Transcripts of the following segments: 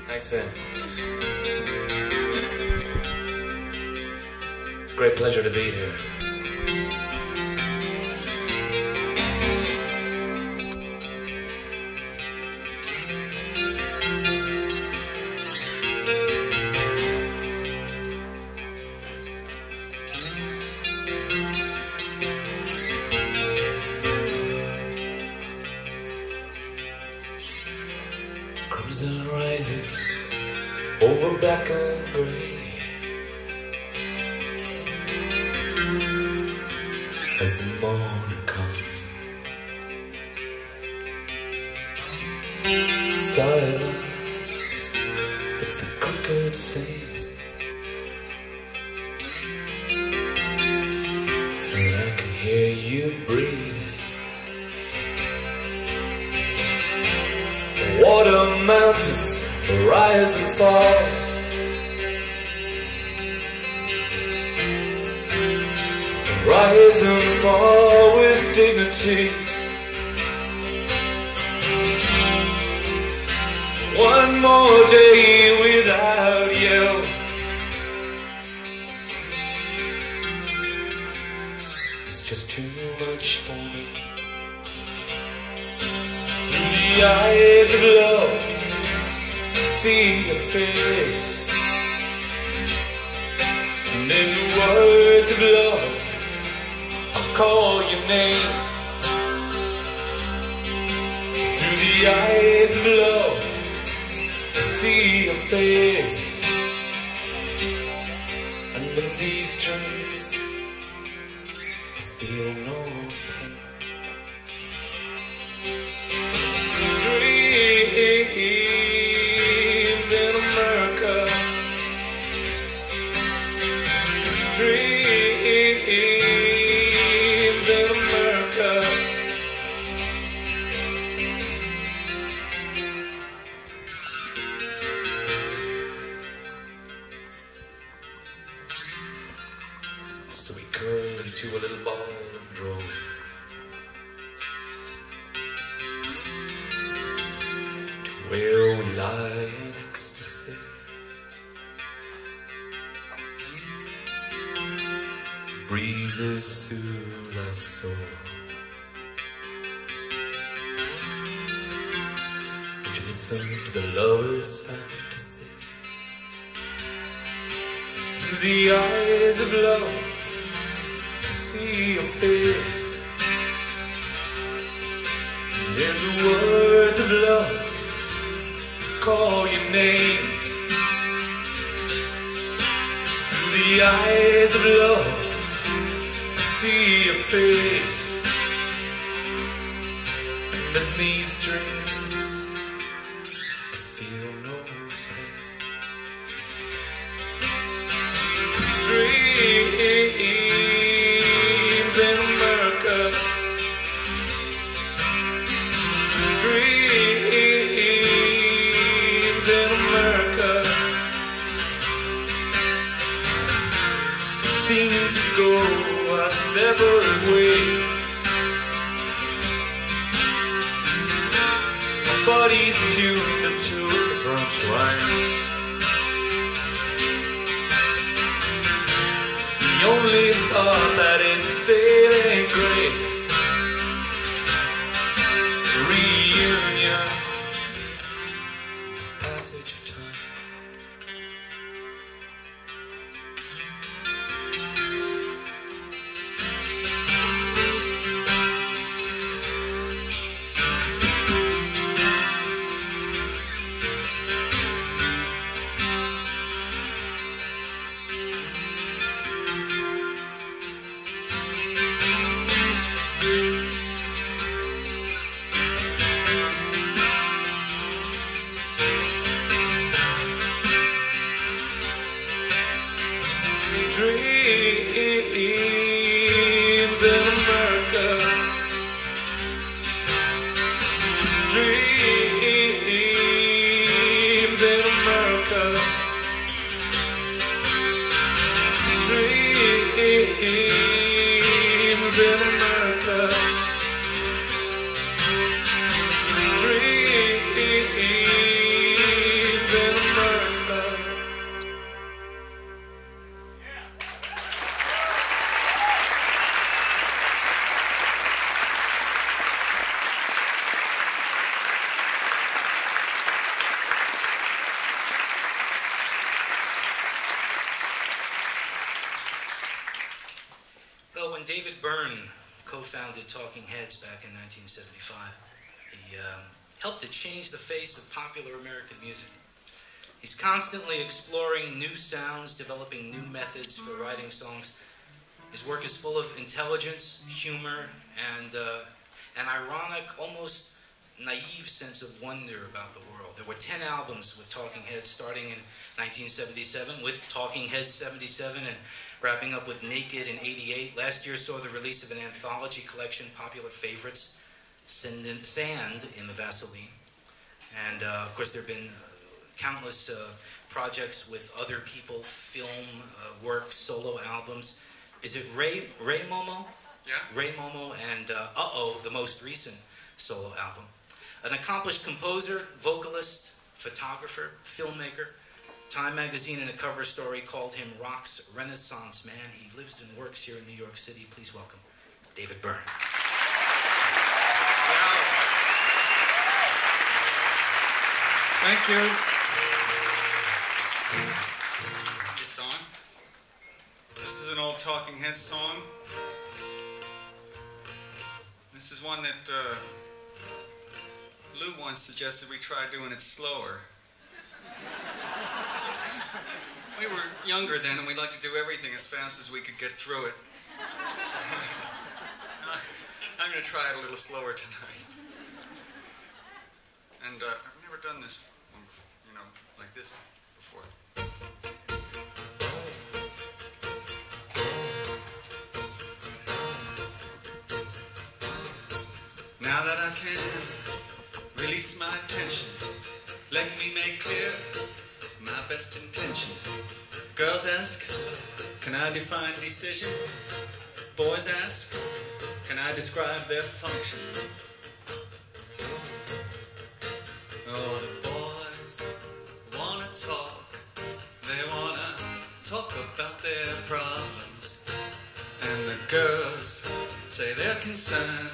Thanks, Vin. It's a great pleasure to be here. Crimson rising over black and grey as the morning comes. Silence, but the cricket sings, and I can hear you breathing. Water mountains rise and fall, rise and fall with dignity. One more day without you. It's just too much for me. The eyes of love, see your face, and in the words of love, I'll call your name. Through the eyes of love, I see your face, and in these dreams, I feel no pain. Dreams in America, dreams in America. So we curled into a little ball and drove where we lie in ecstasy. Breezes soothe our soul, and you listen to the lover's fantasy. Through the eyes of love, I see your face, and in the words of love, call your name. Through the eyes of love, I see your face, and in these dreams, I feel no pain. Dreams in America, seem to go our separate ways. Our bodies tuned into a different rhyme. The only thought that is saving grace, reunion, passage of time. Dreams in America, dreams in America, dreams in America, dreams in America. David Byrne co-founded Talking Heads back in 1975. He helped to change the face of popular American music. He's constantly exploring new sounds, developing new methods for writing songs. His work is full of intelligence, humor, and an ironic, almost naive sense of wonder about the world. There were 10 albums with Talking Heads, starting in 1977 with Talking Heads 77 and wrapping up with Naked in 88. Last year saw the release of an anthology collection, Popular Favorites, Sand in the Vaseline. And of course there have been countless projects with other people, film work, solo albums. Is it Ray Momo? Yeah. Ray Momo and Uh-Oh, the most recent solo album. An accomplished composer, vocalist, photographer, filmmaker. Time magazine in a cover story called him rock's Renaissance man. He lives and works here in New York City. Please welcome David Byrne. Thank you. It's on. This is an old Talking Heads song. This is one that Lou once suggested we try doing it slower. We were younger then, and we liked to do everything as fast as we could get through it. I'm going to try it a little slower tonight. And I've never done this one, you know, like this before. Now that I can release my tension, let me make clear my best intention. Girls ask, can I define decision? Boys ask, can I describe their function? Oh, the boys wanna talk. They wanna talk about their problems. And the girls say they're concerned.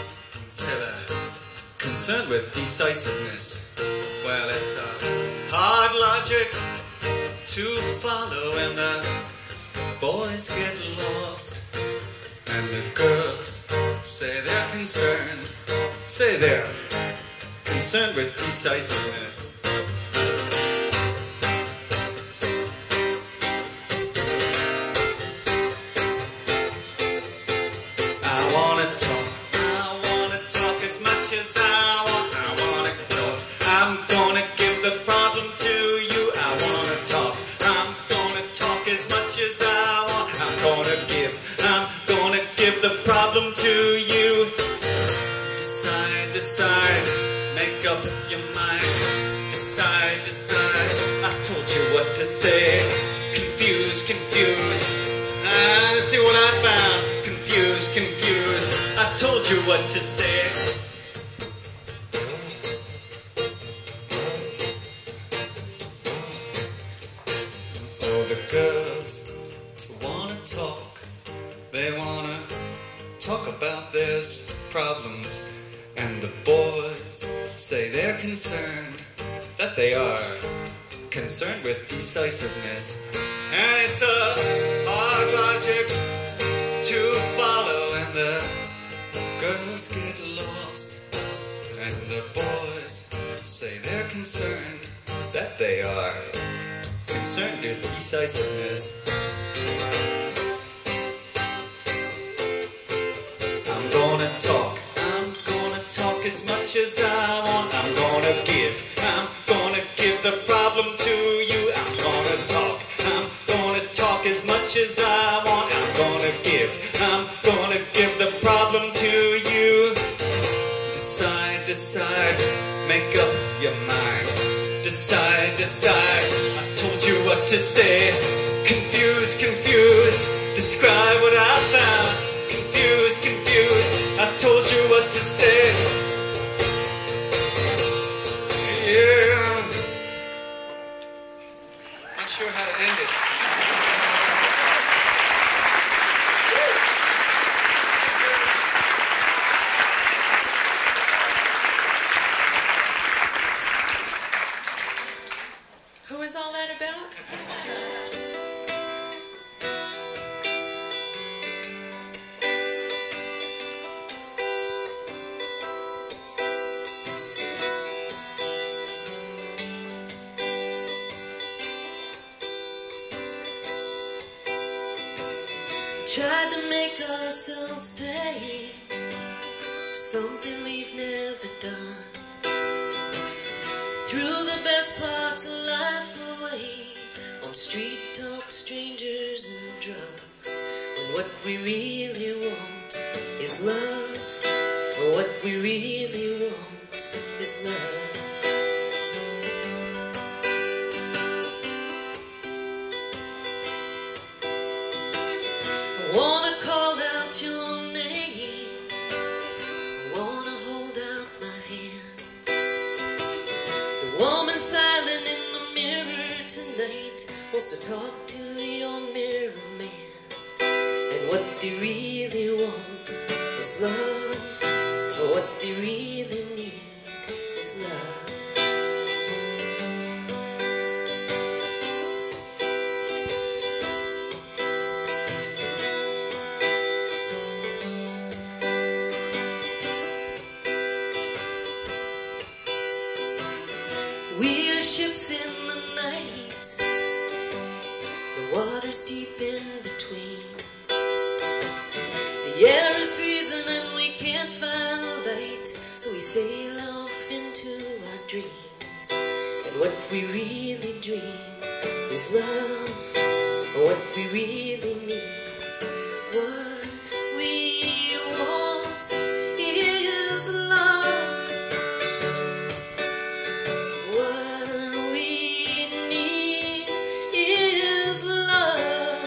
Concerned with decisiveness. Well, it's a hard logic to follow, and the boys get lost, and the girls say they're concerned, say they're concerned with decisiveness. I wanna talk as much as I want. I wanna talk. I'm gonna give the problem to you. I wanna talk. I'm gonna talk as much as I want. I'm gonna give the problem to you. Decide, decide, make up your mind. Decide, decide, I told you what to say. Confuse, confuse, and see what I found. Confuse, confuse, I told you what to say. Oh, the girls wanna talk. They wanna talk about their problems. And the boys say they're concerned, that they are concerned with decisiveness. And it's a hard logic to follow, and the girls get lost, and the boys say they're concerned, that they are concerned with decisiveness. I'm gonna talk as much as I want. I'm gonna give the problem to you. I'm gonna talk as much as I want. I'm gonna give the problem to you. Decide, decide, make up your mind. Decide, decide, I told you what to say. Confuse, confuse, describe what I found. Confuse, confuse, I told you what to say. Yeah. Not sure how to end it. Who is all that about? Tried to make ourselves pay for something we've never done. Threw the best parts of life away on street talk, strangers and drugs. When what we really want is love. What we really want is love. I wanna call out your name, I wanna hold out my hand. The woman silent in the mirror tonight wants to talk to your mirror man. And what they really want is love. What they really need is love. We are ships in the night, the water's deep in between. The air is freezing and we can't find the light, so we sail off into our dreams. And what we really dream is love. What we really need, what we want is love. What we need is love.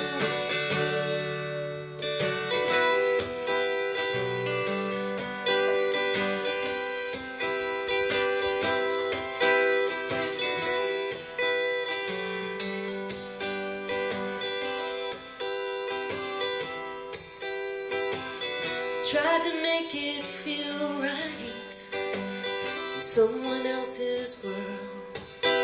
Tried to make it feel right in someone else's world.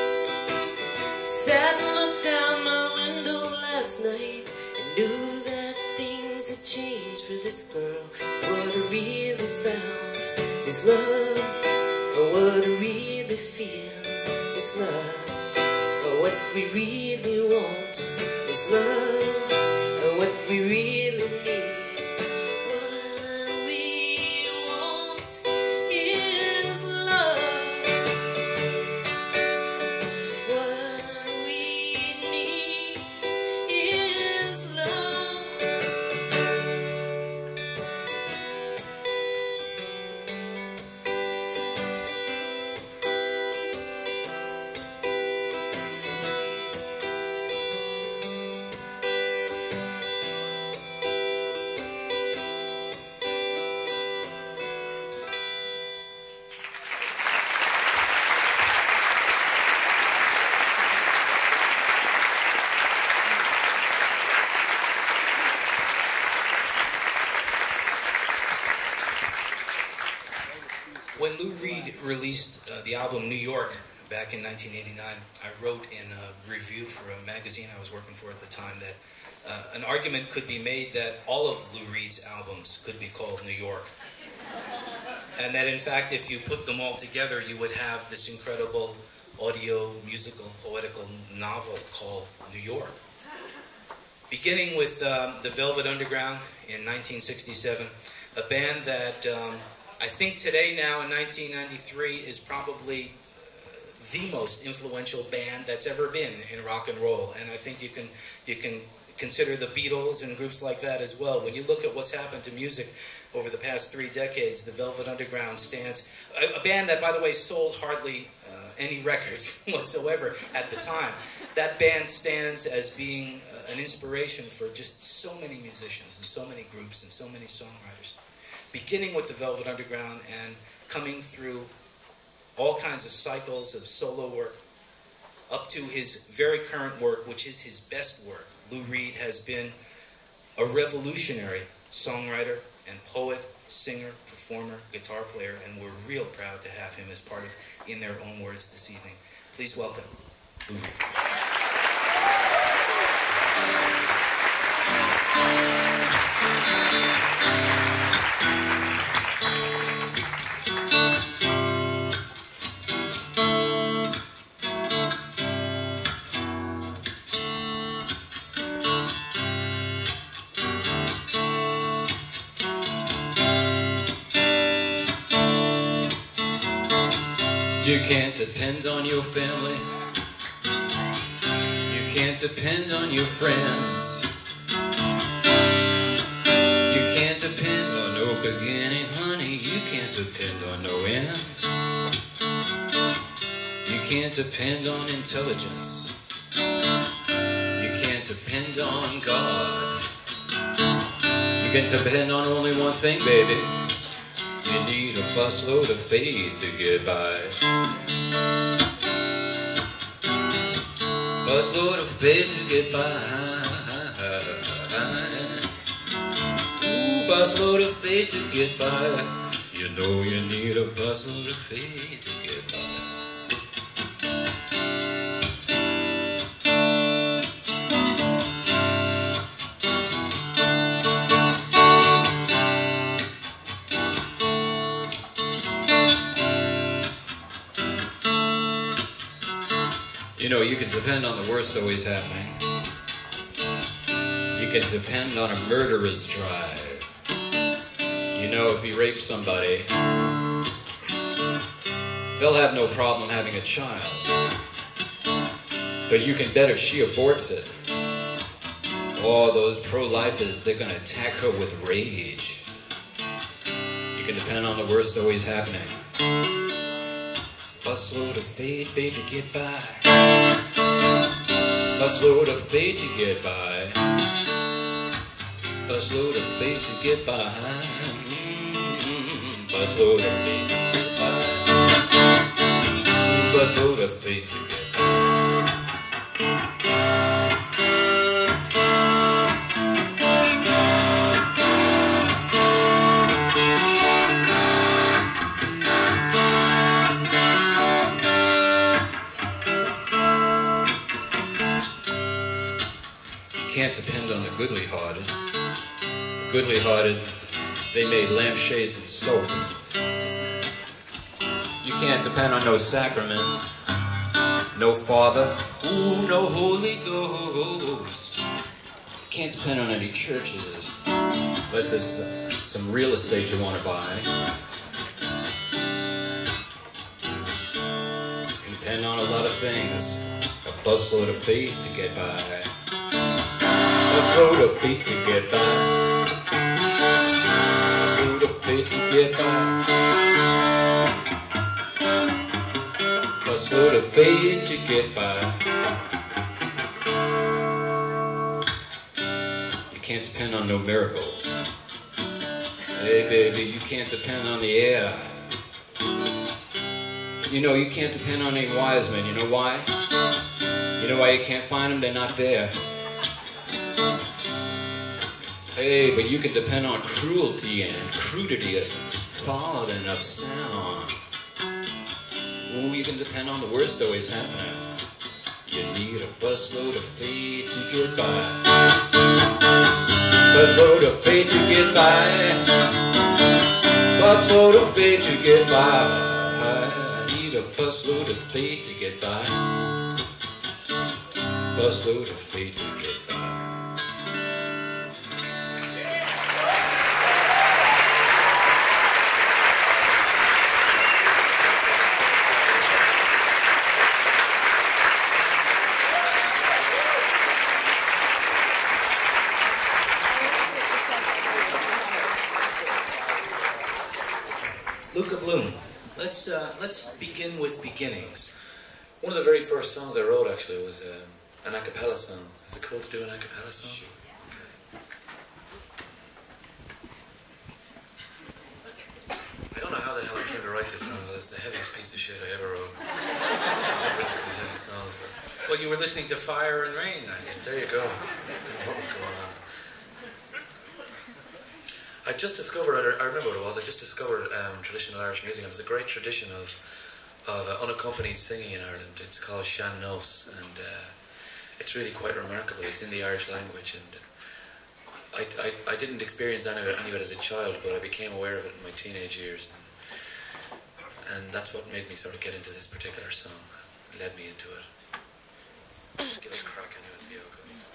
Sat and looked down my window last night and knew that things had changed for this girl. 'Cause what I really found is love. What I really feel is love. What we really want is love. What we really need. When Lou Reed released the album New York back in 1989, I wrote in a review for a magazine I was working for at the time that an argument could be made that all of Lou Reed's albums could be called New York. And that in fact, if you put them all together, you would have this incredible audio, musical, poetical novel called New York. Beginning with the Velvet Underground in 1967, a band that I think today now in 1993 is probably the most influential band that's ever been in rock and roll. And I think you can consider the Beatles and groups like that as well. When you look at what's happened to music over the past 3 decades, the Velvet Underground stands, a band that, by the way, sold hardly any records whatsoever at the time. That band stands as being an inspiration for just so many musicians and so many groups and so many songwriters. Beginning with the Velvet Underground and coming through all kinds of cycles of solo work up to his very current work, which is his best work. Lou Reed has been a revolutionary songwriter and poet, singer, performer, guitar player, and we're real proud to have him as part of In Their Own Words this evening. Please welcome Lou Reed. You can't depend on your family. You can't depend on your friends. You can't depend on no beginning, honey. You can't depend on no end. You can't depend on intelligence. You can't depend on God. You can depend on only one thing, baby. You need a busload of faith to get by. Busload of faith to get by. Ooh, busload of faith to get by. You know you need a busload of faith to get by. You know, you can depend on the worst always happening. You can depend on a murderer's drive. You know, if he rapes somebody, they'll have no problem having a child. But you can bet if she aborts it, oh, those pro-lifers, they're gonna attack her with rage. You can depend on the worst always happening. Busload of faith, baby, get by. Busload of faith to get by. Busload of faith to get by. Busload of faith to get by. Busload of faith to get by. You can't depend on the goodly-hearted. The goodly-hearted, they made lampshades and soap. You can't depend on no sacrament, no Father, ooh, no Holy Ghost. You can't depend on any churches, unless there's some real estate you want to buy. You can depend on a lot of things, a busload of faith to get by. Busload of faith to get by. Busload of faith to get by. Busload of faith to get by. You can't depend on no miracles. Hey baby, you can't depend on the air. You know, you can't depend on any wise men. You know why? You know why you can't find them? They're not there. Hey, but you can depend on cruelty and crudity of thought and of sound. Ooh, you can depend on the worst always happening. You need a busload of faith to get by. Busload of faith to get by. Busload of faith to get by. I need a busload of faith to get by. Busload of faith to get by. Luka Bloom. Let's begin with beginnings. One of the very first songs I wrote actually was an a cappella song. Is it cool to do an a cappella song? Sure. Okay. I don't know how the hell I came to write this song, but it's the heaviest piece of shit I ever wrote. I've written some heavy songs. But... Well, you were listening to Fire and Rain, I guess. There you go. I don't know what was going on. I just discovered, I remember what it was, I just discovered traditional Irish music, and there's a great tradition of unaccompanied singing in Ireland. It's called Sean Nos, and it's really quite remarkable. It's in the Irish language, and I didn't experience any of it as a child, but I became aware of it in my teenage years, and that's what made me sort of get into this particular song. It led me into it. Just give it a crack anyway and see how it goes.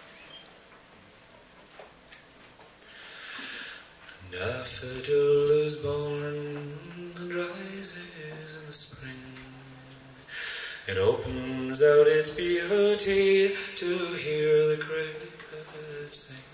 Daffodil is born and rises in the spring. It opens out its beauty to hear the crickets sing.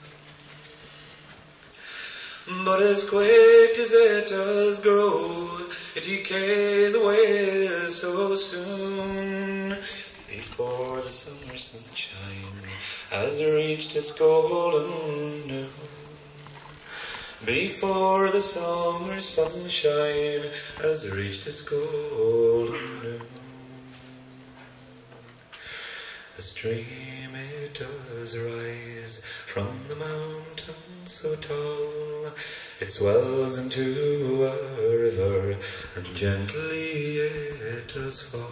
But as quick as it does grow, it decays away so soon. Before the summer sunshine has reached its golden noon. Before the summer sunshine has reached its golden noon. A stream it does rise from the mountain so tall, it swells into a river, and gently it does fall.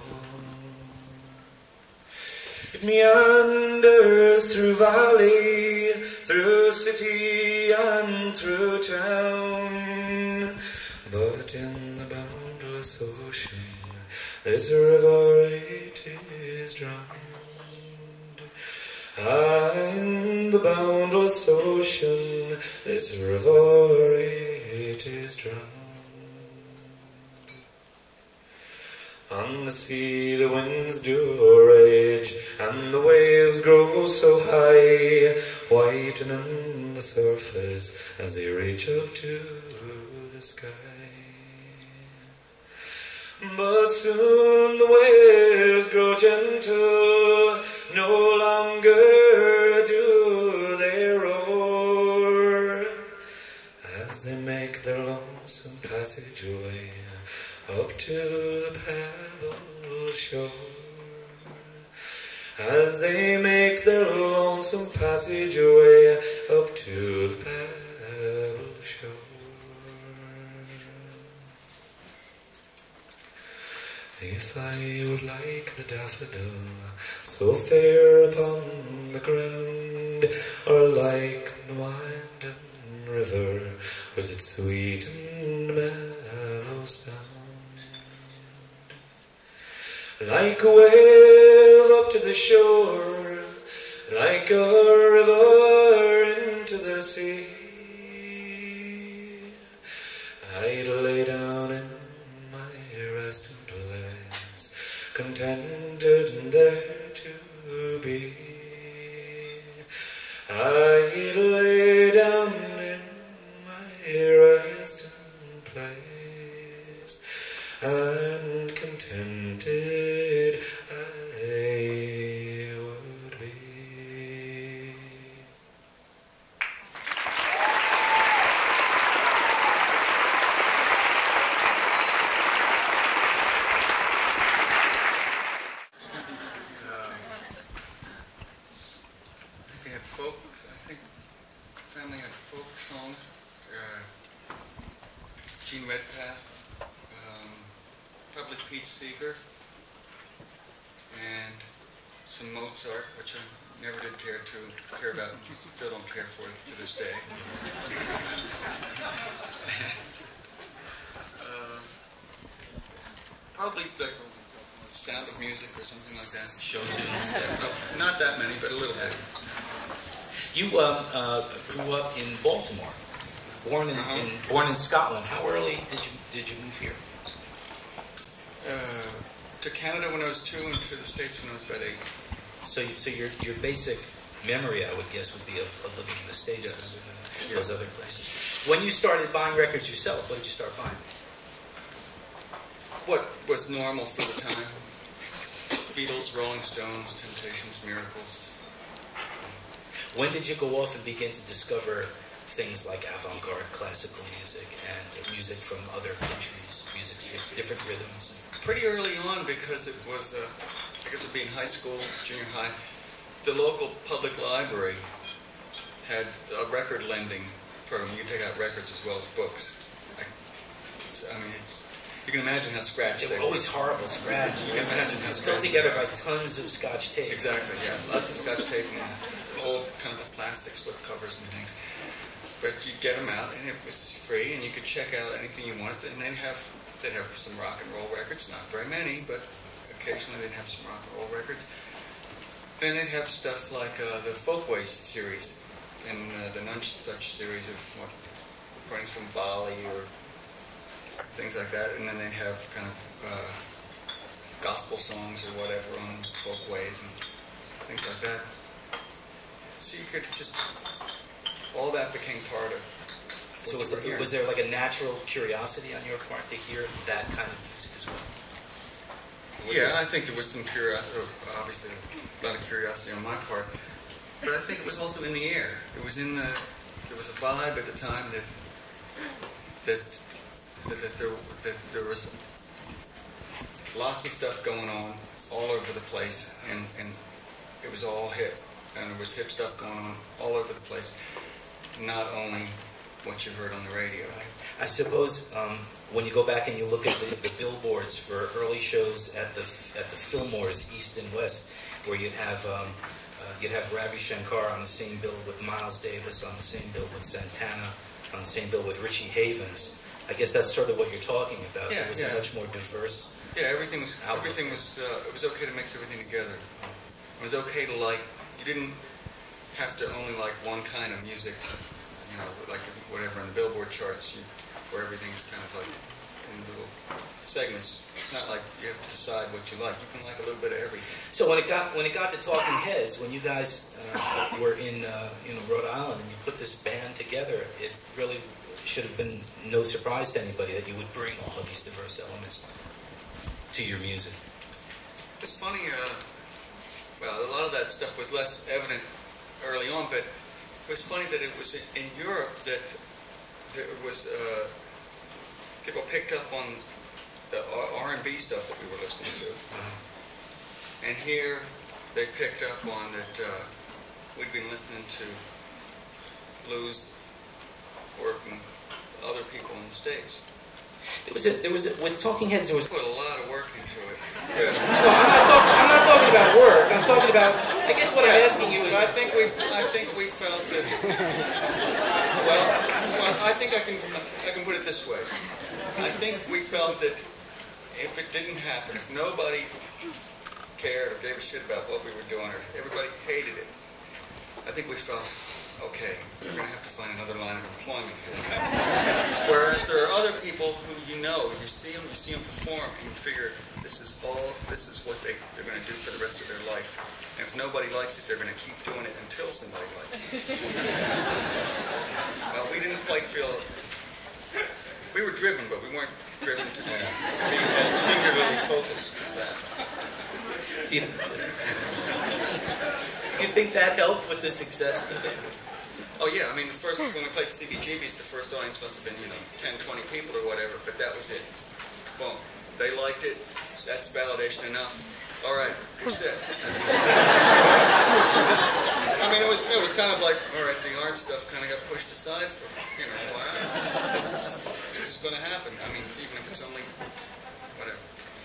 It meanders through valley, through city and through town, but in the boundless ocean this river it is drowned. In the boundless ocean this river it is drowned. On the sea the winds do rage, and the waves grow so high, whitening the surface as they reach up to the sky. But soon the waves grow gentle, no longer do they roar, as they make their lonesome passageway up to the pebble shore. As they make their lonesome passageway up to the pebble shore. If I was like the daffodil, so fair upon the ground, or like the winding river with its sweet and mellow sound, like a wave up to the shore, like a river into the sea, I'd lay down in my resting place, contented and there to be. I'd lay down in my resting place, and contented I would be. They had folk, I think family had folk songs. Gene Redpath, probably Pete Seeger, and some Mozart, which I never did care about, and still don't care for to this day. Probably the Sound of Music or something like that. Show tunes. Not that many, but a little bit. You grew up in Baltimore, born in Scotland. How early did you move here? To Canada when I was 2, and to the States when I was about 8. So your basic memory, I would guess, would be of living in the States rather than those other places. When you started buying records yourself, what did you start buying? What was normal for the time? Beatles, Rolling Stones, Temptations, Miracles. When did you go off and begin to discover things like avant-garde classical music and music from other countries, music with different rhythms? Pretty early on, because it was, I guess it would be in high school, junior high, the local public library had a record lending program. You could take out records as well as books. You can imagine how scratched they were. Always horrible scratch. You can imagine how scratched. Put together by tons of Scotch tape. Exactly, yeah. Lots of Scotch tape and old kind of plastic slip covers and things. But you'd get them out, and it was free, and you could check out anything you wanted. And they'd have some rock and roll records, not very many, but occasionally they'd have some rock and roll records. Then they'd have stuff like the Folkways series, and the None Such series of recordings from Bali or things like that. And then they'd have kind of gospel songs or whatever on folkways and things like that. So you could just, all that became part of. So was there like a natural curiosity on your part to hear that kind of music as well? Yeah, I think there was some curiosity, obviously a lot of curiosity on my part, but I think it was also in the air. It was in the, there was a vibe at the time that there was lots of stuff going on all over the place, and it was all hip, and there was hip stuff going on all over the place, not only what you heard on the radio. I suppose when you go back and you look at the billboards for early shows at the Fillmores, East and West, where you'd have Ravi Shankar on the same bill with Miles Davis, on the same bill with Santana, on the same bill with Richie Havens. I guess that's sort of what you're talking about. Yeah, it was a much more diverse. Yeah, everything was. It was okay to mix everything together. It was okay to like. You didn't have to only like one kind of music. You know, like whatever on the Billboard charts, where everything's kind of like in little segments. It's not like you have to decide what you like. You can like a little bit of everything. So when it got to Talking Heads, when you guys were in Rhode Island and you put this band together, it really should have been no surprise to anybody that you would bring all of these diverse elements to your music. It's funny. Well, a lot of that stuff was less evident early on, but it was funny that it was in Europe that there was people picked up on the R&B stuff that we were listening to, and here they picked up on that we'd been listening to blues work from other people in the States. There was with Talking Heads. There was put a lot of work into it. Yeah. No, I'm not talking about work. I'm talking about. I guess what I'm asking you is. I think we felt that. Well, I think I can put it this way. I think we felt that if it didn't happen, if nobody cared or gave a shit about what we were doing, or everybody hated it, I think we felt, okay, we're going to have to find another line of employment here. Whereas there are other people who you see them perform, and you figure this is what they're going to do for the rest of their life. And if nobody likes it, they're going to keep doing it until somebody likes it. Well, we didn't quite feel. We were driven, but we weren't driven to be as singularly focused as that. Do you think that helped with the success of the band? Oh yeah, I mean, when we played CBGB's, the first audience must have been 10, 20 people or whatever, but that was it. Boom. They liked it. That's validation enough. All right, we're set. I mean, it was kind of like, all right, the art stuff kind of got pushed aside for wow, this is going to happen. I mean, even if it's only whatever.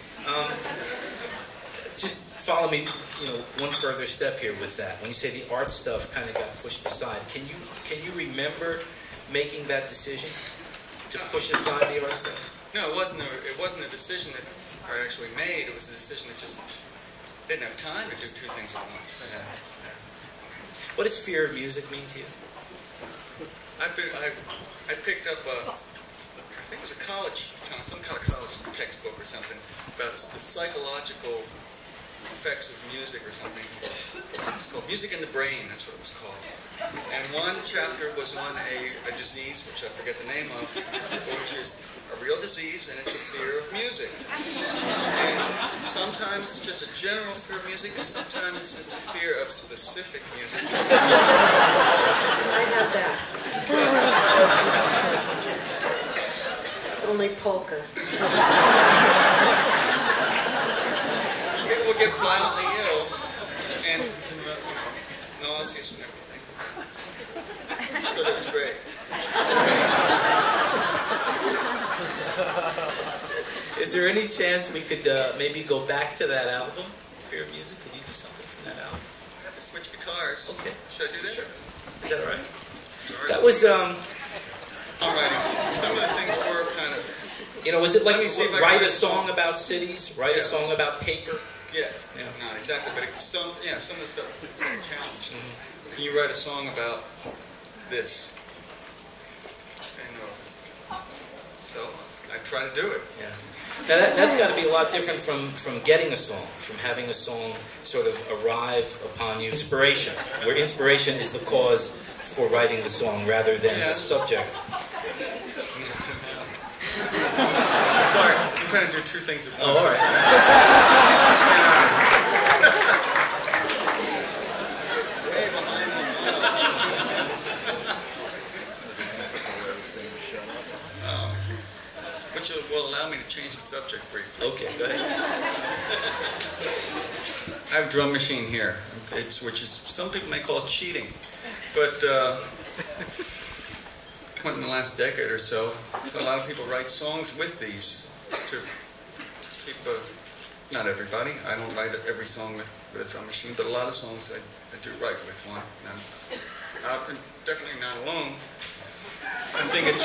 Just follow me, one further step here with that. When you say the art stuff kind of got pushed aside, can you remember making that decision to push aside the art stuff? No, it wasn't a decision that I actually made. It was a decision that just didn't have time to do two things at once. Yeah. What does fear of music mean to you? I picked up I think it was some kind of college textbook or something about the psychological effects of music or something. It's called Music in the Brain, that's what it was called. And one chapter was on a disease, which I forget the name of, which is a real disease, and it's a fear of music. And sometimes it's just a general fear of music, and sometimes it's a fear of specific music. I have that. It's only polka. People will get violently ill and nauseous and everything. I thought it was great. Is there any chance we could maybe go back to that album, Fear of Music? Could you do something from that album? I have to switch guitars. Okay. Should I do that? Sure. Is that all right? Sorry. That was, all right. Some of the things were kind of... was it like write a song about cities? Write a song about paper? Yeah, not exactly, but some of the stuff is a challenge. Mm-hmm. Can you write a song about this? And so I try to do it. Yeah. Now that's got to be a lot different from getting a song, from having a song sort of arrive upon you. Inspiration, where inspiration is the cause for writing the song rather than the subject. Sorry, I'm trying to do two things at once. Oh, all right. Which will allow me to change the subject briefly. Okay, go ahead. I have a drum machine here, which is, some people may call it cheating, but in the last decade or so, a lot of people write songs with these to keep, not everybody, I don't write every song with a drum machine, but a lot of songs I do write with one. And I'm definitely not alone. I think it's,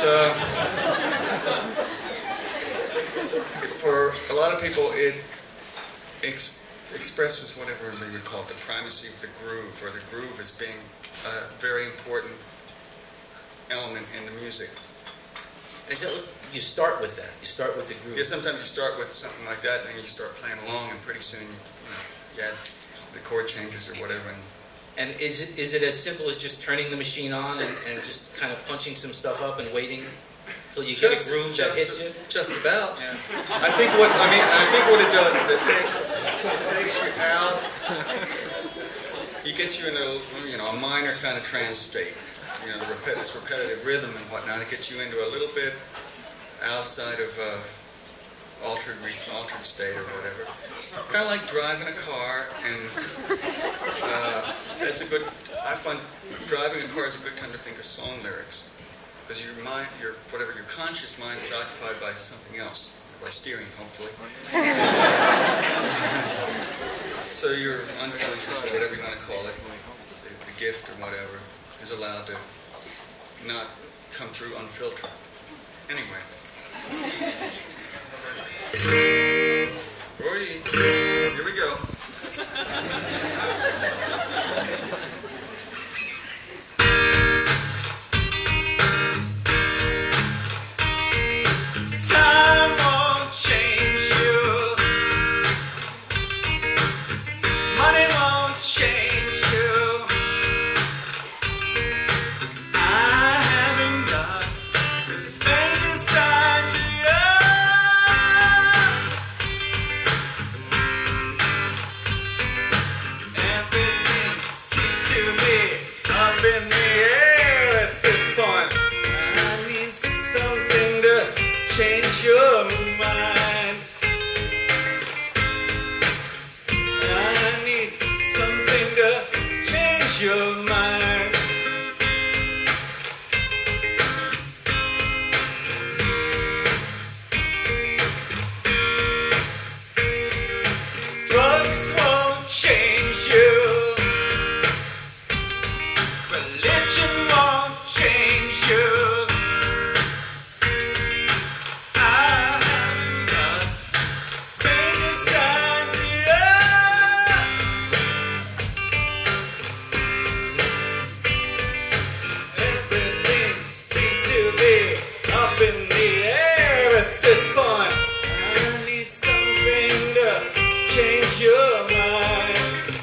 for a lot of people, it expresses whatever they would call it, the primacy of the groove, or the groove as being a very important element in the music. Is it, you start with that? You start with the groove? Yeah, sometimes you start with something like that, and you start playing along, and pretty soon you add the chord changes or whatever. And is it as simple as just turning the machine on and just kind of punching some stuff up and waiting until you get a groove that hits you? Just about. Yeah. I think what it does is it takes you out. It gets you into a minor kind of trance state. This repetitive rhythm and whatnot. It gets you into a little bit outside of altered state or whatever. Kind of like driving a car, and I find driving a car is a good time to think of song lyrics, because your conscious mind is occupied by something else, by steering, hopefully. So your unconscious, or whatever you want to call it, the gift or whatever, is allowed to not come through unfiltered. Anyway. Here we go. Time won't change you. Money won't change you. I haven't got the faintest idea. Everything seems to be up in the air at this point. I need something to change your mind. I need something to change your mind. Drugs won't change you. Religion won't change you. I haven't got the faintest idea. Everything seems to be up in the air at this point. I need something to change your mind.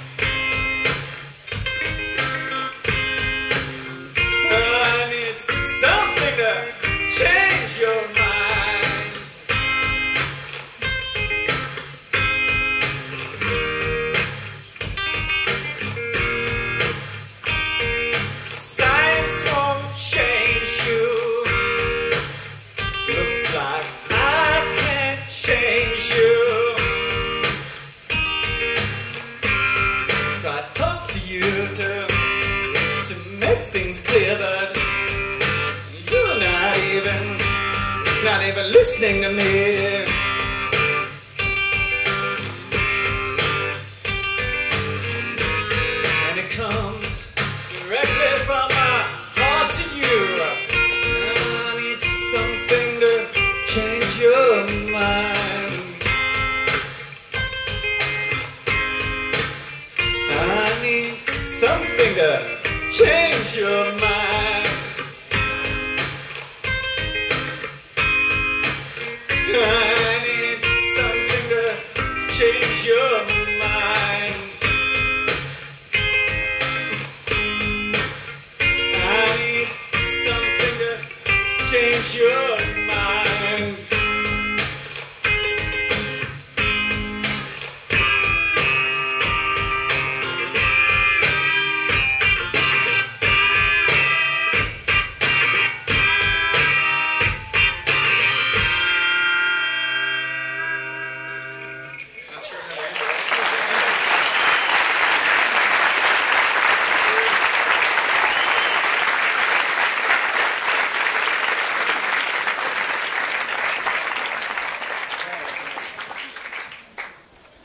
I need something to change your mind. Science won't change you. Looks like I can't change you. Try to talk to you to make things clear, but you're not even listening to me. And it comes directly from my heart to you. I need something to change your mind. I need something to change your mind. I need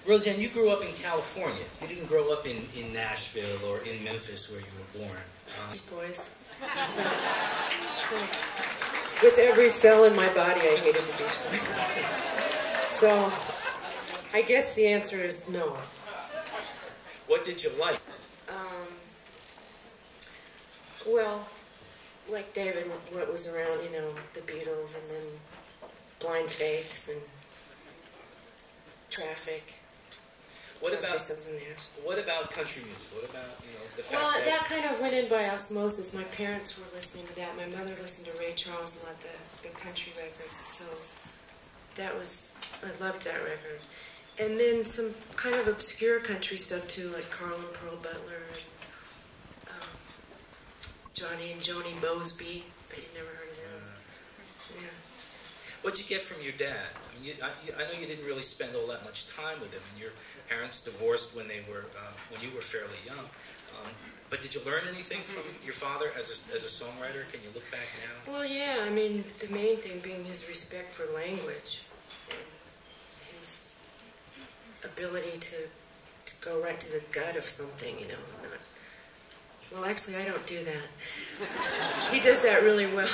Rosanne, you grew up in California. You didn't grow up in Nashville or in Memphis where you were born. Boys. So, with every cell in my body, I hated the Beach Boys. So, I guess the answer is no. What did you like? Well, like David, what was around, you know, the Beatles and then Blind Faith and Traffic. What about country music? What about, you know, the fact Well, that kind of went in by osmosis. My parents were listening to that. My mother listened to Ray Charles a lot, the country record. So that was, I loved that record. And then some kind of obscure country stuff too, like Carl and Pearl Butler and Johnny and Joni Mosby. But you never heard of them. Yeah. What'd you get from your dad? I mean, I know you didn't really spend all that much time with him, and your parents divorced when they were when you were fairly young. But did you learn anything from your father as a songwriter? Can you look back now? Well, yeah. I mean, the main thing being his respect for language and his ability to go right to the gut of something. You know. Well, actually, I don't do that. He does that really well.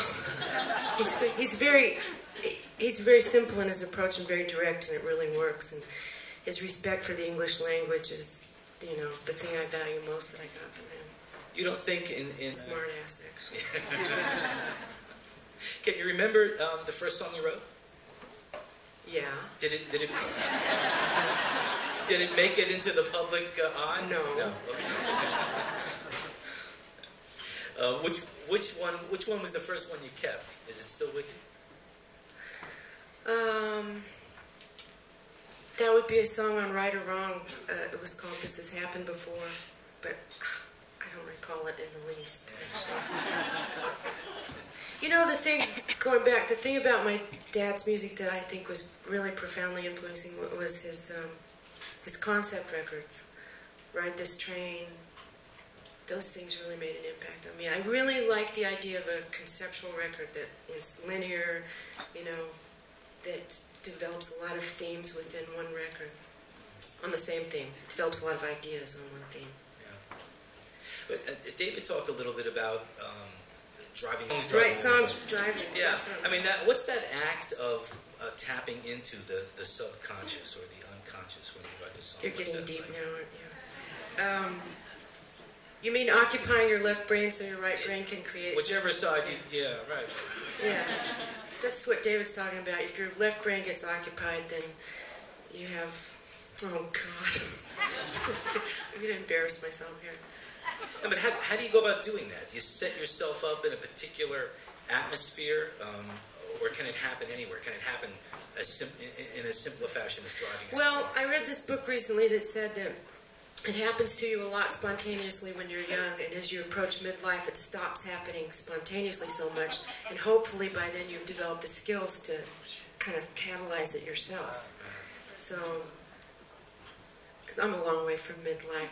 He's very simple in his approach and very direct, and it really works. And his respect for the English language is, you know, the thing I value most that I got from him. You don't think in smart ass, actually. Can you remember the first song you wrote? Yeah. Did it did it make it into the public eye? No. No. Okay. Which one was the first one you kept? Is it still with you? That would be a song on Right or Wrong. It was called This Has Happened Before, but I don't recall it in the least, actually. You know, the thing about my dad's music that I think was really profoundly influencing was his concept records. Ride This Train. Those things really made an impact on me. I really like the idea of a conceptual record that is linear, you know, that develops a lot of themes within one record on the same theme. Develops a lot of ideas on one theme. Yeah. But David talked a little bit about driving. Songs driving. Yeah. Definitely. I mean, what's that act of tapping into the subconscious or the unconscious when you write a song? You're getting deep now, aren't you? You mean occupying your left brain so your right brain can create... Whichever side you... Yeah, right. Yeah. That's what David's talking about. If your left brain gets occupied, then you have... Oh, God. I'm going to embarrass myself here. No, but how do you go about doing that? Do you set yourself up in a particular atmosphere, or can it happen anywhere? Can it happen in as simple a fashion as driving? Well, I read this book recently that said that it happens to you a lot spontaneously when you're young, and as you approach midlife, it stops happening spontaneously so much, and hopefully by then you've developed the skills to kind of catalyze it yourself. So, I'm a long way from midlife,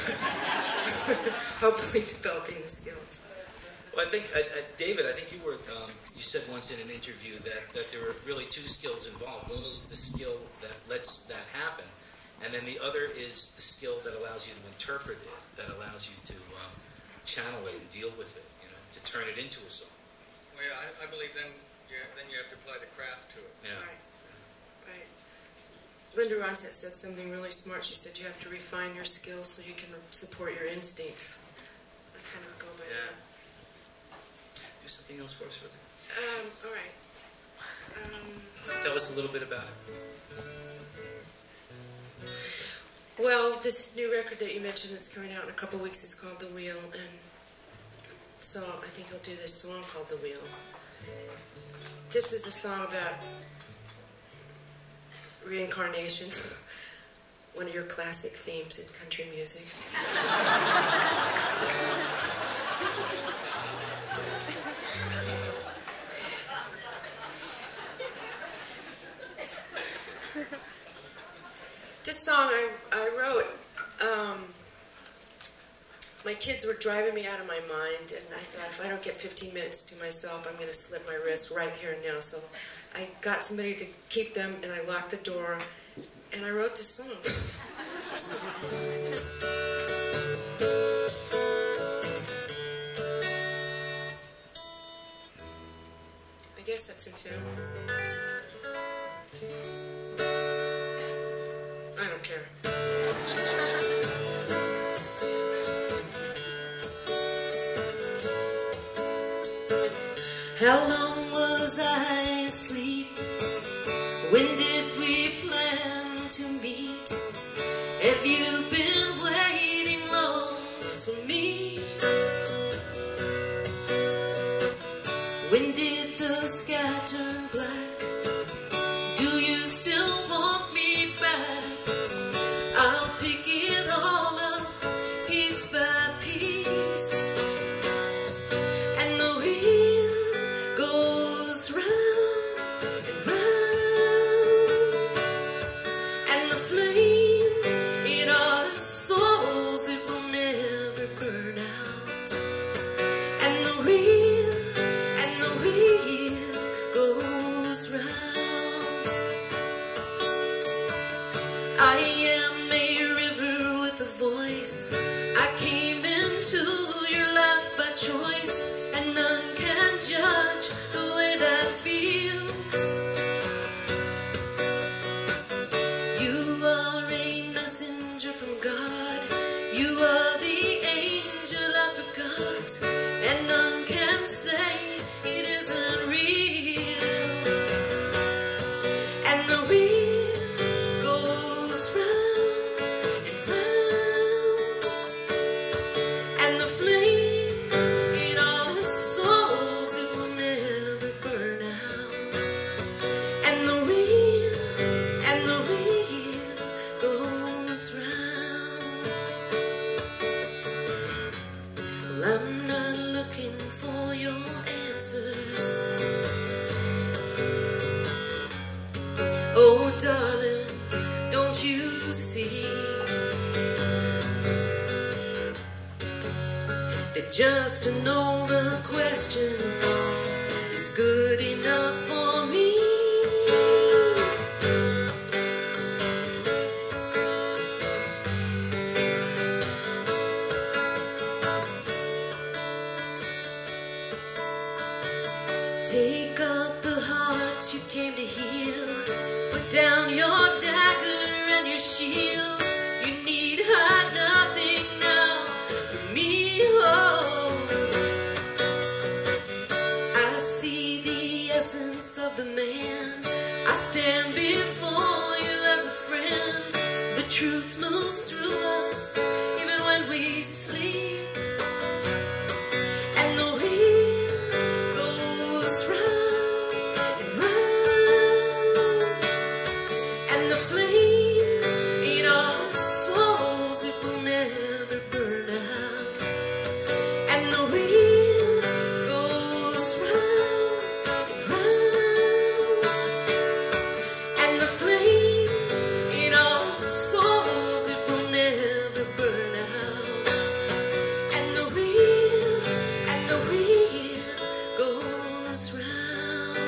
but hopefully developing the skills. Well, I think, David, I think you said once in an interview that there were really two skills involved. One is the skill that lets that happen, and then the other is the skill that allows you to interpret it, that allows you to channel it and deal with it, you know, to turn it into a song. Well, yeah, I believe then you have to apply the craft to it. Yeah. Right. Linda Ronstadt said something really smart. She said you have to refine your skills so you can support your instincts. I kind of go by that. Do something else for us, Rosie. All right. Tell us a little bit about it. Well, this new record that you mentioned that's coming out in a couple weeks is called The Wheel, and so I think I'll do this song called The Wheel. This is a song about reincarnation, one of your classic themes in country music. This song I wrote, my kids were driving me out of my mind, and I thought if I don't get 15 minutes to myself, I'm going to slip my wrist right here and now. So I got somebody to keep them, and I locked the door, and I wrote this song. I guess that's in tune. I don't care. How long was I asleep? When did we plan to meet? Have you been waiting long for me? When did the sky turn black? Do you still want me back? I'll pick it all up piece by piece. And the wheel goes round and round. And the flame in our souls, it will never burn out. And the wheel goes round. I am a river with a voice. I came into your life by choice, and none can judge the way that feels. You are a messenger from God. You are the angel I forgot, and none can say it isn't real. And the wheel goes round and round, and the flame in our souls, it will never burn out. And the wheel goes round. Well, I'm not looking for your answers. Oh, darling, don't you see that just to know the question is good enough for me? Take up the heart you came to heal. Put down your dagger and your shield. You need hide nothing now from me. Oh, I see the essence of the man. I stand before you as a friend. The truth moves through us even when we sleep. And the wheel goes round and round, and the flame in our souls, it will never burn out. And the wheel goes round and round, and the flame in our souls, it will never burn out. And the wheel goes round.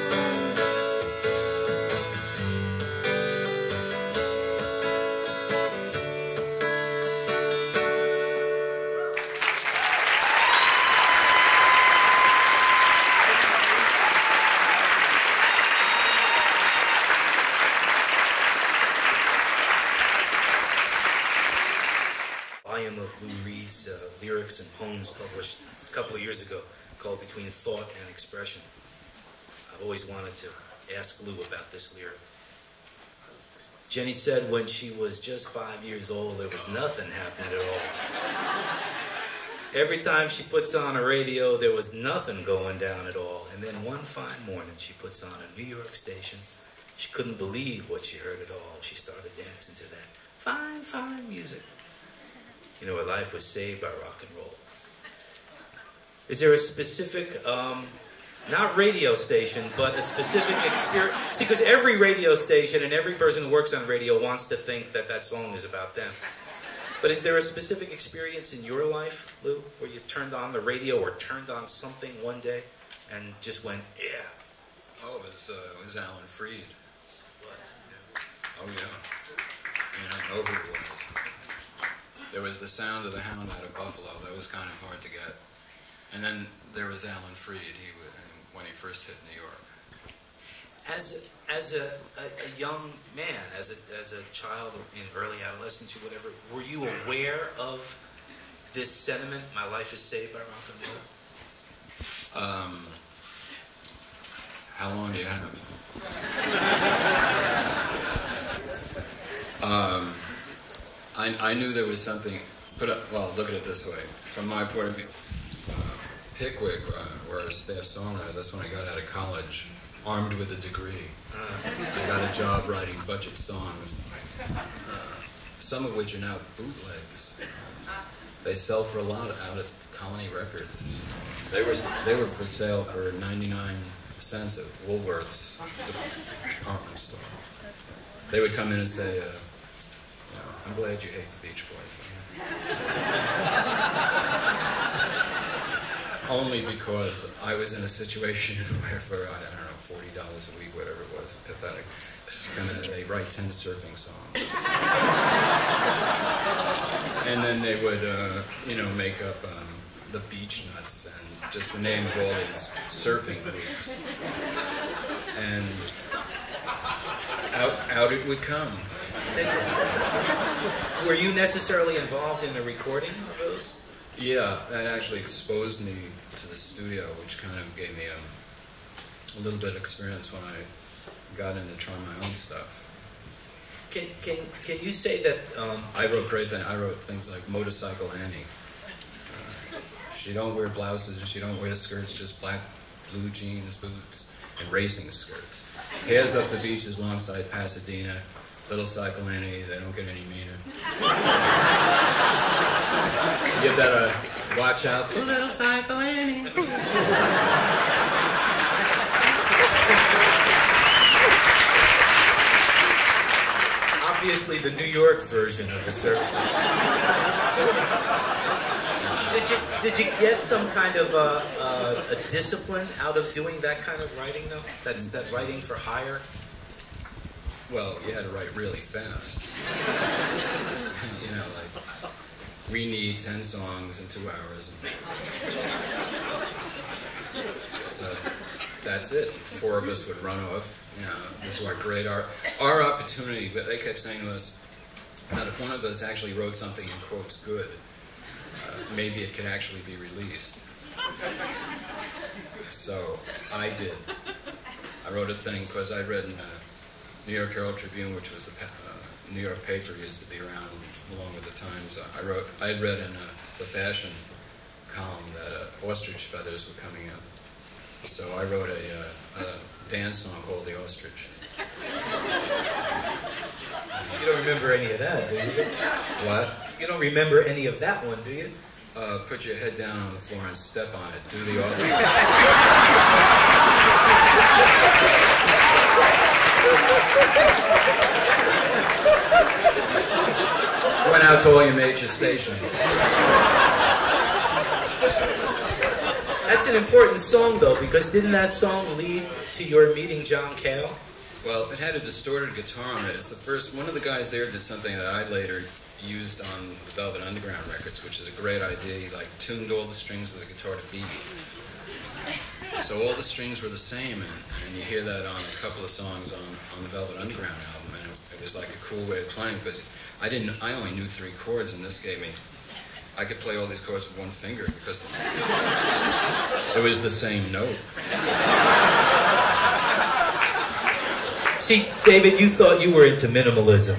Volume of Lou Reed's lyrics and poems published a couple of years ago called Between Thought and Expression. I've always wanted to ask Lou about this lyric. Jenny said when she was just 5 years old, there was nothing happening at all. Every time she puts on a radio, there was nothing going down at all. And then one fine morning, she puts on a New York station. She couldn't believe what she heard at all. She started dancing to that fine, fine music. You know, her life was saved by rock and roll. Is there a specific, not radio station, but a specific experience? See, because every radio station and every person who works on radio wants to think that that song is about them. But is there a specific experience in your life, Lou, where you turned on the radio or turned on something one day and just went, yeah? Oh, it was Alan Freed. Oh, yeah. And I know who it was. There was the Sound of the Hound out of Buffalo. That was kind of hard to get. And then there was Alan Freed. When he first hit New York. As a young man, as a child in early adolescence or whatever, were you aware of this sentiment, "My life is saved by rock and roll"? How long do you have? I knew there was something. Well, look at it this way. From my point of view, Pickwick, where I was staff songwriter, that's when I got out of college, armed with a degree. I got a job writing budget songs, some of which are now bootlegs. They sell for a lot out at Colony Records. They were for sale for 99 cents at Woolworth's department store. They would come in and say, "I'm glad you hate the Beach Boys." Only because I was in a situation where for, I don't know, $40 a week, whatever it was, pathetic, they write 10 surfing songs. And then they would, make up the Beach Nuts and just the name of all these surfing groups. And out it would come. Were you necessarily involved in the recording of those? Yeah, that actually exposed me to the studio, which kind of gave me a little bit of experience when I got into trying my own stuff. Can you say that? I wrote great things. I wrote things like Motorcycle Annie. She don't wear blouses, she don't wear skirts, just black, blue jeans, boots, and racing skirts. Tears up the beaches alongside Pasadena. Little Cycle Annie, they don't get any meaner. You better watch out for Little Cycle Annie. Obviously, the New York version of the surf song. Did you get some kind of a discipline out of doing that kind of writing, though? That writing for hire? Well, you had to write really fast. We need 10 songs in 2 hours. So that's it. 4 of us would run off. This is our great our opportunity. But they kept saying to us that if one of us actually wrote something in quotes good, maybe it could actually be released. So I did. I wrote a thing because I read in New York Herald Tribune, which was the New York paper used to be around along with the Times. I had read in the fashion column that ostrich feathers were coming in. So I wrote a dance song called The Ostrich. You don't remember any of that, do you? What? You don't remember any of that one, do you? Put your head down on the floor and step on it. Do the ostrich. Went out to all your major stations. That's an important song, though, because didn't that song lead to your meeting John Cale? Well, it had a distorted guitar on it. It's the first. One of the guys there did something that I later used on the Velvet Underground records, which is a great idea. He tuned all the strings of the guitar to beat. So all the strings were the same, and you hear that on a couple of songs on the Velvet Underground album, and it was like a cool way of playing because I only knew 3 chords, and this gave me. I could play all these chords with one finger because it was the same note. See, David, you thought you were into minimalism.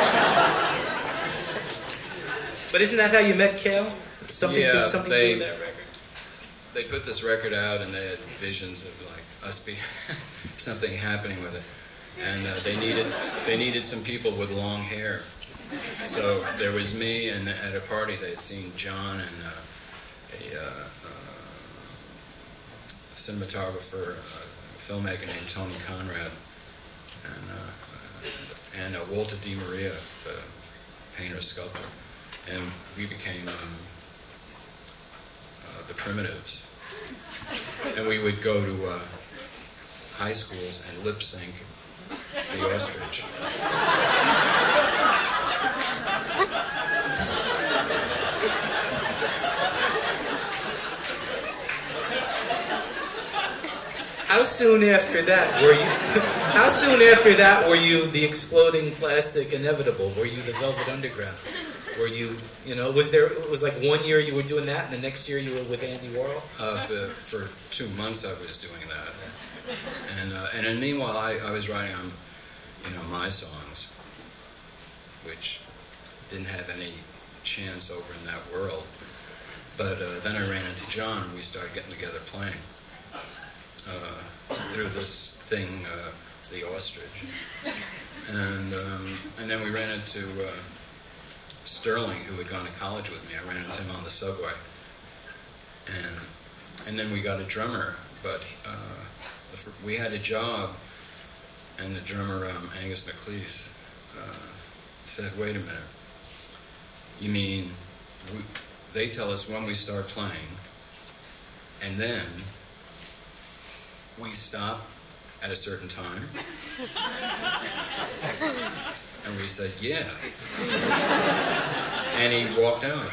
But isn't that how you met Cale? Something to do with that record? They put this record out, and they had visions of us be something happening with it, and they needed some people with long hair. So there was me, and at a party they had seen John and a cinematographer, a filmmaker named Tony Conrad, and Walter Di Maria, the painter-sculptor, and we became the Primitives. And we would go to high schools and lip sync the ostrich. How soon after that were you? How soon after that were you the exploding plastic inevitable? Were you the Velvet Underground? Were you, it was like 1 year you were doing that, and the next year you were with Andy Warhol? For 2 months I was doing that. And then meanwhile I was writing on, my songs, which didn't have any chance over in that world. But then I ran into John, and we started getting together playing through this thing, the ostrich. And then we ran into Sterling, who had gone to college with me. I ran into him on the subway. And then we got a drummer, but we had a job, and the drummer, Angus McLeese, said, "Wait a minute, you mean they tell us when we start playing, and then we stop at a certain time?" And we said, "Yeah." And he walked out.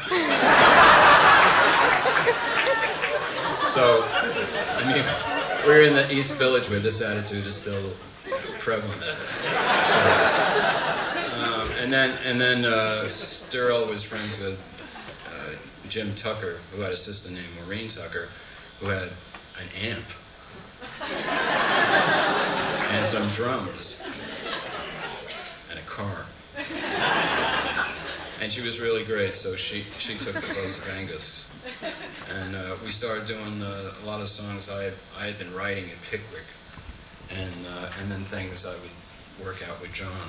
So, we're in the East Village where this attitude is still prevalent. So, and then Sterl was friends with Jim Tucker, who had a sister named Maureen Tucker, who had an amp and some drums and a car. And she was really great, so she took the place of Angus. And we started doing a lot of songs I had been writing at Pickwick, and then things I would work out with John.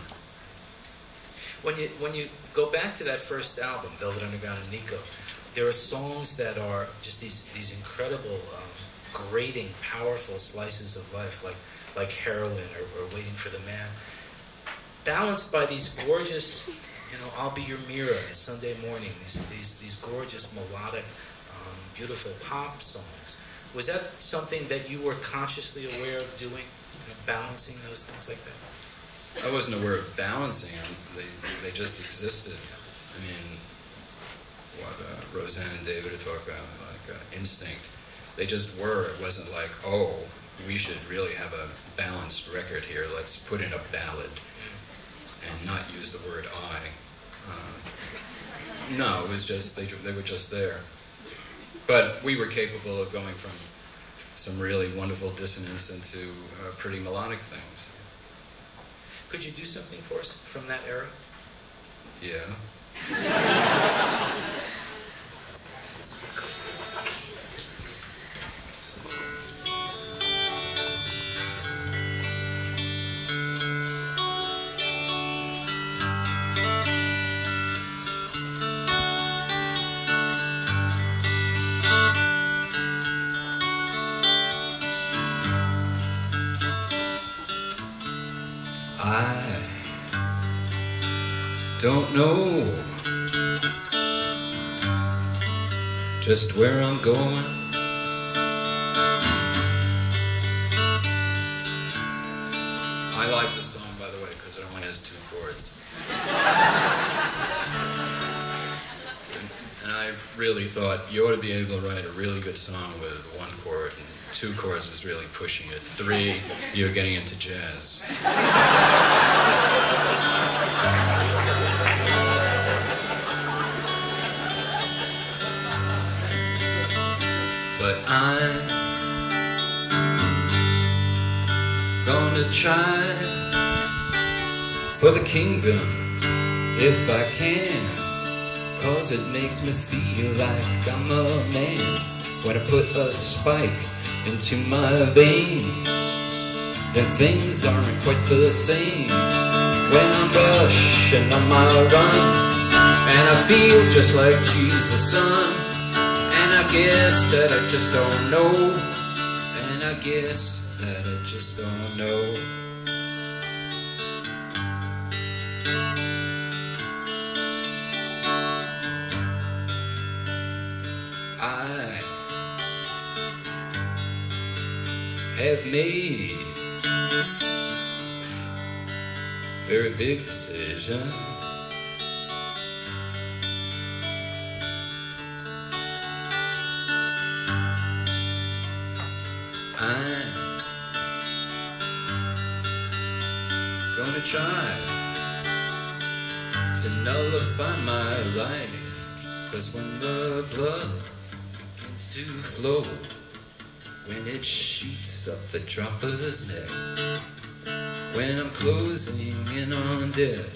When you go back to that first album, Velvet Underground and Nico, there are songs that are just these incredible, grating, powerful slices of life, like Heroin or Waiting for the Man, balanced by these gorgeous, I'll Be Your Mirror and Sunday Morning, these gorgeous melodic, beautiful pop songs. Was that something that you were consciously aware of doing, balancing those things like that? I wasn't aware of balancing them. They just existed. What Rosanne and David are talking about, like instinct. They just were. It wasn't like, oh, we should really have a balanced record here. Let's put in a ballad and not use the word I. No, it was just, they were just there. But we were capable of going from some really wonderful dissonance into pretty melodic things. Could you do something for us from that era? Yeah. I don't know just where I'm going. I like this song, by the way, because it only has 2 chords. And I really thought you ought to be able to write a really good song with 1 chord, and 2 chords was really pushing it. 3, you're getting into jazz. But I'm gonna try for the kingdom if I can, 'cause it makes me feel like I'm a man. When I put a spike into my vein, then things aren't quite the same. When I'm rushing on my run, and I feel just like Jesus' son, and I guess that I just don't know, and I guess that I just don't know. I have made very big decision. I'm gonna try to nullify my life, 'cause when the blood begins to flow, when it shoots up the dropper's neck, when I'm closing in on death,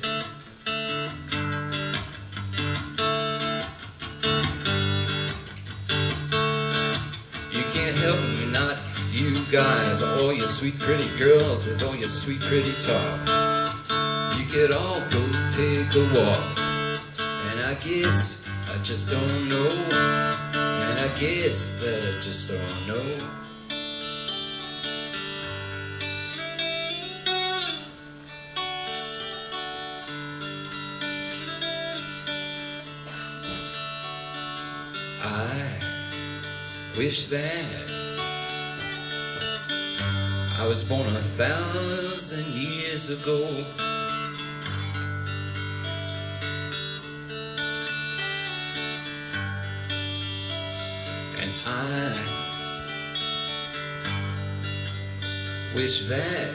you can't help me, not you guys, all your sweet pretty girls with all your sweet pretty talk. You could all go take a walk, and I guess I just don't know, and I guess that I just don't know. I wish that I was born 1,000 years ago. And I wish that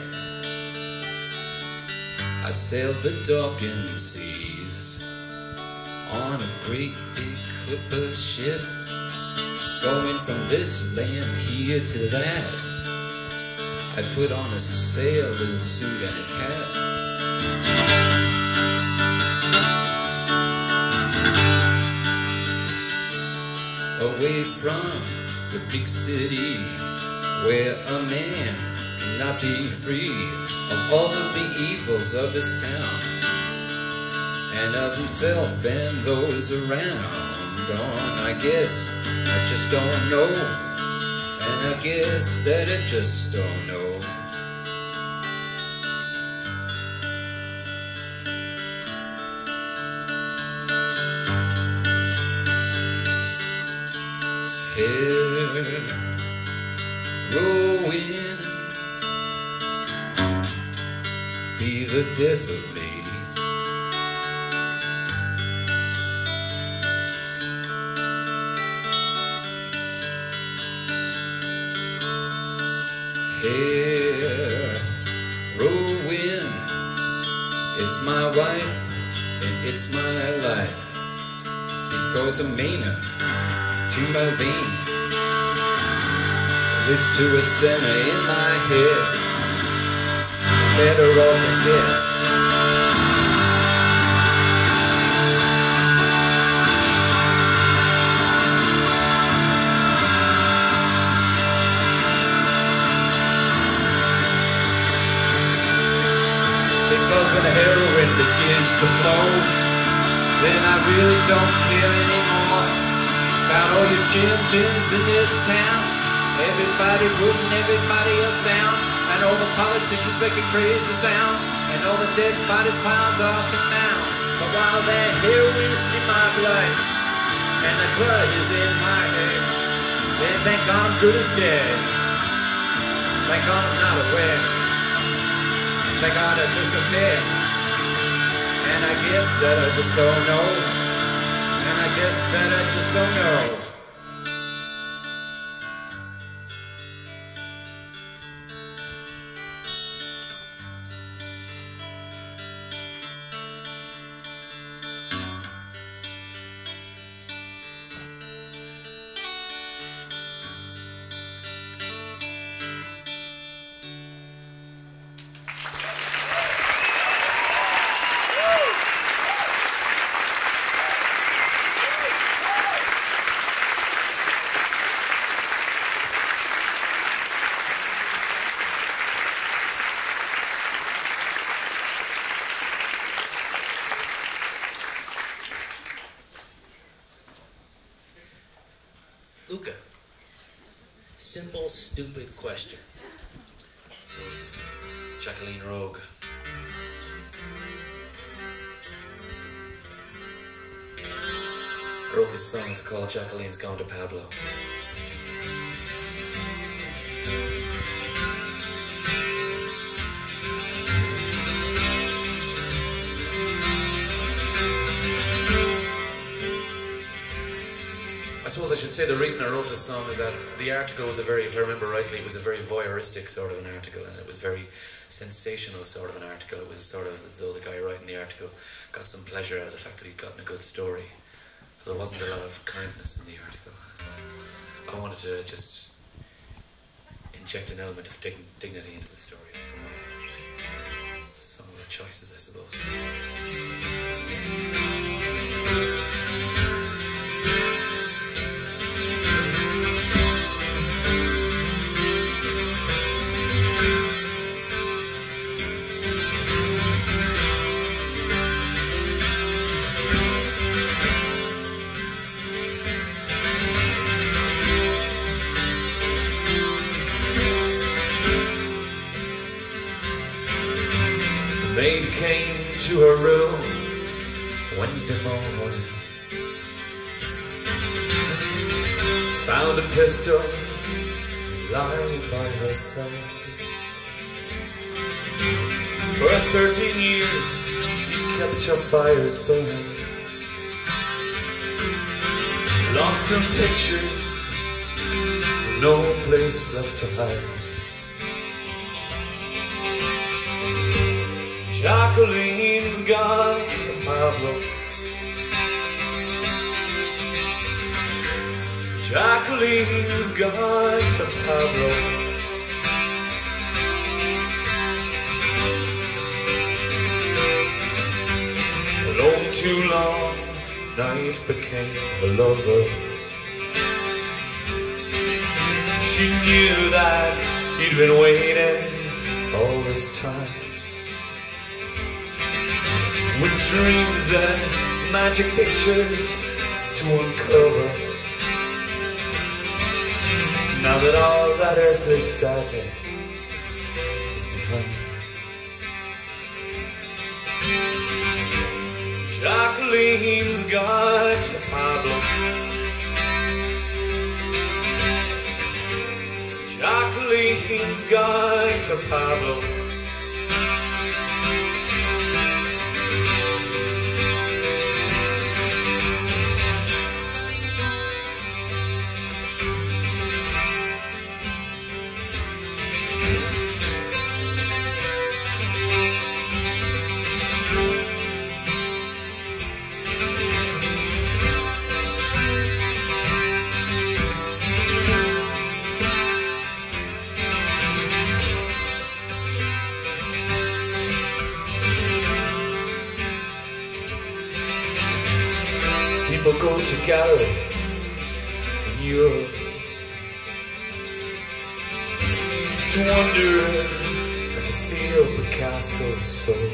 I'd sailed the darkened seas on a great big clipper ship, going from this land here to that. I put on a sailor's suit and cap, away from the big city, where a man cannot be free of all of the evils of this town, and of himself and those around. On, I guess I just don't know, and I guess that I just don't know. Heroin be the death of me. Heroin, it's my wife and it's my life, because I'm Maynard to my vein, it's to a center in my head, better off than dead. Because when the heroin begins to flow, then I really don't care anymore about all your Jim-Jims in this town. Everybody putting everybody else down, and all the politicians making crazy sounds, and all the dead bodies piled up and mound. But while that heroin's in my blood, and the blood is in my head, then thank God I'm good as dead. Thank God I'm not aware. Thank God I just don't care. And I guess that I just don't know. And I guess that I just don't know. Luka, simple, stupid question. Jacqueline Rogue. I wrote this song, it's called Jacqueline's Gone to Pablo. suppose I should say the reason I wrote this song is that the article was a very, if I remember rightly, it was a very voyeuristic sort of an article, and it was very sensational sort of an article. It was sort of as though the guy writing the article got some pleasure out of the fact that he'd gotten a good story. So there wasn't a lot of kindness in the article. I wanted to just inject an element of dignity into the story. So some of the choices, I suppose. The maid came to her room Wednesday morning, found a pistol lying by her side. For 13 years she kept her fires burning, lost in pictures, no place left to hide. Jacqueline's gone to Pablo. Jacqueline's gone to Pablo. Alone too long, night became a lover. She knew that he'd been waiting all this time, with dreams and magic pictures to uncover. Now that all that earthly sadness is behind, Jacqueline's gone to Pablo. Jacqueline's gone to Pablo. People go to galleries in Europe to wonder and to feel Picasso's soul.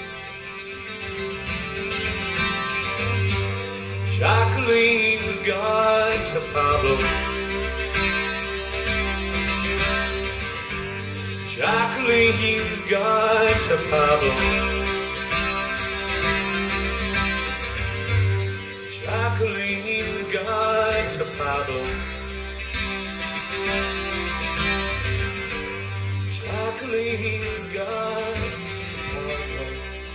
Jacqueline's gone to Pablo. Jacqueline's gone to Pablo. Jacqueline's gone to Pablo. Jacqueline's gone to Pablo.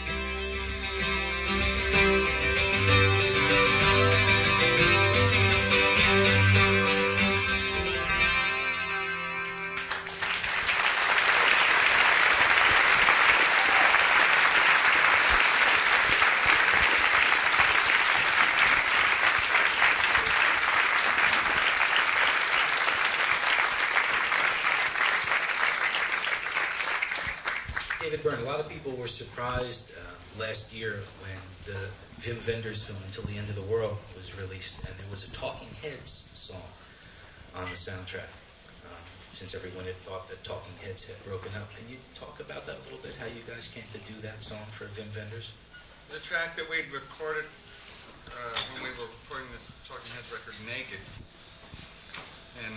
Byrne, a lot of people were surprised last year when the Wim Wenders film Until the End of the World was released, and there was a Talking Heads song on the soundtrack, since everyone had thought that Talking Heads had broken up. Can you talk about that a little bit, how you guys came to do that song for Wim Wenders? It was a track that we'd recorded when we were recording this Talking Heads record naked, and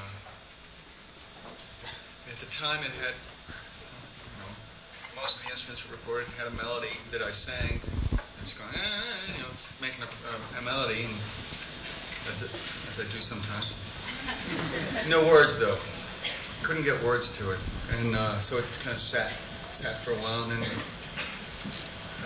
at the time it had, most of the instruments were recorded, had a melody that I sang. I was going, making up a melody, and as I do sometimes. No words though. Couldn't get words to it, and so it kind of sat for a while, and then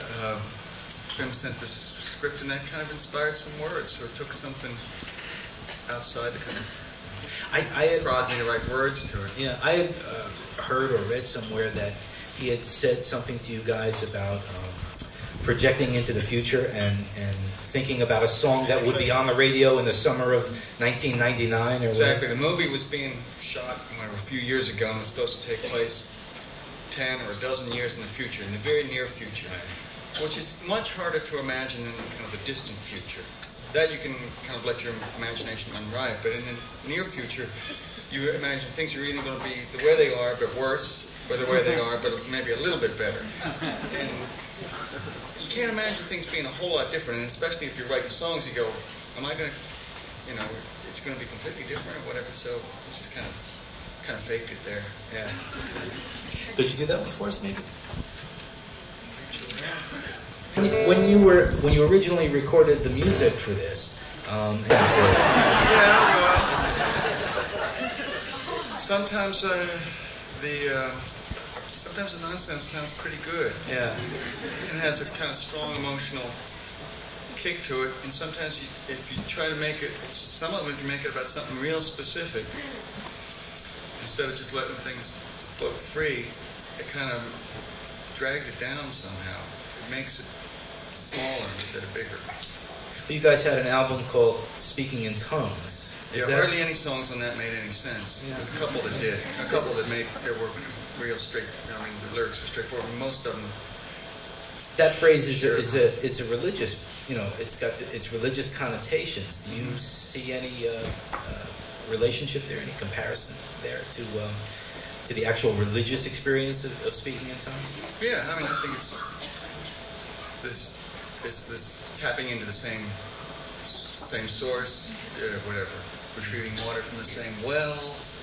Vim sent this script, and that kind of inspired some words. So it took something outside to kind of I had prod me to write words to it. Yeah, I had heard or read somewhere that he had said something to you guys about projecting into the future and thinking about a song that would be on the radio in the summer of 1999 or Exactly. whatever. The movie was being shot a few years ago and was supposed to take place 10 or a dozen years in the future, in the very near future, which is much harder to imagine than kind of the distant future. That you can kind of let your imagination run riot, but in the near future, you imagine things are either going to be the way they are, but worse, or the way they are, but maybe a little bit better. And you can't imagine things being a whole lot different, and especially if you're writing songs, you go, am I going to, it's going to be completely different or whatever, so we just kind of faked it there. Yeah. Could you do that one for us, maybe? When you originally recorded the music for this, sometimes sometimes the nonsense sounds pretty good. Yeah. And it has a kind of strong emotional kick to it. And sometimes if you try to make it, some of them, if you make it about something real specific, instead of just letting things float free, it kind of drags it down somehow. It makes it smaller instead of bigger. You guys had an album called Speaking in Tongues. Hardly any songs on that made any sense. Yeah. There's a couple that did. A couple that were real straight. I mean, the lyrics were straightforward. Most of them. That phrase it's a religious. It's got its religious connotations. Do you see any relationship there? Any comparison there to the actual religious experience of speaking in tongues? Yeah, I mean, I think it's this tapping into the same source, whatever, retrieving water from the same well.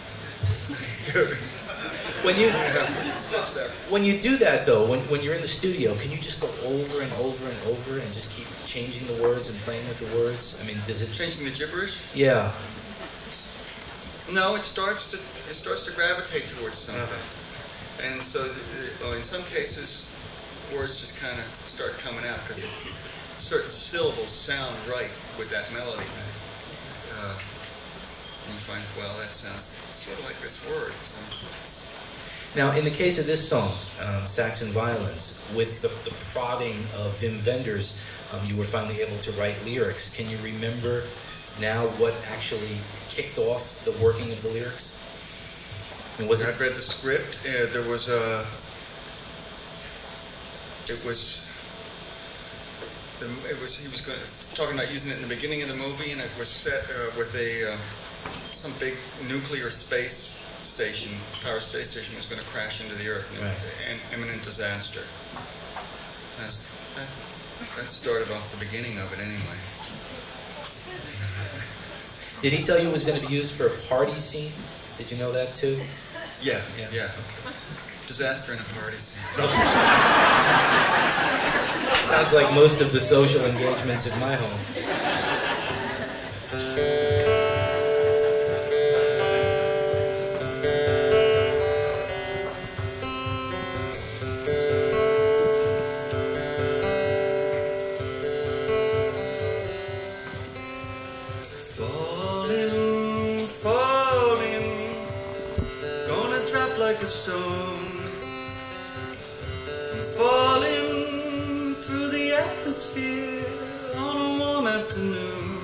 When you do that though, when you're in the studio, can you just go over and over and over and just keep changing the words and playing with the words? I mean, does it changing the gibberish? Yeah. No, it starts to gravitate towards something, and so in some cases, words just kind of start coming out because certain syllables sound right with that melody. And you find, well, that sounds sort of like this word. So. Now, in the case of this song, Saxon Violins, with the prodding of Wim Wenders, you were finally able to write lyrics. Can you remember now what actually kicked off the working of the lyrics? I mean, I've read the script. There was a... He was talking about using it in the beginning of the movie, and it was set with some big nuclear space station, power space station, was going to crash into the earth, and it was an imminent disaster. That started off the beginning of it, anyway. Did he tell you it was going to be used for a party scene? Did you know that too? Yeah. Okay. Disaster in a party scene. Sounds like most of the social engagements at my home. Falling, gonna drop like a stone. Falling through the atmosphere on a warm afternoon.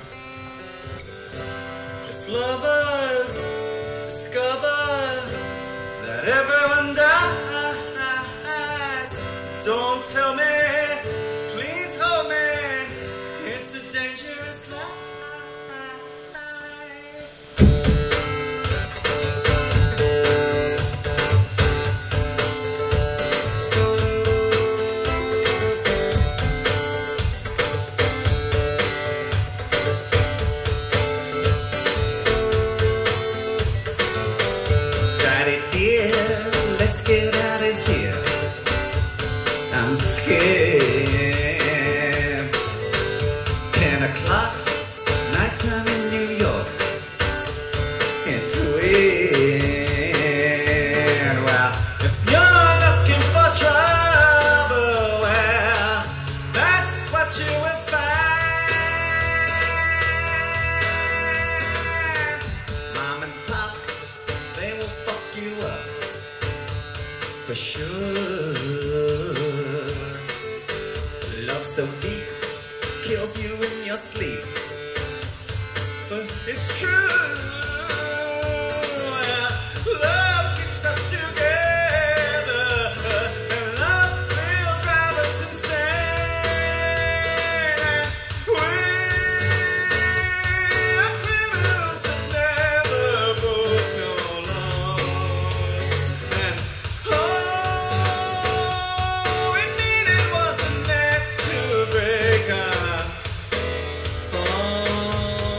If lovers discover that everyone dies, don't tell me, please hold me, it's a dangerous life. Let's get out of here. I'm scared. 10 o'clock, nighttime in New York. It's weird. Well, if you're looking for trouble, well, that's what you will find. asleep. But it's true. Love keeps us together, and love will drive us insane. We are criminals that never broke no laws. And all we needed was a net to break our fall.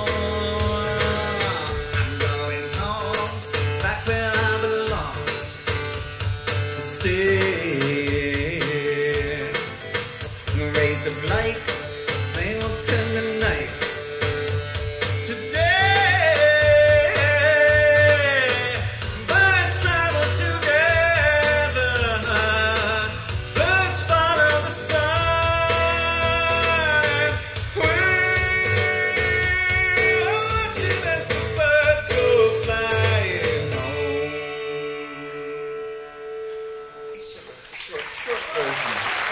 I'm going home, back where I belong, to stay. Rays of light, they will turn the night today. Birds travel together, birds follow the sun. We are watching as the birds go flying home. Short version.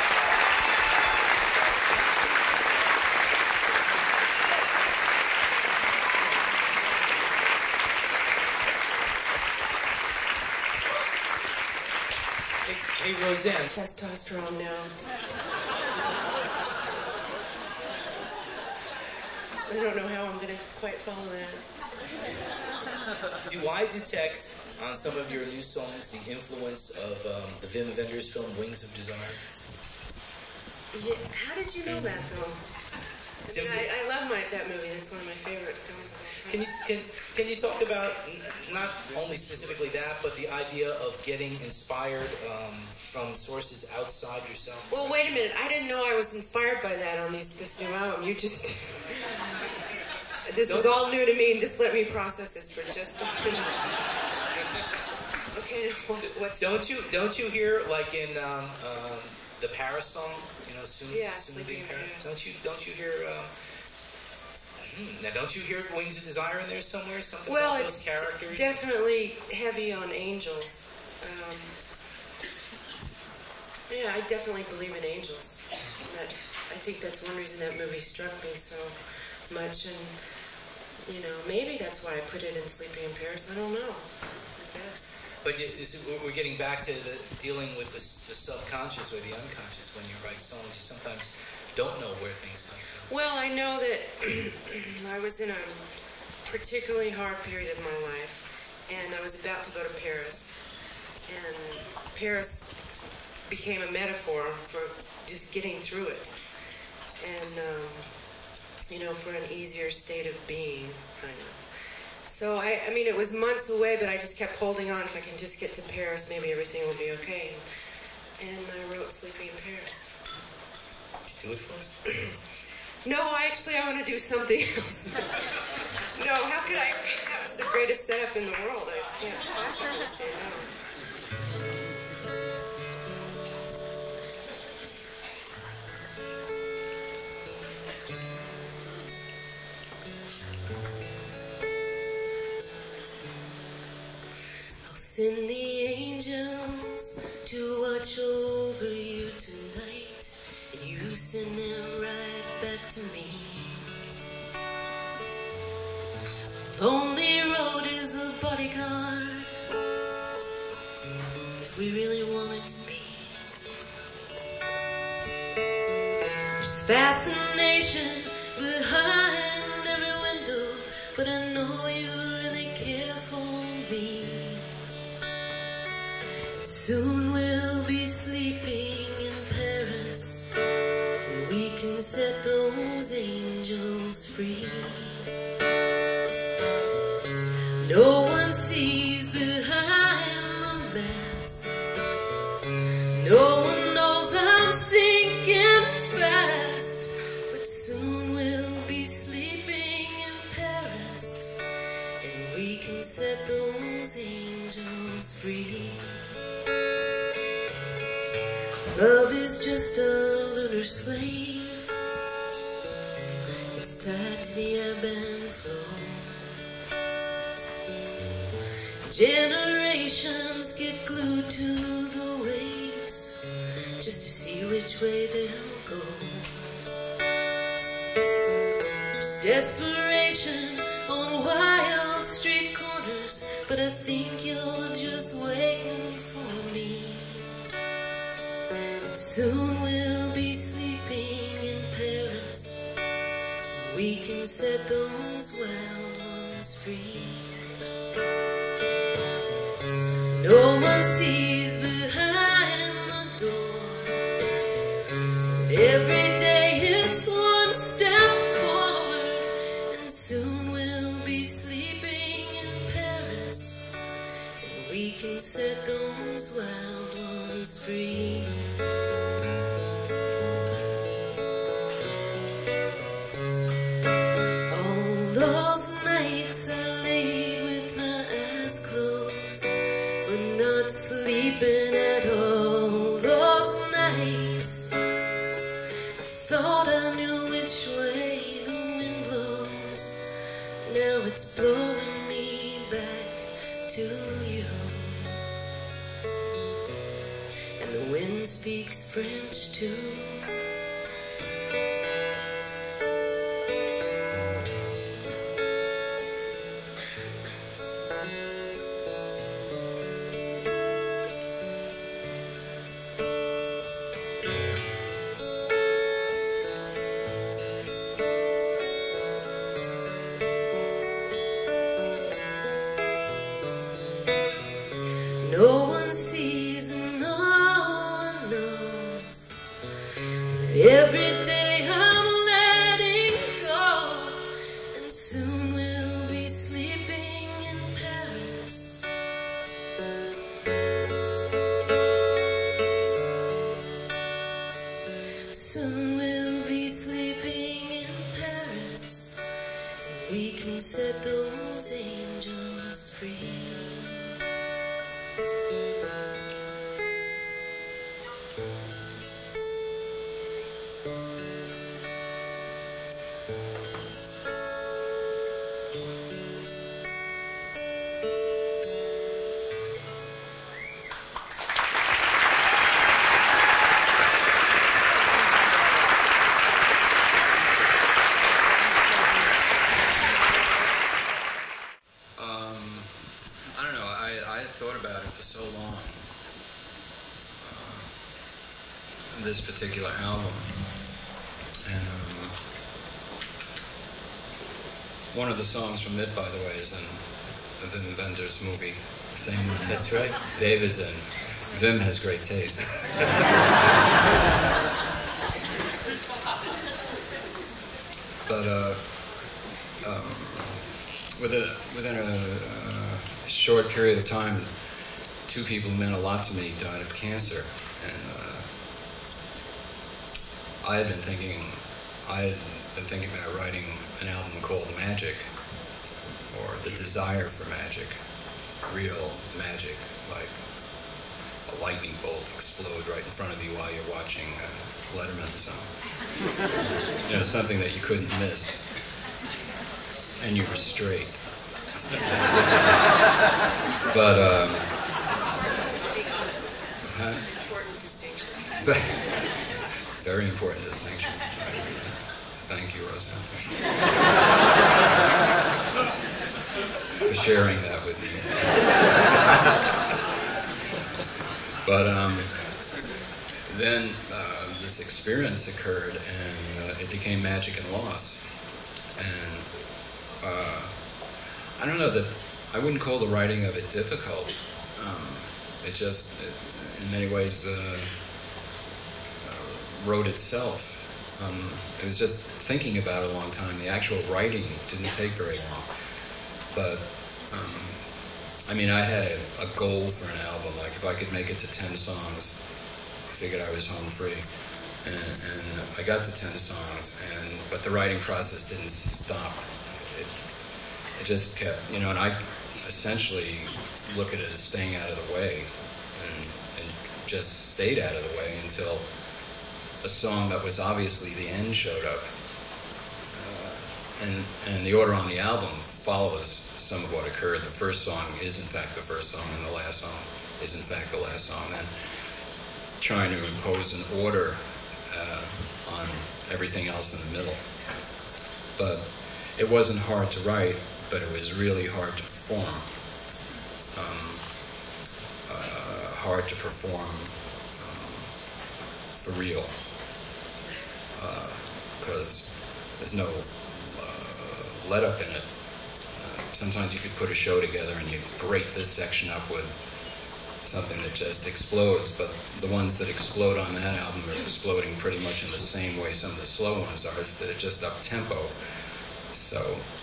Hey, Rosanne. Testosterone now. I don't know how I'm going to quite follow that. Do I detect on some of your new songs the influence of the Wim Wenders film Wings of Desire? Yeah, how did you know that, though? I mean, I love that movie. That's one of my favorite films of all time. Can you talk about not only specifically that, but the idea of getting inspired from sources outside yourself? Well, wait a minute. I didn't know I was inspired by that on this new album. You just... This is all new to me, and just let me process this for just a minute. Okay, what's... Don't you hear, like in the Paris song, you know, soon Yeah, to be Sleeping in Paris. Paris. Don't you hear? Now, don't you hear Wings of Desire in there somewhere? Something Well, about those it's characters. definitely heavy on angels. Yeah, I definitely believe in angels. I think that's one reason that movie struck me so much, and you know, maybe that's why I put it in Sleeping in Paris. I don't know. I guess. But we're getting back to dealing with the subconscious or the unconscious when you write songs. You sometimes don't know where things come from. Well, I know that I was in a particularly hard period of my life, and I was about to go to Paris. And Paris became a metaphor for just getting through it. And, you know, for an easier state of being, kind of. So, I mean, it was months away, but I just kept holding on. If I can just get to Paris, maybe everything will be okay. And I wrote Sleeping in Paris. Did you do it for us? No, I want to do something else. No, how could I? That was the greatest setup in the world. I can't possibly say no. I'll send the angels to watch over you tonight, and you send them right back to me. Lonely road is a bodyguard, if we really want it to be. There's fascination behind every window, but I know you really care for me. Soon we'll be sleeping in Paris, and we can set those angels free. No one sees behind the mask. No one knows I'm sinking fast. But soon we'll be sleeping in Paris, and we can set those angels free. Love is just a lunar slave. It's tied to the ebb and flow. Generations get glued to the waves just to see which way they'll go. Desperation on wild street corners, but I think you're just waiting for me. And soon we'll be sleeping in Paris. We can set those wild ones free. No one sees behind the door. Every day it's one step forward, and soon we'll be sleeping in Paris, and we can set those wild ones free. All those nights I lay with my eyes closed, but not sleeping at all. Those nights I thought I knew which way the wind blows. Now it's blowing me back to you. And the wind speaks French too. No one sees and no one knows, but every day I'm letting go, and soon we'll be sleeping in Paris. Soon we'll be sleeping in Paris, and we can set those angels free. I don't know. I had thought about it for so long. This particular album, and one of the songs from it, by the way, is in the Vin Vender's movie. The same one. That's right. David's in. Vim has great taste. But within a short period of time, two people who meant a lot to me died of cancer, and I had been thinking about writing an album called Magic, or The Desire for Magic, real magic, like a lightning bolt explode right in front of you while you're watching Letterman or something. You know, something that you couldn't miss, and you were straight. But Important distinction. very important distinction. Thank you, Rosanne, for sharing that with me. But then this experience occurred, and it became Magic and Loss. And I don't know that I wouldn't call the writing of it difficult. It just, in many ways, wrote itself. It was just thinking about it a long time. The actual writing didn't take very long. But, I mean, I had a goal for an album. Like, if I could make it to 10 songs, I figured I was home free. And I got to 10 songs, but the writing process didn't stop. It just kept, you know, and I essentially look at it as staying out of the way, and just stayed out of the way until a song that was obviously the end showed up. And the order on the album follows some of what occurred. The first song is in fact the first song, and the last song is in fact the last song. And trying to impose an order on everything else in the middle. But it wasn't hard to write, but it was really hard to perform. Hard to perform for real, because there's no let up in it. Sometimes you could put a show together and you break this section up with something that just explodes, but the ones that explode on that album are exploding pretty much in the same way some of the slow ones are. They're just up tempo. So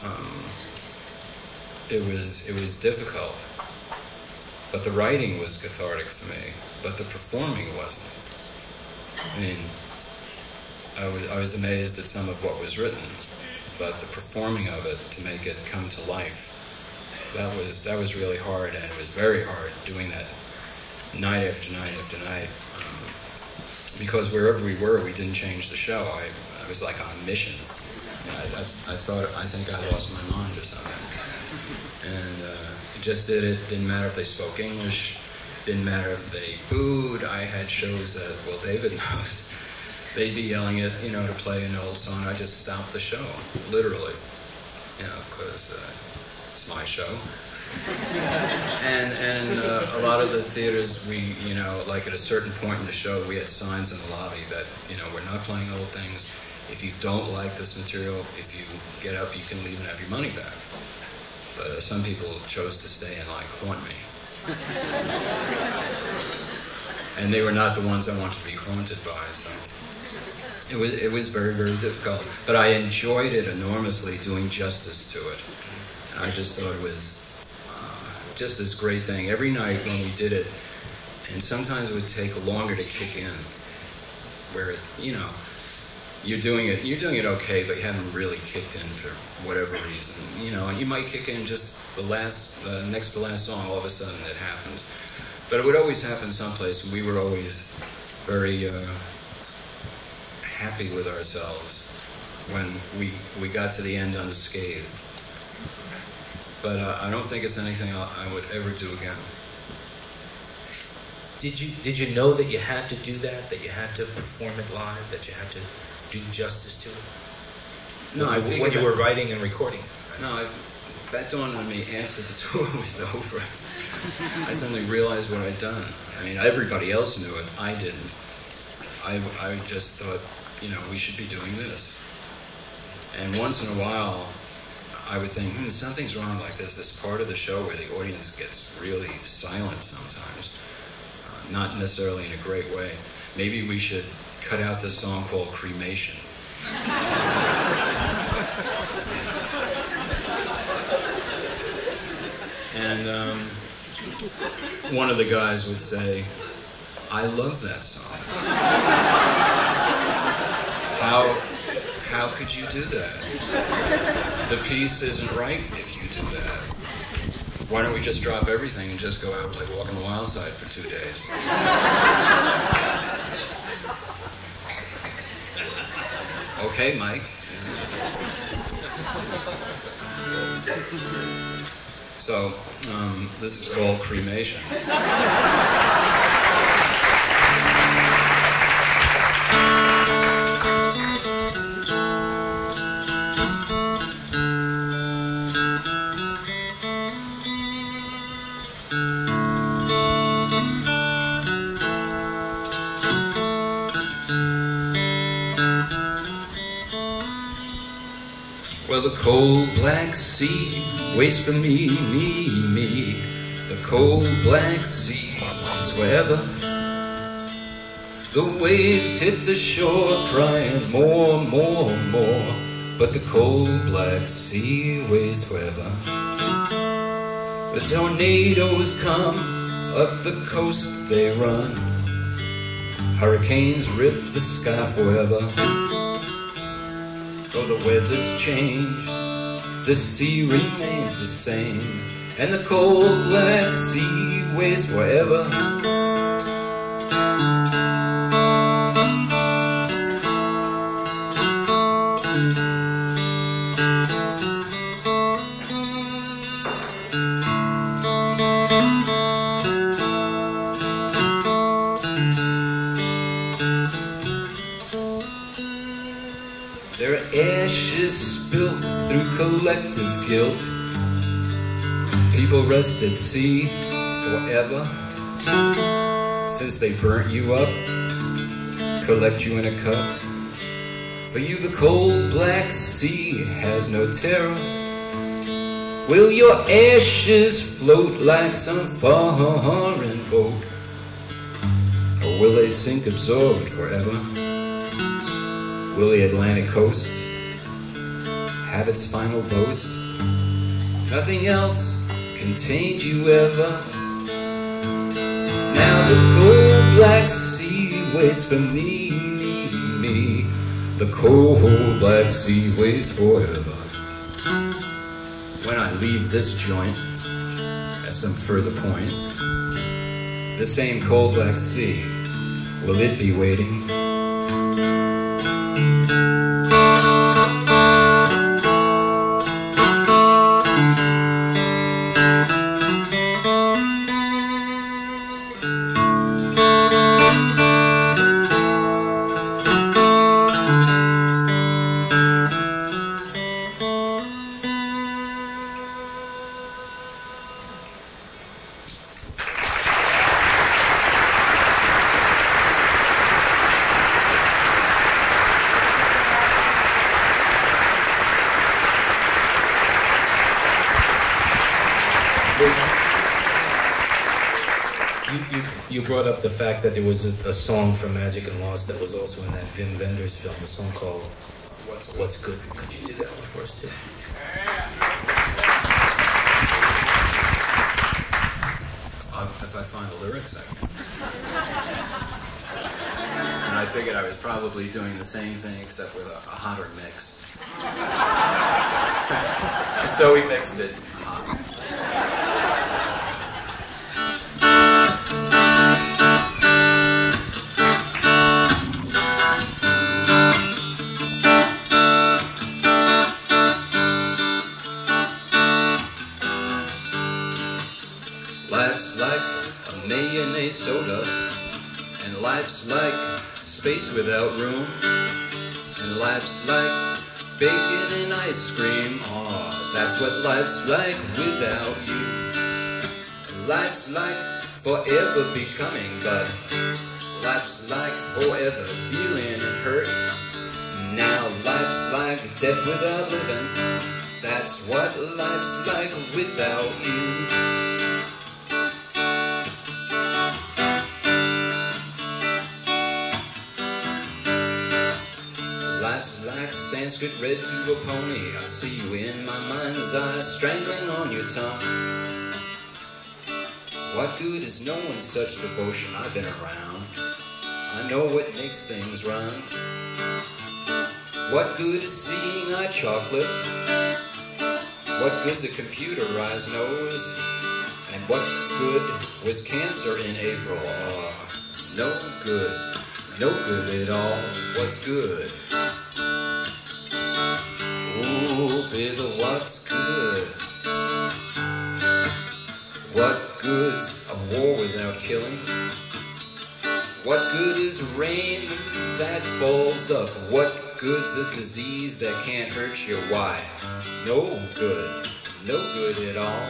it was difficult. But the writing was cathartic for me, but the performing wasn't. I mean, I was amazed at some of what was written, but the performing of it to make it come to life, that was really hard, and it was very hard doing that night after night after night. Because wherever we were, we didn't change the show. I was like on a mission. I think I lost my mind or something. And just did it. Didn't matter if they spoke English. Didn't matter if they booed. I had shows that, well, David knows. They'd be yelling it, to play an old song. I just stopped the show, literally, because it's my show. And a lot of the theaters, we, like at a certain point in the show, we had signs in the lobby that, we're not playing old things. If you don't like this material, if you get up, you can leave and have your money back. But some people chose to stay and haunt me. And they were not the ones I wanted to be haunted by, so it was very, very difficult. But I enjoyed it enormously, doing justice to it. And I just thought it was just this great thing. Every night when we did it, and sometimes it would take longer to kick in, where you're doing it okay, but you haven't really kicked in for whatever reason, and you might kick in just the next to last song, all of a sudden it happens. But it would always happen someplace, and we were always very happy with ourselves when we got to the end unscathed. But I don't think it's anything I would ever do again. Did you know that you had to do that you had to perform it live, that you had to do justice to it? No, when you were writing and recording it. Right? No, that dawned on me after the tour was over. I suddenly realized what I'd done. I mean, everybody else knew it. I didn't. I just thought, we should be doing this. And once in a while, I would think, something's wrong like this part of the show where the audience gets really silent sometimes. Not necessarily in a great way. Maybe we should cut out this song called Cremation. And one of the guys would say, I love that song. How could you do that? The piece isn't right if you do that. Why don't we just drop everything and just go out like Walk on the Wild Side for 2 days? Okay, Mike. So, this is called Cremation. Well, the cold black sea waits for me. The cold black sea waits forever. The waves hit the shore crying more. But the cold black sea waits forever. The tornadoes come, up the coast they run. Hurricanes rip the sky forever. Though the weather's change, the sea remains the same, and the cold black sea waits forever. Their ashes built through collective guilt. People rest at sea forever since they burnt you up, collect you in a cup. For you the cold black sea has no terror. Will your ashes float like some foreign boat? Or will they sink absorbed forever? Will the Atlantic coast have its final boast? Nothing else contained you ever. Now the cold black sea waits for me. The cold black sea waits forever. When I leave this joint at some further point, the same cold black sea, will it be waiting? You brought up the fact that there was a song from Magic and Lost that was also in that Wim Wenders film, a song called What's Good. Could you do that one for us too? If I find the lyrics, I can. And I figured I was probably doing the same thing except with a hotter mix. And so we mixed it hot. Life's like a mayonnaise soda, and life's like space without room, and life's like bacon and ice cream. Oh, that's what life's like without you. And life's like forever becoming, but life's like forever dealing and hurt. Now life's like death without living. That's what life's like without you. Life's like Sanskrit read to a pony. I see you in my mind's eye, strangling on your tongue. What good is knowing such devotion? I've been around. I know what makes things run. What good is seeing eye chocolate? What good's a computerized nose? And what good was cancer in April? Oh, no good. No good at all. What's good? Ooh, baby, what's good? What good's a war without killing? What good is rain that falls up? What good's a disease that can't hurt you? Why? No good. No good at all.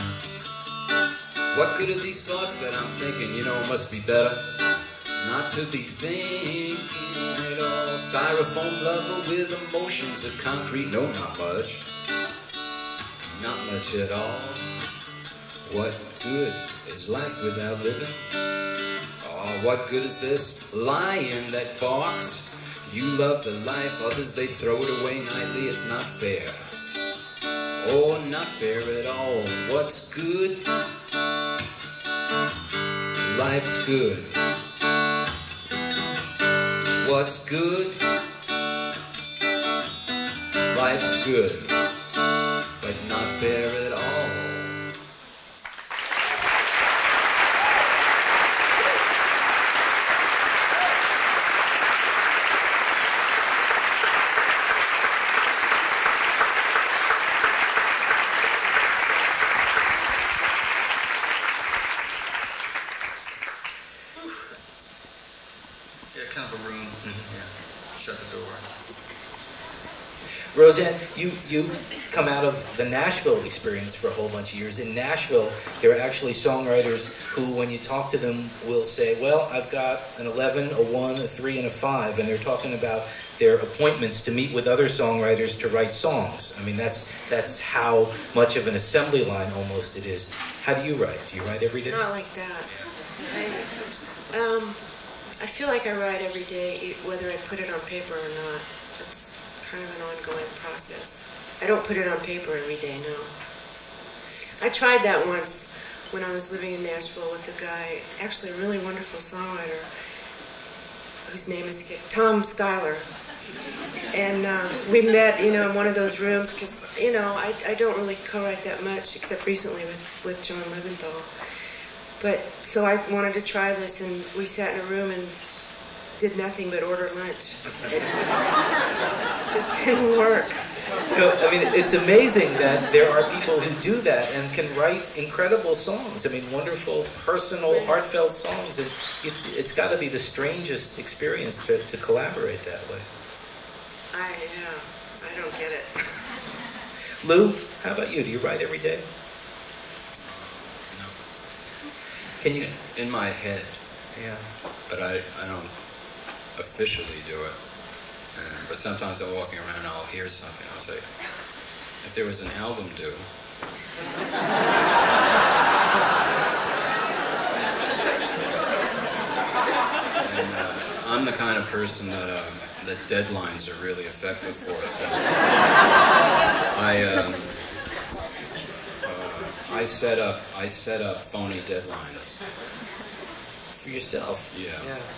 What good are these thoughts that I'm thinking? You know, it must be better not to be thinking at all. Styrofoam lover with emotions of concrete. No, not much. Not much at all. What good is life without living? Oh, what good is this lion that barks? You love the life, others they throw it away nightly. It's not fair. Oh, not fair at all. What's good? Life's good. What's good? Life's good, but not fair at all. Yeah, kind of a room. Yeah, shut the door. Rosanne, you come out of the Nashville experience for a whole bunch of years. In Nashville, there are actually songwriters who, when you talk to them, will say, well, I've got an 11, a 1, a 3, and a 5, and they're talking about their appointments to meet with other songwriters to write songs. I mean, that's how much of an assembly line almost it is. How do you write? Do you write every day? Not like that. I feel like I write every day, whether I put it on paper or not. It's kind of an ongoing process. I don't put it on paper every day, no. I tried that once when I was living in Nashville with a guy, actually a really wonderful songwriter, whose name is Tom Schuyler. And we met, in one of those rooms, because, I don't really co-write that much, except recently with John Leventhal. But, so I wanted to try this, and we sat in a room and did nothing but order lunch. It didn't work. I mean, it's amazing that there are people who do that and can write incredible songs. I mean, wonderful, personal, heartfelt songs. And it's got to be the strangest experience to collaborate that way. I don't get it. Lou, how about you? Do you write every day? No. Can you? In my head. Yeah. But I don't officially do it. But sometimes I'm walking around and I'll hear something. I'll say, if there was an album due, and I'm the kind of person that deadlines are really effective for. So I set up phony deadlines for yourself. Yeah.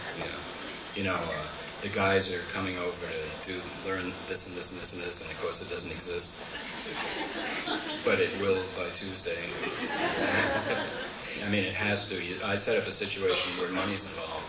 The guys are coming over to learn this and this and this and this, and of course it doesn't exist. But it will by Tuesday. I mean, it has to. I set up a situation where money's involved.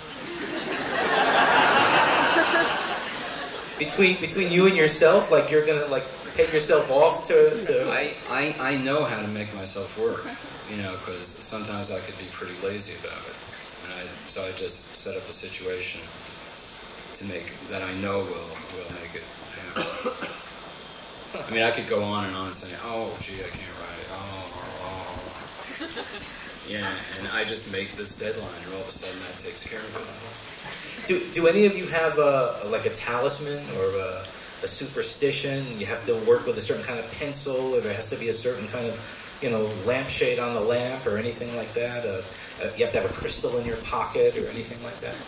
Between you and yourself, like you're gonna pay yourself off to. I know how to make myself work, because sometimes I could be pretty lazy about it, so I just set up a situation to make that I know will make it happen. I mean, I could go on and on saying, "Oh, gee, I can't write it." Oh. Yeah, and I just make this deadline, and all of a sudden that takes care of it. Do any of you have a talisman or a superstition? You have to work with a certain kind of pencil, or there has to be a certain kind of lampshade on the lamp, or anything like that. You have to have a crystal in your pocket, or anything like that.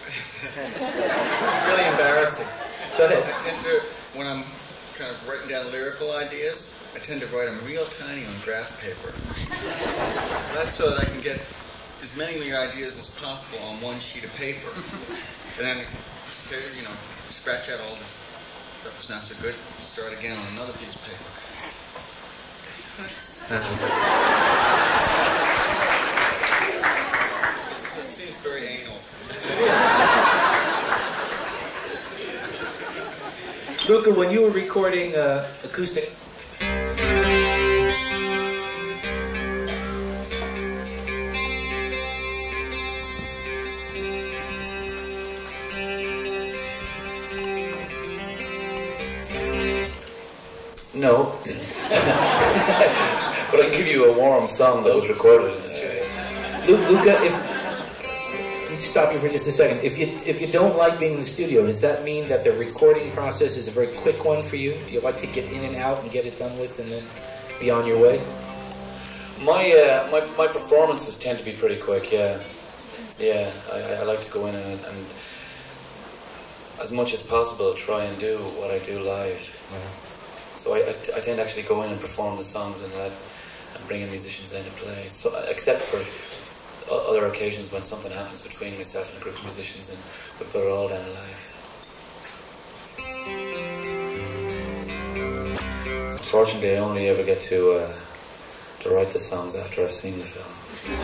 Really embarrassing. Go ahead. I tend to, when I'm kind of writing down lyrical ideas, I tend to write them real tiny on graph paper. That's so that I can get as many of your ideas as possible on one sheet of paper. And then, scratch out all the stuff that's not so good, start again on another piece of paper. It seems very anal. Luka, when you were recording acoustic... No. But I can give you a warm song that was recorded in the studio. Luka, let me stop you for just a second. If you don't like being in the studio, does that mean that the recording process is a very quick one for you? Do you like to get in and out and get it done with and then be on your way? My performances tend to be pretty quick, yeah. Yeah, I like to go in and as much as possible try and do what I do live. So I tend to actually go in and perform the songs and bring in musicians in to play. So except for other occasions when something happens between myself and a group of musicians, and we put it all down live. Unfortunately, I only ever get to write the songs after I've seen the film.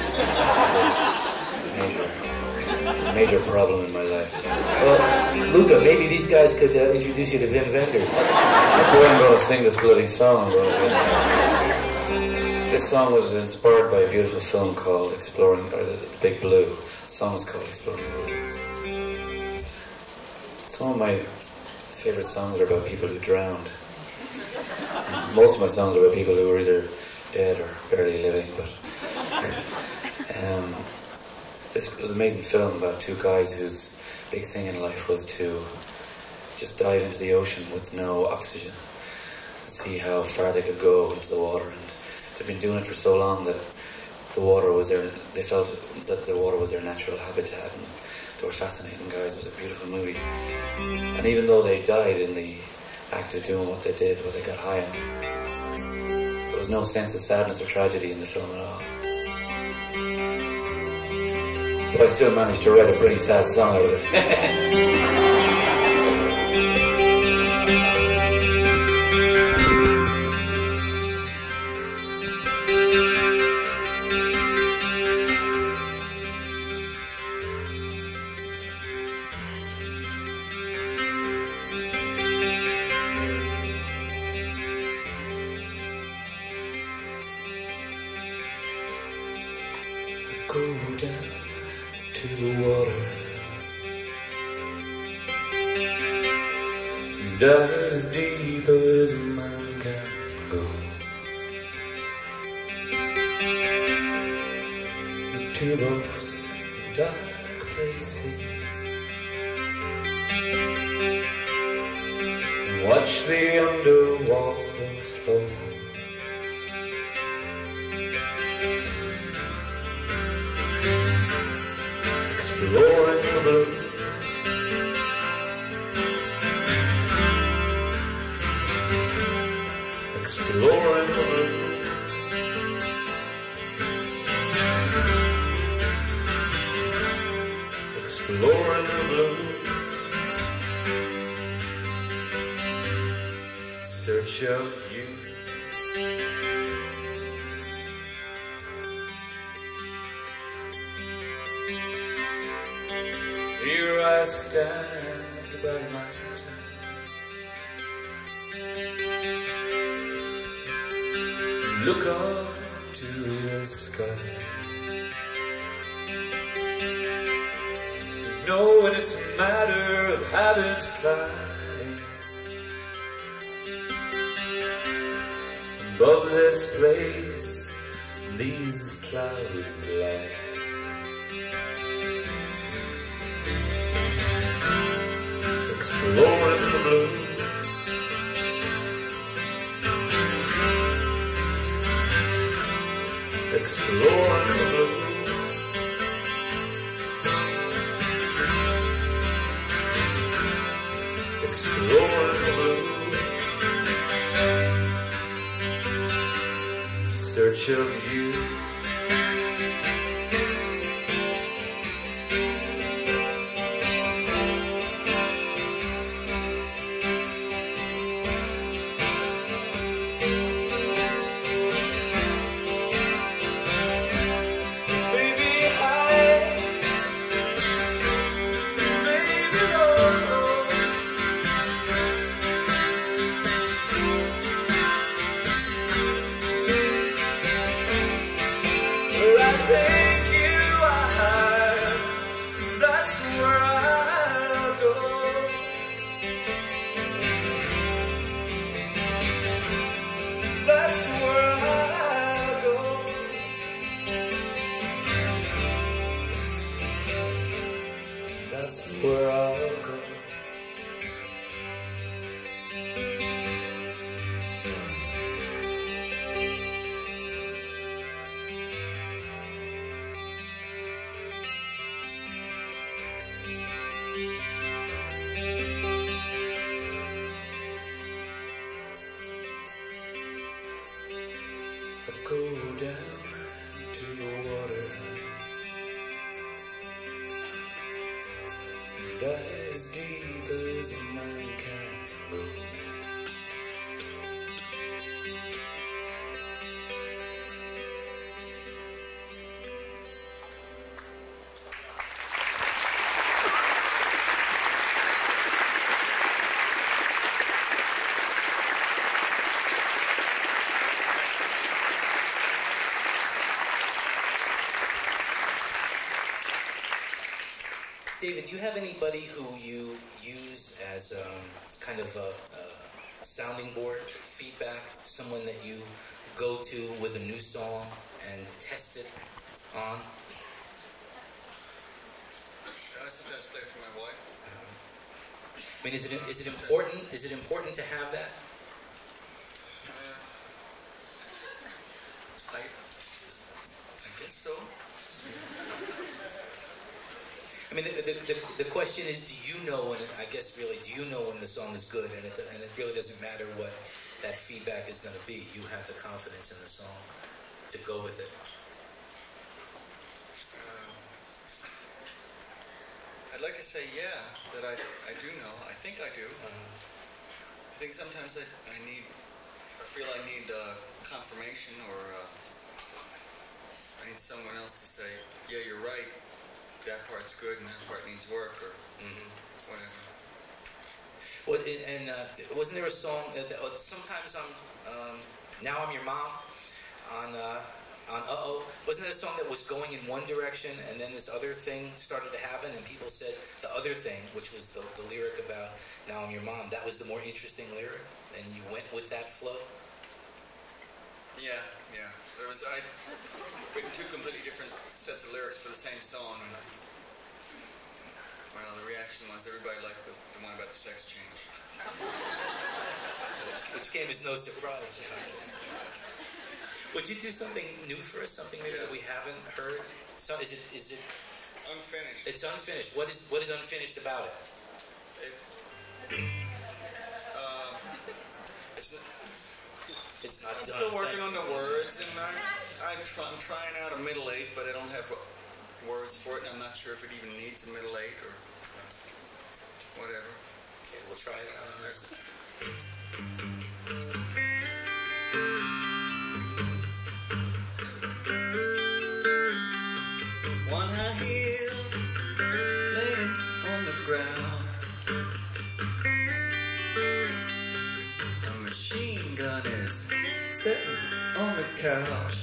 It's a major problem in my life. Well, Luka, maybe these guys could introduce you to Vim Wenders. That's why I'm going to sing this bloody song. This song was inspired by a beautiful film called The Big Blue. The song is called Exploring the Blue. Some of my favorite songs are about people who drowned. Most of my songs are about people who are either dead or barely living, but this was an amazing film about two guys whose big thing in life was to just dive into the ocean with no oxygen and see how far they could go into the water. And they'd been doing it for so long that the water was they felt that the water was their natural habitat, and they were fascinating guys. It was a beautiful movie. And even though they died in the act of doing what they did, what they got high on, there was no sense of sadness or tragedy in the film at all. But I still managed to write a pretty sad song out of it. Go down to the water, dive as deep as a man can go, to those dark places, watch the underwater flow. Exploring the blue, exploring the blue, exploring the blue, search of you. Here I stand by the mountain, look up to the sky, knowing it's a matter of having to climb above this place, these clouds lie. Exploring the blue, exploring the blue, exploring the blue, search of you. Where I'll go. I'll go down to the water, dive as deep as a man can go. David, do you have anybody who you use as kind of a sounding board, feedback, someone that you go to with a new song and test it on? I sometimes play for my wife. I mean, is it important? Is it important to have that? I guess so. I mean, the question is, do you know when? I guess really, do you know when the song is good? And it really doesn't matter what that feedback is going to be. You have the confidence in the song to go with it. I'd like to say, yeah, that I do know. I think I do. I think sometimes I feel I need confirmation, or I need someone else to say, yeah, you're right, that part's good and that part needs work, or whatever. Well, and wasn't there a song that sometimes Now I'm Your Mom on Uh-Oh? Wasn't that a song that was going in one direction and then this other thing started to happen, and people said the other thing, which was the lyric about Now I'm Your Mom, that was the more interesting lyric, and you went with that flow? Yeah. I'd written two completely different sets of lyrics for the same song, and well, the reaction was everybody liked the one about the sex change. Which came as no surprise. Would you do something new for us? Something maybe that we haven't heard? So is it unfinished? It's unfinished. What is unfinished about it? It's not I'm done. still working on the words, and I'm trying out a middle eight, but I don't have words for it, and I'm not sure if it even needs a middle eight or whatever. Okay, we'll try it out. One high heel laying on the ground, a machine gun is sitting on the couch.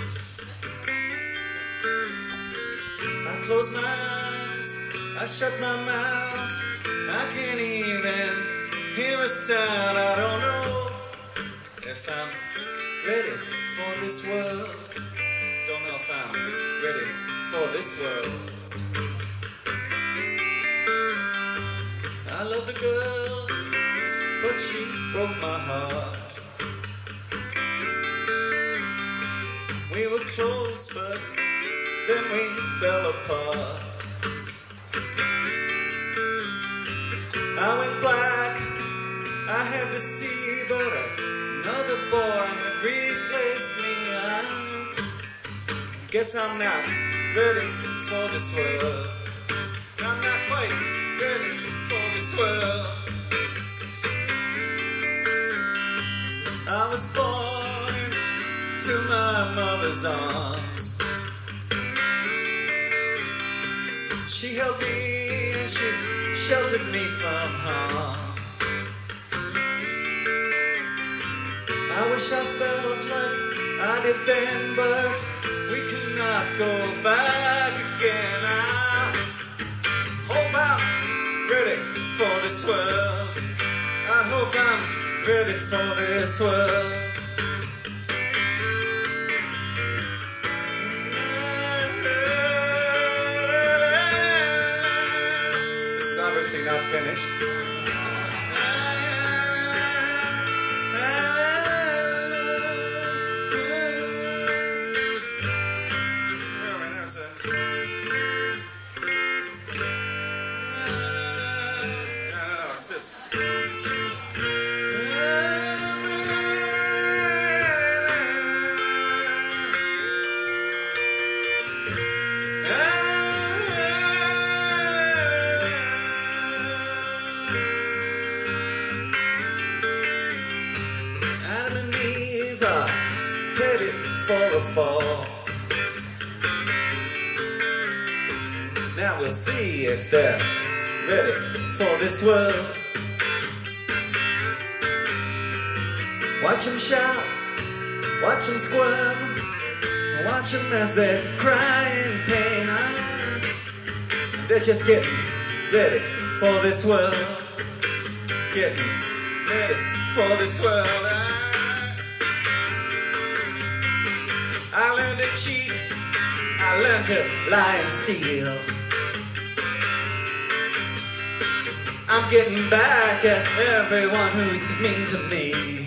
I close my eyes, I shut my mouth, I can't even hear a sound. I don't know if I'm ready for this world. Don't know if I'm ready for this world. I loved a girl, but she broke my heart. We were close, but then we fell apart. I went black, I had to see, but another boy had replaced me. I guess I'm not ready for this world. I'm not quite ready for this world. I was born into my mother's arms. She held me and she sheltered me from harm. I wish I felt like I did then, but we cannot go back again. I hope I'm ready for this world. I hope I'm ready for this world. This is obviously not finished. Fall. Now we'll see if they're ready for this world. Watch them shout, watch them squirm, watch them as they cry in pain. they're just getting ready for this world. Getting ready for this world. I learned to cheat, I learned to lie and steal. I'm getting back at everyone who's mean to me.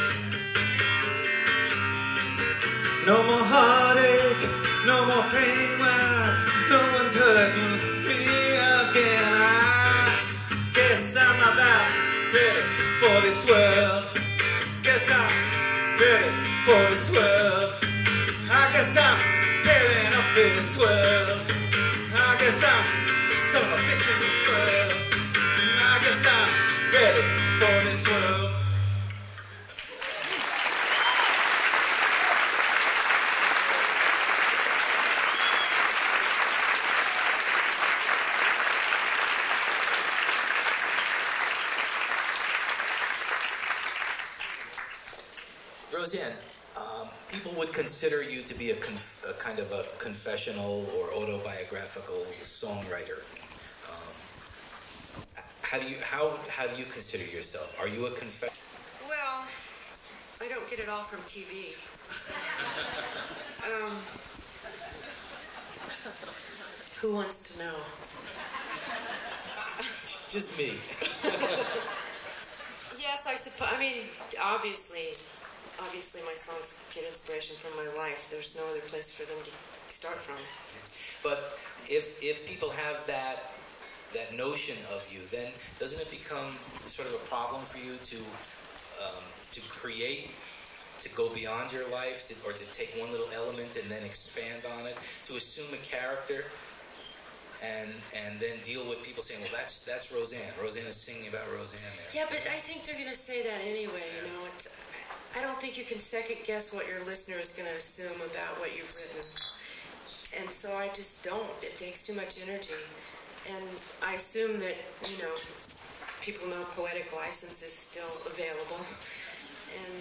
No more heartache, no more pain where no one's hurting me again. I guess I'm about ready for this world. Guess I'm ready for this world. I guess I'm tearing up this world. I guess I'm son of a bitch in this world. I guess I'm ready for this world. Rosanne, people would consider you to be a kind of a confessional or autobiographical songwriter. How do you consider yourself? Are you a Well, I don't get it all from TV. Who wants to know? Just me. Yes, I suppose. I mean, obviously my songs get inspiration from my life. There's no other place for them to start from. But if people have that notion of you, then doesn't it become sort of a problem for you to create, to go beyond your life, or to take one little element and then expand on it, to assume a character, and then deal with people saying, well, that's Rosanne. Rosanne is singing about Rosanne there. Yeah, but I think they're going to say that anyway. You know, I don't think you can second guess what your listener is going to assume about what you've written, and so I just don't. It takes too much energy. And I assume that, you know, people know poetic license is still available. And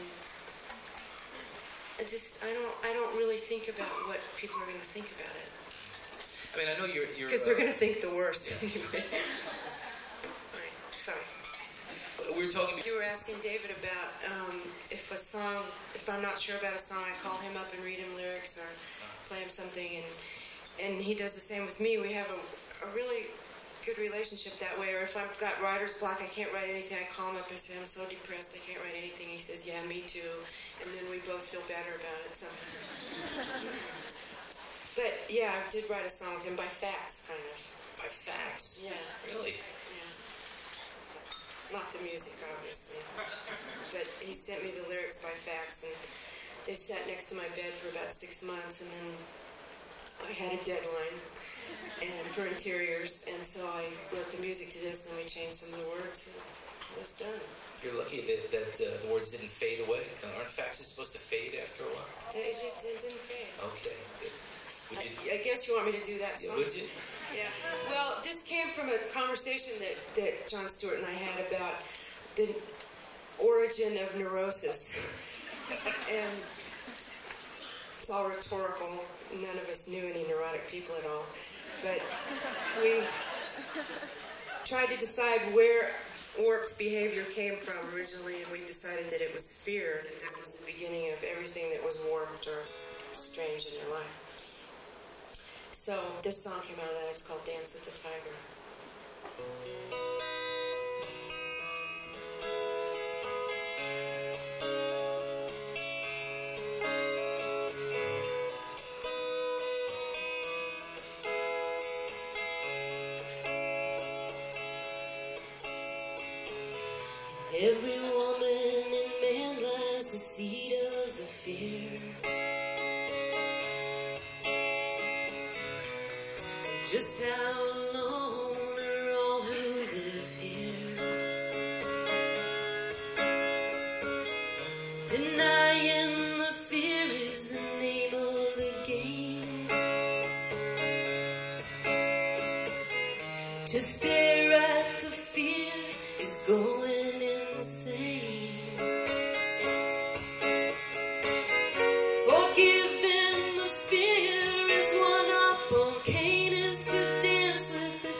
I don't really think about what people are going to think about it. I mean, I know you're because they're going to think the worst anyway. Right, sorry. We were talking. You were asking David about if I'm not sure about a song, I call him up and read him lyrics or play him something, and he does the same with me. We have a really good relationship that way. Or if I've got writer's block, I can't write anything, I call him up and say, I'm so depressed, I can't write anything. He says, yeah, me too. And then we both feel better about it somehow. But yeah, I did write a song with him by fax, kind of. By fax? Yeah. Really? Yeah. Not the music, obviously. But he sent me the lyrics by fax, and they sat next to my bed for about 6 months, and then I had a deadline for interiors, and so I wrote the music to this, and we changed some of the words, and it was done. You're lucky that the words didn't fade away. Aren't faxes supposed to fade after a while? They didn't fade. Okay, good. I guess you want me to do that song? Yeah, would you? Yeah. Well, this came from a conversation that Jon Stewart and I had about the origin of neurosis. And it's all rhetorical. None of us knew any neurotic people at all. But we tried to decide where warped behavior came from originally, and we decided that it was fear, that was the beginning of everything that was warped or strange in your life. So this song came out of that. It's called Dance with the Tiger. Every woman and man lies the seed of the fear. Just how alone are all who live here? Denying the fear is the name of the game. To stare at the fear is going insane. Forgiving the fear is one up on Cain, is to dance with the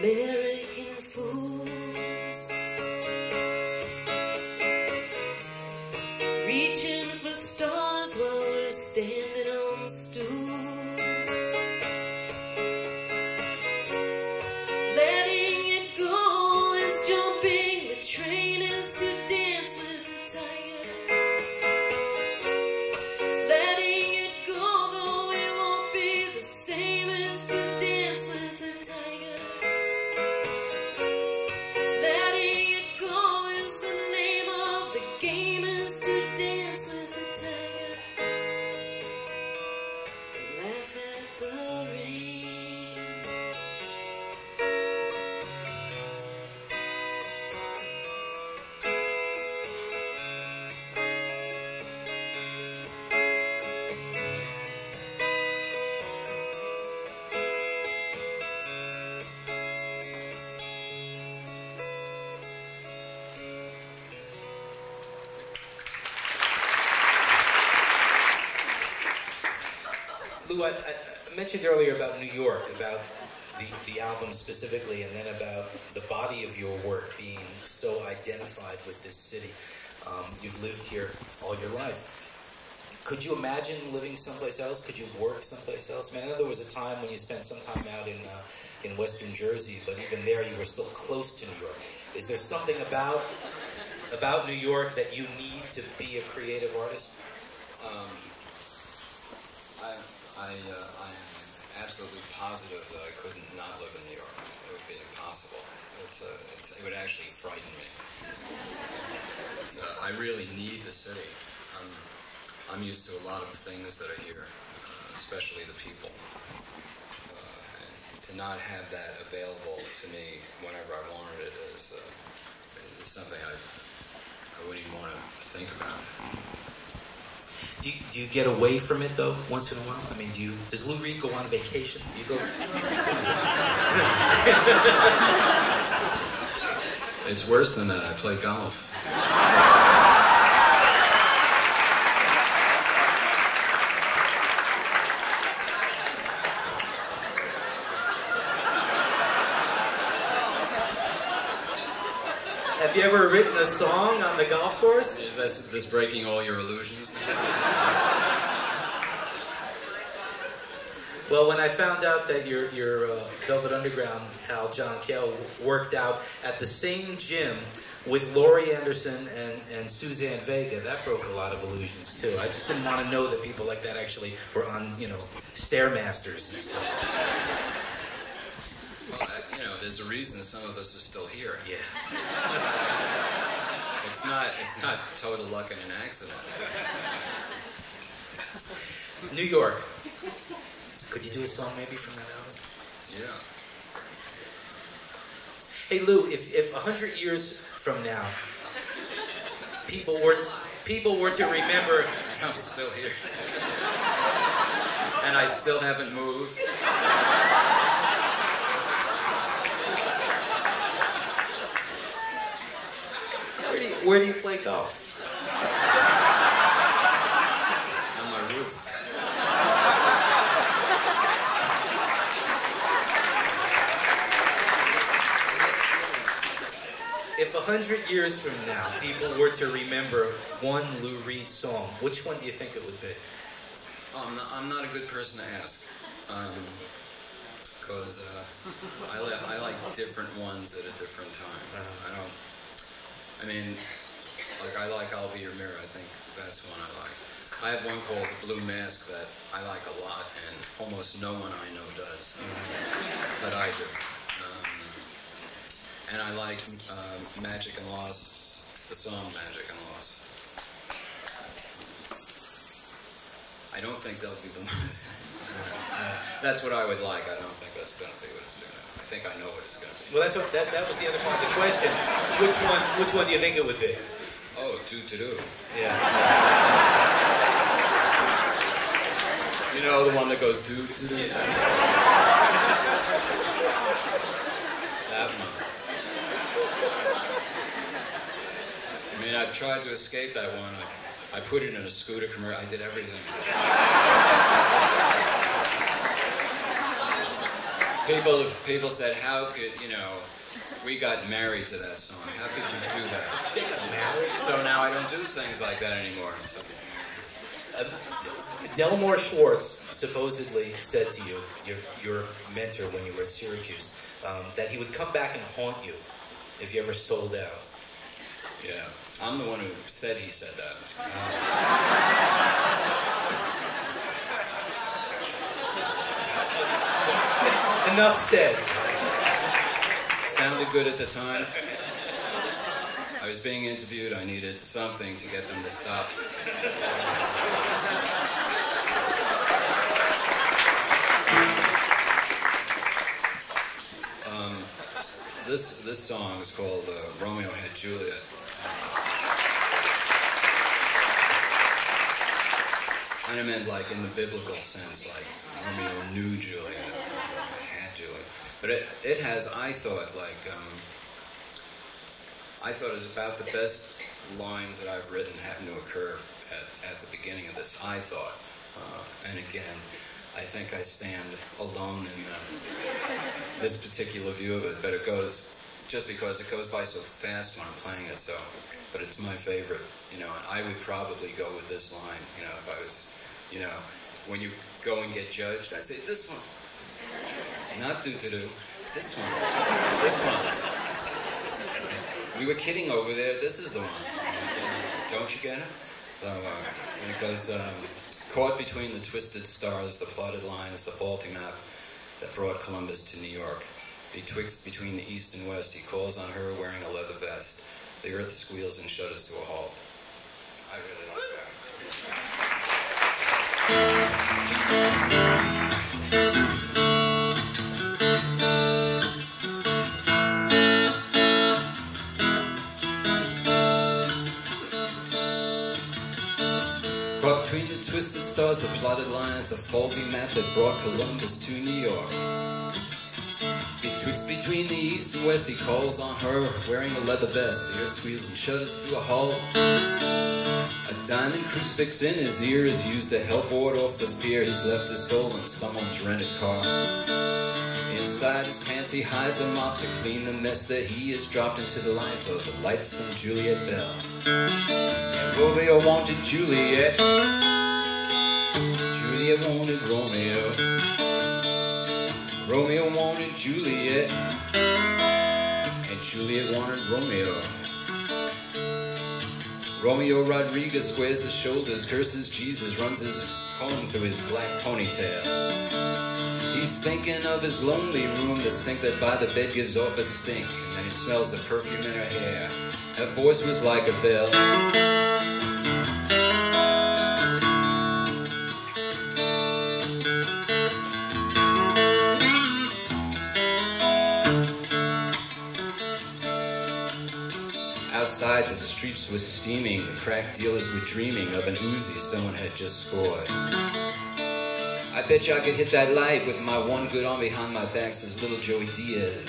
American fools, reaching for stars while we're standing on stools, letting it go is jumping the train is to dance with the tiger, letting it go though it won't be the same as to dance with the tiger, letting it go is the name of the game is to dance with the tiger, and laugh at the rain. Lou, I mentioned earlier about New York, about the album specifically, and then about the body of your work being so identified with this city. You've lived here all your life. Could you imagine living someplace else? Could you work someplace else? I mean, I know there was a time when you spent some time out in Western Jersey, but even there you were still close to New York. Is there something about New York that you need to be a creative artist? I'm absolutely positive that I couldn't not live in New York. It would be impossible. It would actually frighten me. I really need the city. I'm used to a lot of things that are here, especially the people. And to not have that available to me whenever I wanted it is something I wouldn't even want to think about. Do you get away from it though once in a while? I mean, does Lou Reed go on vacation? Do you go? It's worse than that. I play golf. Have you ever written a song on the golf course? Is this breaking all your illusions? Well, when I found out that your Velvet Underground pal John Cale worked out at the same gym with Laurie Anderson and Suzanne Vega, that broke a lot of illusions too. I just didn't want to know that people like that actually were on, Stairmasters and stuff. Well, there's a reason some of us are still here. Yeah. It's not total luck and an accident. New York. Could you do a song maybe from that album? Yeah. Hey Lou, if 100 years from now, people were to remember, I'm still here, and I still haven't moved. Where do you play golf? On my roof. If 100 years from now, people were to remember one Lou Reed song, which one do you think it would be? I'm not a good person to ask, because I like different ones at a different time. I like I'll Be Your Mirror. I think that's one I like. I have one called The Blue Mask that I like a lot, and almost no one I know does, but I do. And I like Magic and Loss, the song Magic and Loss. I don't think they'll be the ones. That's what I would like. I don't think that's going to be what it's doing. I think I know what it's going to be. Well, that was the other part of the question. Which one do you think it would be? Oh, Do-to-do. Yeah. You know, the one that goes Do-to-do. Yeah. That one. I mean, I've tried to escape that one. I put it in a scooter commercial. I did everything. People said, how could, we got married to that song. How could you do that? They got married? So now I don't do things like that anymore. So. Delmore Schwartz supposedly said to you, your mentor when you were at Syracuse, that he would come back and haunt you if you ever sold out. Yeah, I'm the one who said he said that. Enough said. Sounded good at the time. I was being interviewed. I needed something to get them to stop. This song is called Romeo Had Juliet. And I meant like in the biblical sense, like Romeo knew Juliet, had Juliet. But it has, I thought it was about the best lines that I've written happen to occur at the beginning of this, I thought. And again, I think I stand alone in this particular view of it, but it goes, just because it goes by so fast when I'm playing it, so, but it's my favorite, and I would probably go with this line, if I was, when you go and get judged, I say, this one. Not do-do-do, this one. This one. We were kidding over there, this is the one. Don't you get it? So, and it goes, caught between the twisted stars, the plotted lines, the faulty map that brought Columbus to New York. Between the east and west, he calls on her wearing a leather vest. The earth squeals and shudders to a halt. I really like Caught between the twisted stars, the plotted lines, the faulty map that brought Columbus to New York. Between the east and west, he calls on her, wearing a leather vest. The earth squeals and shudders to a halt. A diamond crucifix in his ear is used to help ward off the fear he's left his soul in someone's rented car. Inside his pants he hides a mop to clean the mess that he has dropped into the life of a lightsome Juliet Bell. And Romeo wanted Juliet. Juliet wanted Romeo. Romeo wanted Juliet, and Juliet wanted Romeo. Romeo Rodriguez squares his shoulders, curses Jesus, runs his comb through his black ponytail. He's thinking of his lonely room, the sink that by the bed gives off a stink, and then he smells the perfume in her hair. Her voice was like a bell. Outside, the streets were steaming. The crack dealers were dreaming of an Uzi someone had just scored. I bet you I could hit that light with my one good arm behind my back, says little Joey Diaz.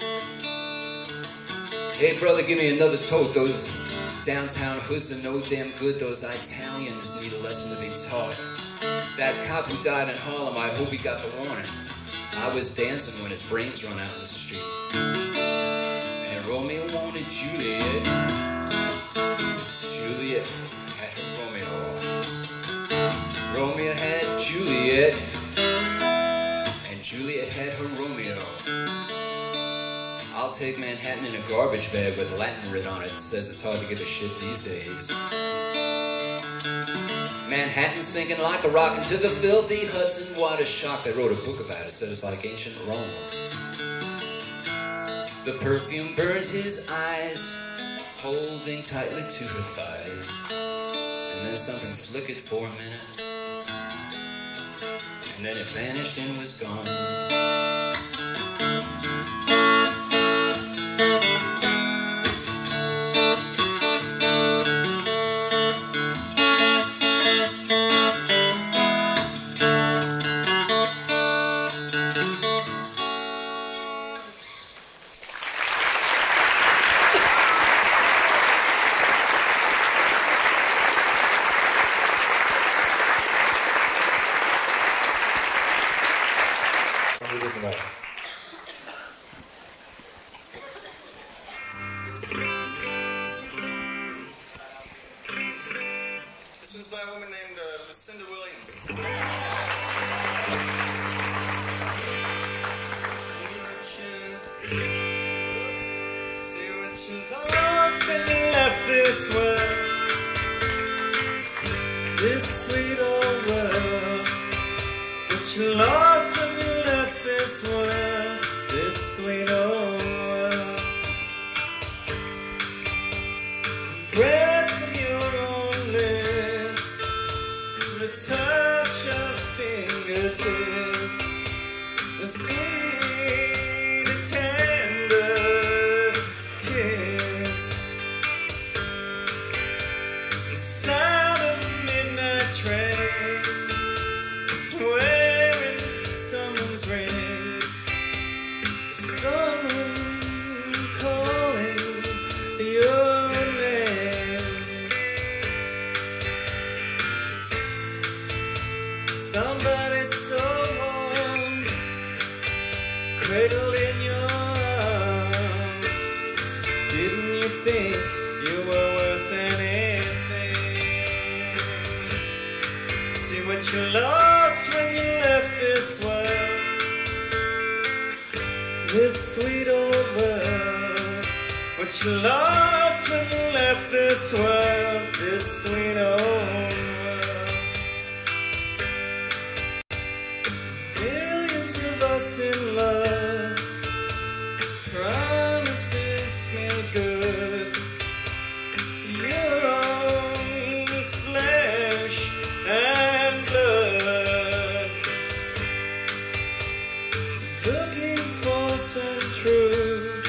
Hey, brother, give me another tote. Those downtown hoods are no damn good. Those Italians need a lesson to be taught. That cop who died in Harlem, I hope he got the warning. I was dancing when his brains run out in the street. Romeo wanted Juliet. Juliet had her Romeo. Romeo had Juliet. And Juliet had her Romeo. I'll take Manhattan in a garbage bag with Latin writ on it. It says it's hard to give a shit these days. Manhattan sinking like a rock into the filthy Hudson water shock. They wrote a book about it. Said it's like ancient Rome. The perfume burned his eyes, holding tightly to her thighs. And then something flickered for a minute, and then it vanished and was gone. See what you lost when you left this world, this sweet old world. What you lost when you left this world, this sweet old world. Breath from your own lips, the touch of fingertips, the sweet and tender kiss, the sound of a midnight train, wearing someone's ring, someone calling your name, somebody so warm, cradled in your arms. Didn't you think you were worth anything? See what you lost when you left this world, this sweet old world. What you lost when you left this world, this sweet old world. Millions of us in love, promises made good. Your own flesh and blood, looking for some truth,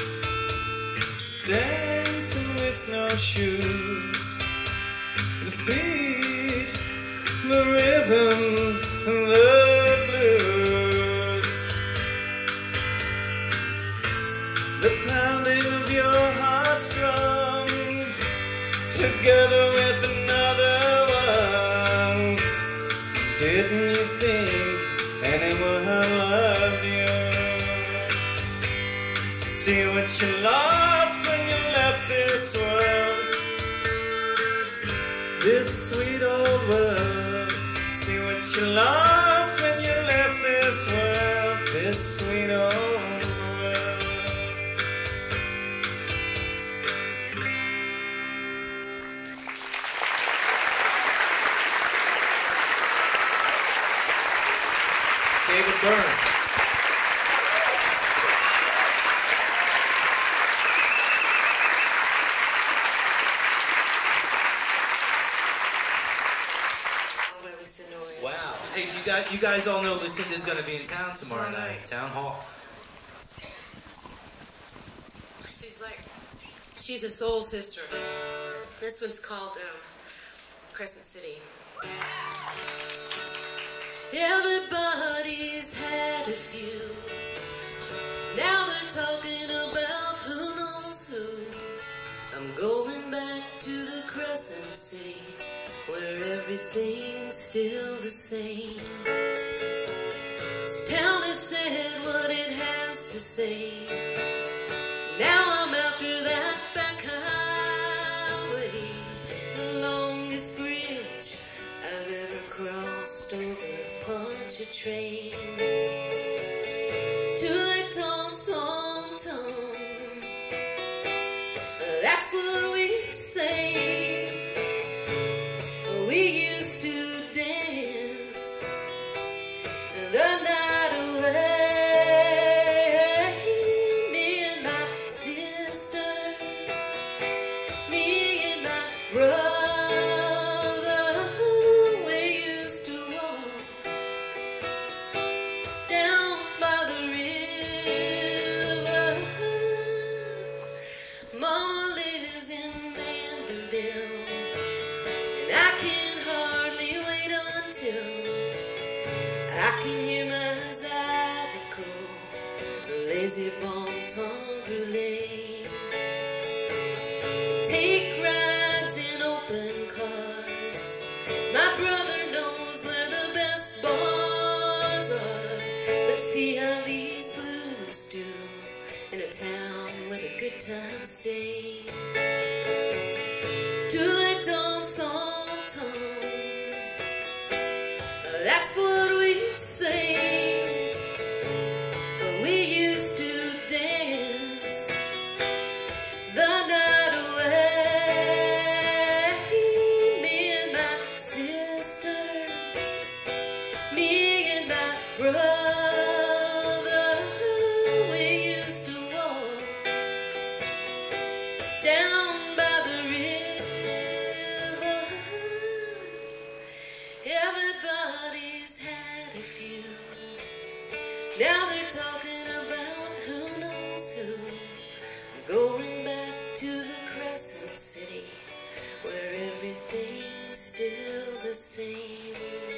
dancing with no shoes. The beat, the rhythm, the blues, the pounding of your heart strung together with another one. Didn't you think anyone loved you? See what you lost when you left this world, this sweet old world. See what you lost when you left this world, this sweet old world. David Byrne. Oh, by Lucinda. Wow. Hey, you guys all know Lucinda's going to be in town tomorrow night, Town Hall. She's a soul sister. This one's called Crescent City. Everybody's had a few. Now they're talking about who knows who. I'm going back to the Crescent City, where everything's still the same. This town has said what it has to say. Now I'm after that back highway, the longest bridge I've ever crossed over Pontchartrain. To that Tom Song Tom, that's what we say. We used to dance the night away. I can hear my zydeco, lazy bon ton brûlé. Take rides in open cars. My brother knows where the best bars are. Let's see how these blues do in a town where the good times stay. Too late don't song tone. That's what we say. We used to dance Now they're talking about who knows who. I'm going back to the Crescent City, where everything's still the same.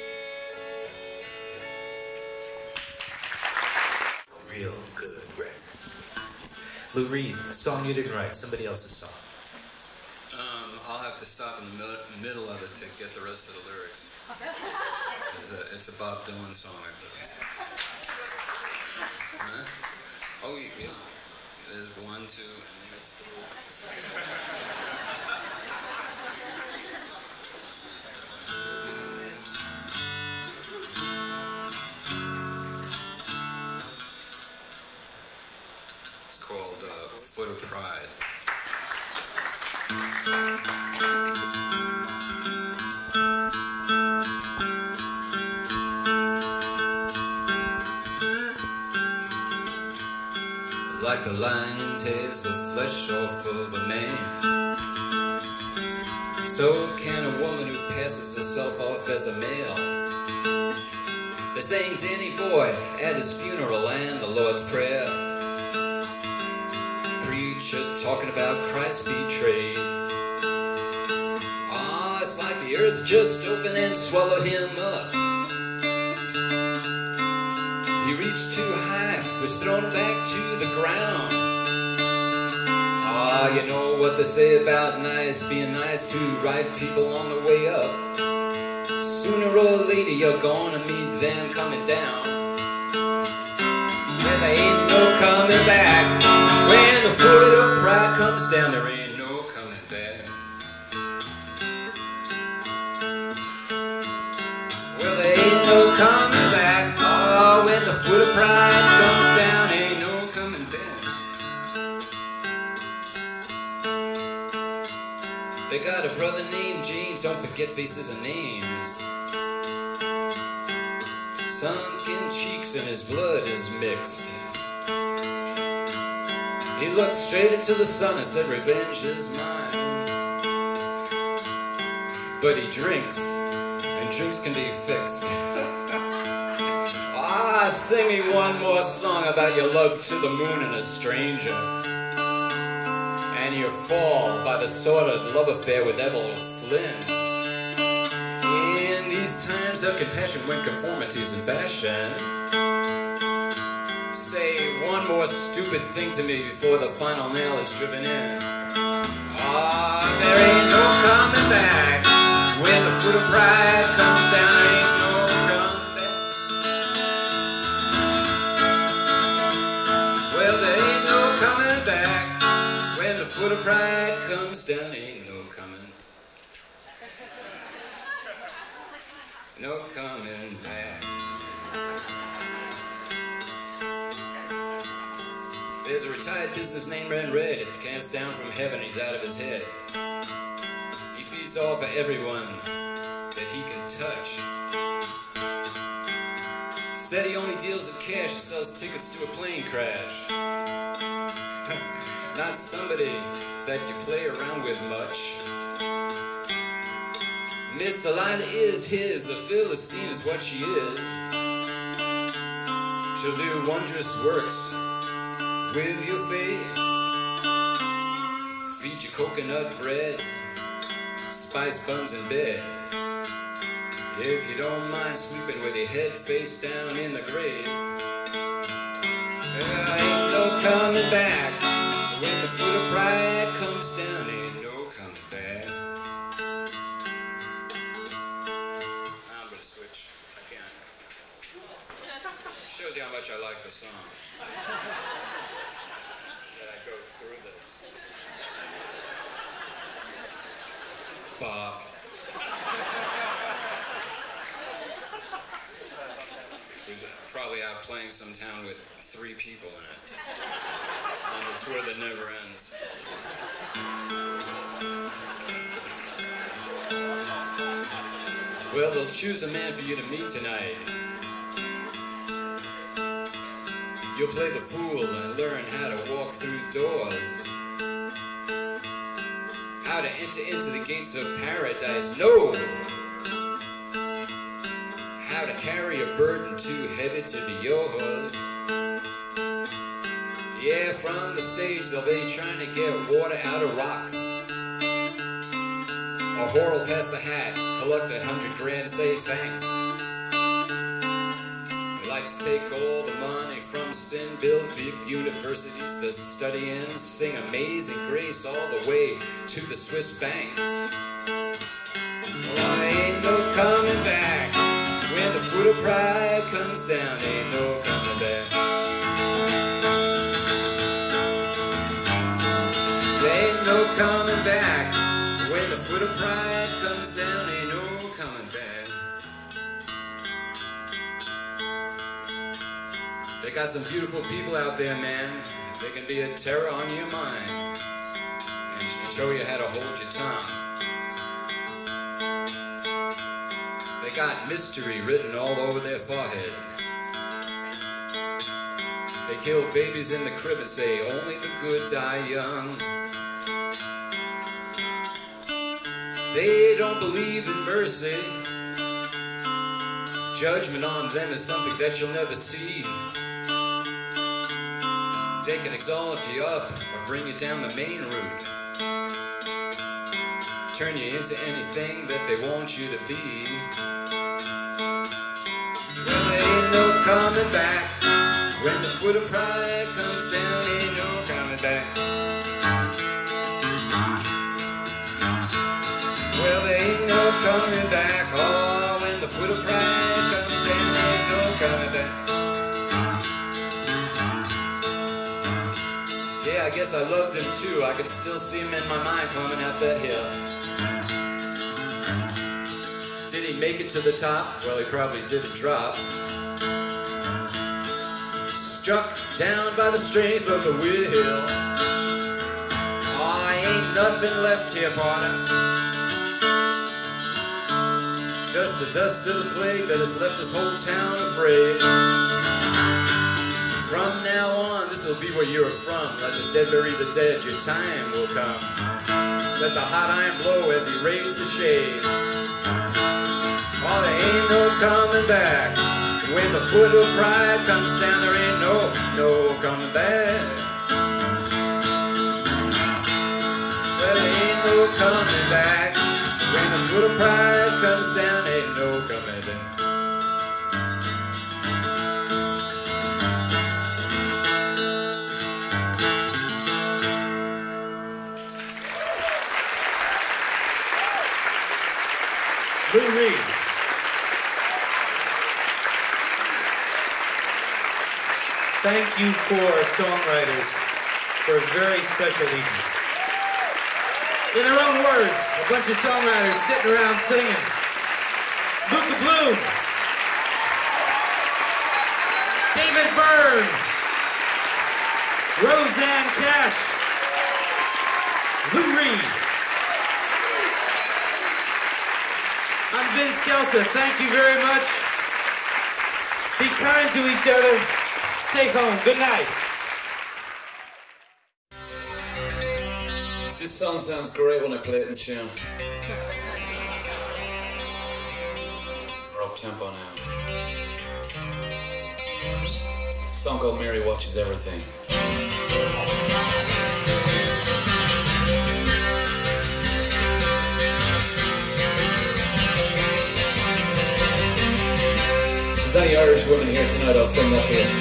Real good record. Lou Reed, a song you didn't write, somebody else's song. I'll have to stop in the middle of it to get the rest of the lyrics. It's a Bob Dylan song, I believe. Huh? Oh, yeah. There's 1, 2, and there's 3. It's called Foot of Pride. Like the lion tears the flesh off of a man, so can a woman who passes herself off as a male. They sang Danny Boy at his funeral and the Lord's Prayer. Preacher talking about Christ betrayed. Ah, it's like the earth just opened and swallowed him up. He reached too high, was thrown back to the ground. Ah, you know what they say about being nice to right people on the way up. Sooner or later you're gonna meet them coming down. And there ain't no coming back. When the foot of pride comes down, there ain't no coming back. Well, there ain't no coming back. Oh, when the foot of pride comes down, ain't no coming back. They got a brother named James, don't forget faces and names. Sunken cheeks and his blood is mixed. He looked straight into the sun and said, revenge is mine. But he drinks, and drinks can be fixed. Ah, sing me one more song about your love to the moon and a stranger, and your fall by the sordid love affair with Evel Flynn. In these times of compassion, when conformity's in fashion, say one more stupid thing to me before the final nail is driven in. Ah, there ain't no coming back. When the foot of pride comes down, there ain't no coming back. Well, there ain't no coming back. When the foot of pride comes down, ain't no coming. No coming back. There's a retired businessman red. It cast down from heaven. He's out of his head. He feeds off of everyone that he can touch. Said he only deals in cash. He sells tickets to a plane crash. Not somebody that you play around with much. Miss Delilah is his. The Philistine is what she is. She'll do wondrous works with your faith. Feed you coconut bread, spice buns in bed. If you don't mind sleeping with your head face down in the grave. There ain't no coming back. When the foot of pride comes down, ain't no coming back. I'm gonna switch again. Shows you how much I like the song. That I go through this. Bob. Who's probably out playing some town with 3 people in it. On the tour that never ends. Well, they'll choose a man for you to meet tonight. You'll play the fool and learn how to walk through doors. How to enter into the gates of paradise. No! How to carry a burden too heavy to be yours. from the stage, they'll be trying to get water out of rocks. A whore will pass the hat, collect 100 grand, say thanks. We like to take all the money from sin, build big universities to study in, sing Amazing Grace all the way to the Swiss banks. Oh, ain't no coming back when the foot of pride comes down, ain't no coming back. There ain't no coming back when the foot of pride comes down, ain't no coming back. They got some beautiful people out there, man. They can be a terror on your mind and show you how to hold your tongue. They got mystery written all over their forehead. They kill babies in the crib and say, only the good die young. They don't believe in mercy. Judgment on them is something that you'll never see. They can exalt you up or bring you down the main route. Turn you into anything that they want you to be. Well, ain't no coming back when the foot of pride comes down, ain't no coming back. Well, there ain't no coming back, oh, when the foot of pride comes down, ain't no coming back. Yeah, I guess I loved him too. I could still see him in my mind climbing out that hill. Did he make it to the top? Well, he probably didn't drop. Struck down by the strength of the will. Oh, ain't nothing left here, partner. Just the dust of the plague that has left this whole town afraid. From now on, this'll be where you're from. Let the dead bury the dead, your time will come. Let the hot iron blow as he raised the shade. Oh, there ain't no coming back. When the foot of pride comes down, there ain't no coming back. Well, there ain't no coming back. When the foot of pride comes down, ain't no coming back. Lou Reed. Thank you for Songwriters for a very special evening. In their own words, a bunch of songwriters sitting around singing. Luka Bloom, Byrne, Rosanne Cash, Lou Reed. I'm Vin Scelsa. Thank you very much. Be kind to each other. Safe home. Good night. This song sounds great when I play it in tune. We're up tempo now. It's a song called Mary Watches Everything. If there's any Irish women here tonight, I'll sing that for you.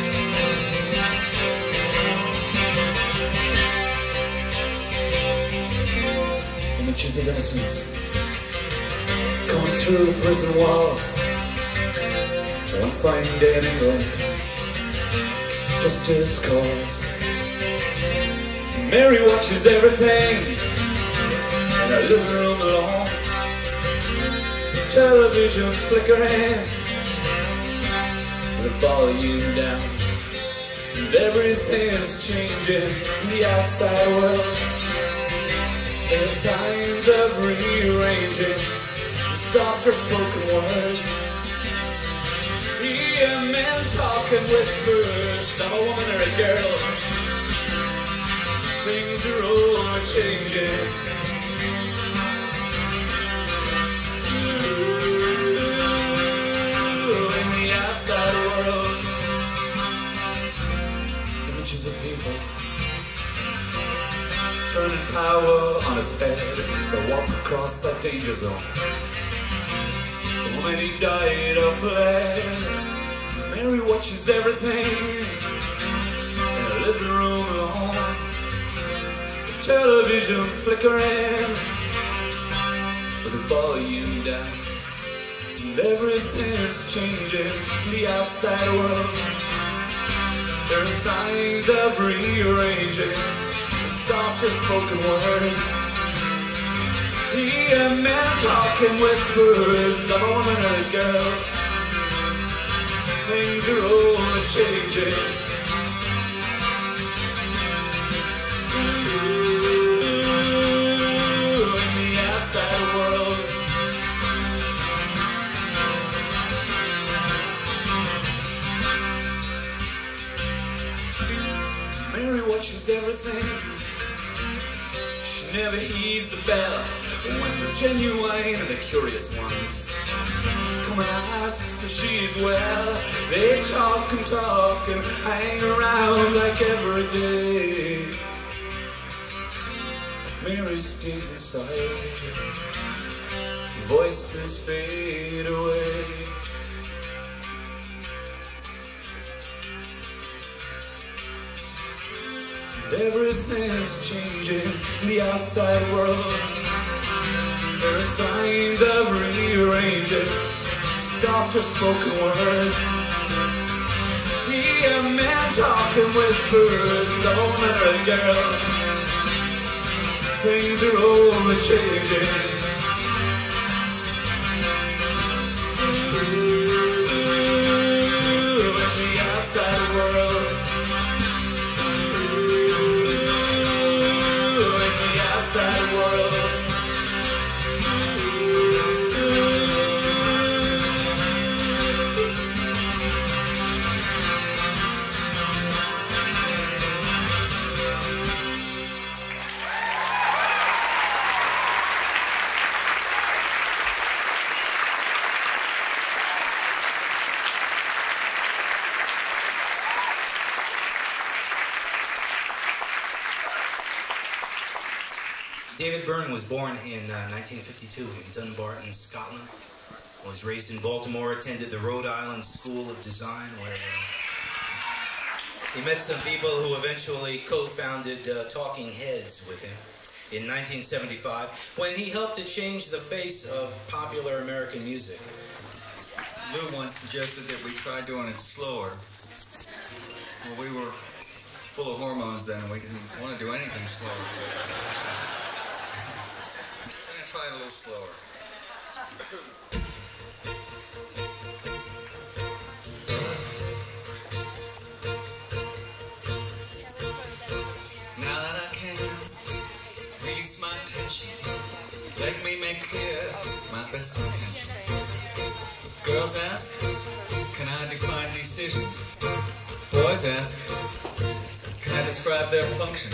Images of innocence going through prison walls. One fine day in England, justice calls. Mary watches everything in her living room alone. Television's flickering, the volume down, and everything is changing in the outside world. There's signs of rearranging the softer spoken words. Hear men talking whispers. I'm a woman or a girl. Things are all changing. Ooh, in the outside world. Images of people turning power on his head. They walk across that danger zone. So many died or fled. Mary watches everything in her living room alone. The television's flickering with the volume down. And everything's changing in the outside world. There are signs of rearranging softer spoken words. Hear men talking whispers of a woman and a girl. Things are all changing. Ooh, in the outside world. Mary watches everything. She never heeds the bell when the genuine and the curious ones come and ask if she's well. They talk and hang around like every day. Mary stays inside. Voices fade away. Everything's changing in the outside world. There are signs of rearranging softer spoken words. Hear men talking whispers, lone and a girl. Things are all changing. Ooh, in the outside world. Outside world. David Byrne was born in 1952 in Dunbarton, Scotland. Was raised in Baltimore, attended the Rhode Island School of Design, where he met some people who eventually co-founded Talking Heads with him in 1975, when he helped to change the face of popular American music. Lou once suggested that we try doing it slower. Well, we were full of hormones then, and we didn't want to do anything slower. Try it a little slower. Now that I can release my tension, let me make clear my best intention. Girls ask, can I define decision? Boys ask, can I describe their function?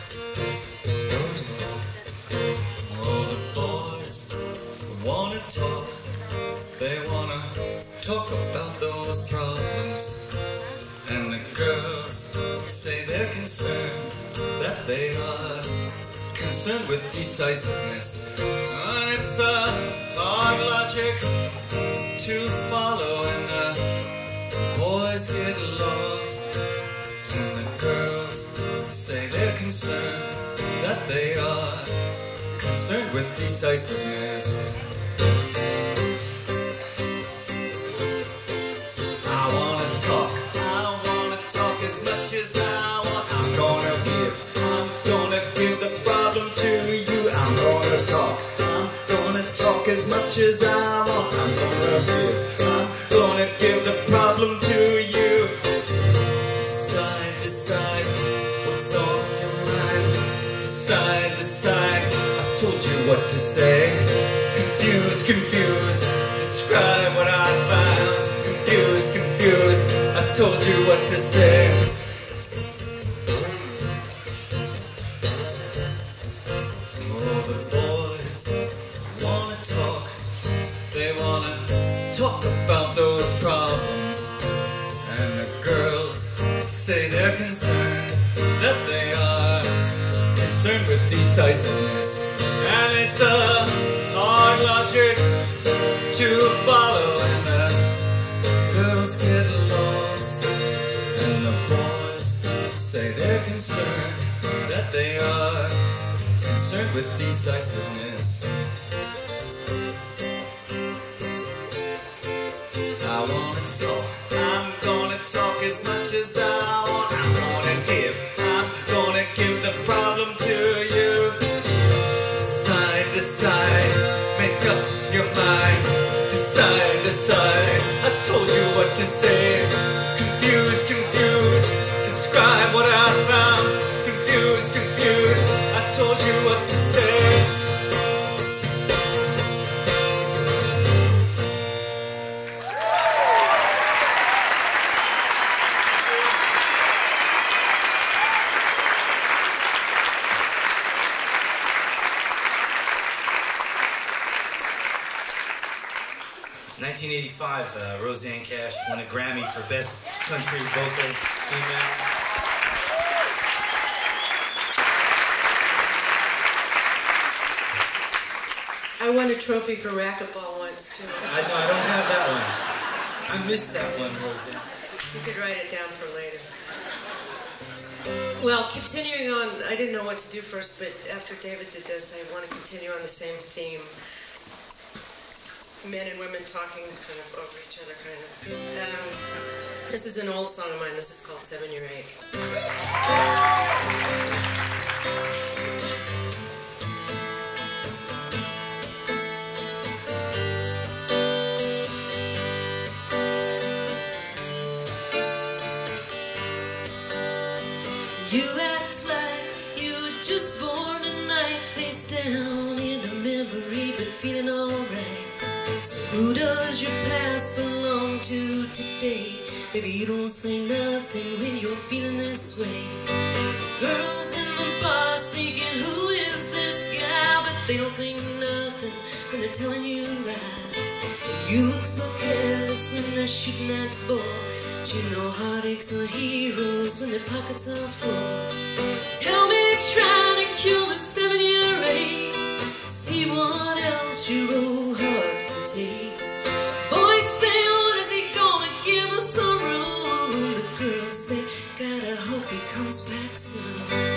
Wanna talk, they wanna talk about those problems. And the girls say they're concerned, that they are concerned with decisiveness. And it's a hard logic to follow, and the boys get lost. And the girls say they're concerned, that they are concerned with decisiveness. I wanna talk as much as I want. I'm gonna give the problem to you. I'm gonna talk as much as I want. I'm gonna give the problem to you. Decide what's on your mind. Decide. I told you what to say. Confuse. Describe what I found. Confuse. I told you what to say. Oh, the boys wanna talk. They wanna talk about those problems. And the girls say they're concerned, that they are concerned concerned with decisiveness. And it's a hard logic to follow, and the girls get lost, and the boys say they're concerned, that they are concerned with decisiveness. I wanna talk, I'm gonna talk as much as I want. I'm gonna give the problem to you. Decide, make up your mind. Decide, I told you what to say. Confuse, describe what I found. Confuse, I told you what to say. In 1985, Rosanne Cash won a Grammy for Best Country Vocal Female. I won a trophy for racquetball once, too. I don't have that one. I missed that one, Rosanne. You could write it down for later. Well, continuing on, I didn't know what to do first, but after David did this, I want to continue on the same theme. Men and women talking kind of over each other, kind of. This is an old song of mine. This is called 7 Year 8. You act like you were just born tonight, face down in a memory, but feeling alright. So who does your past belong to today? Baby, you don't say nothing when you're feeling this way. Girls in the bars thinking, who is this guy? But they don't think nothing when they're telling you lies. And you look so careless when they're shooting that ball. But you know heartaches are heroes when their pockets are full. Tell me, trying to kill the 7 Year 8. See what else your old heart can take. Boys say, what is he gonna give us a room? The girls say, God, I hope he comes back soon.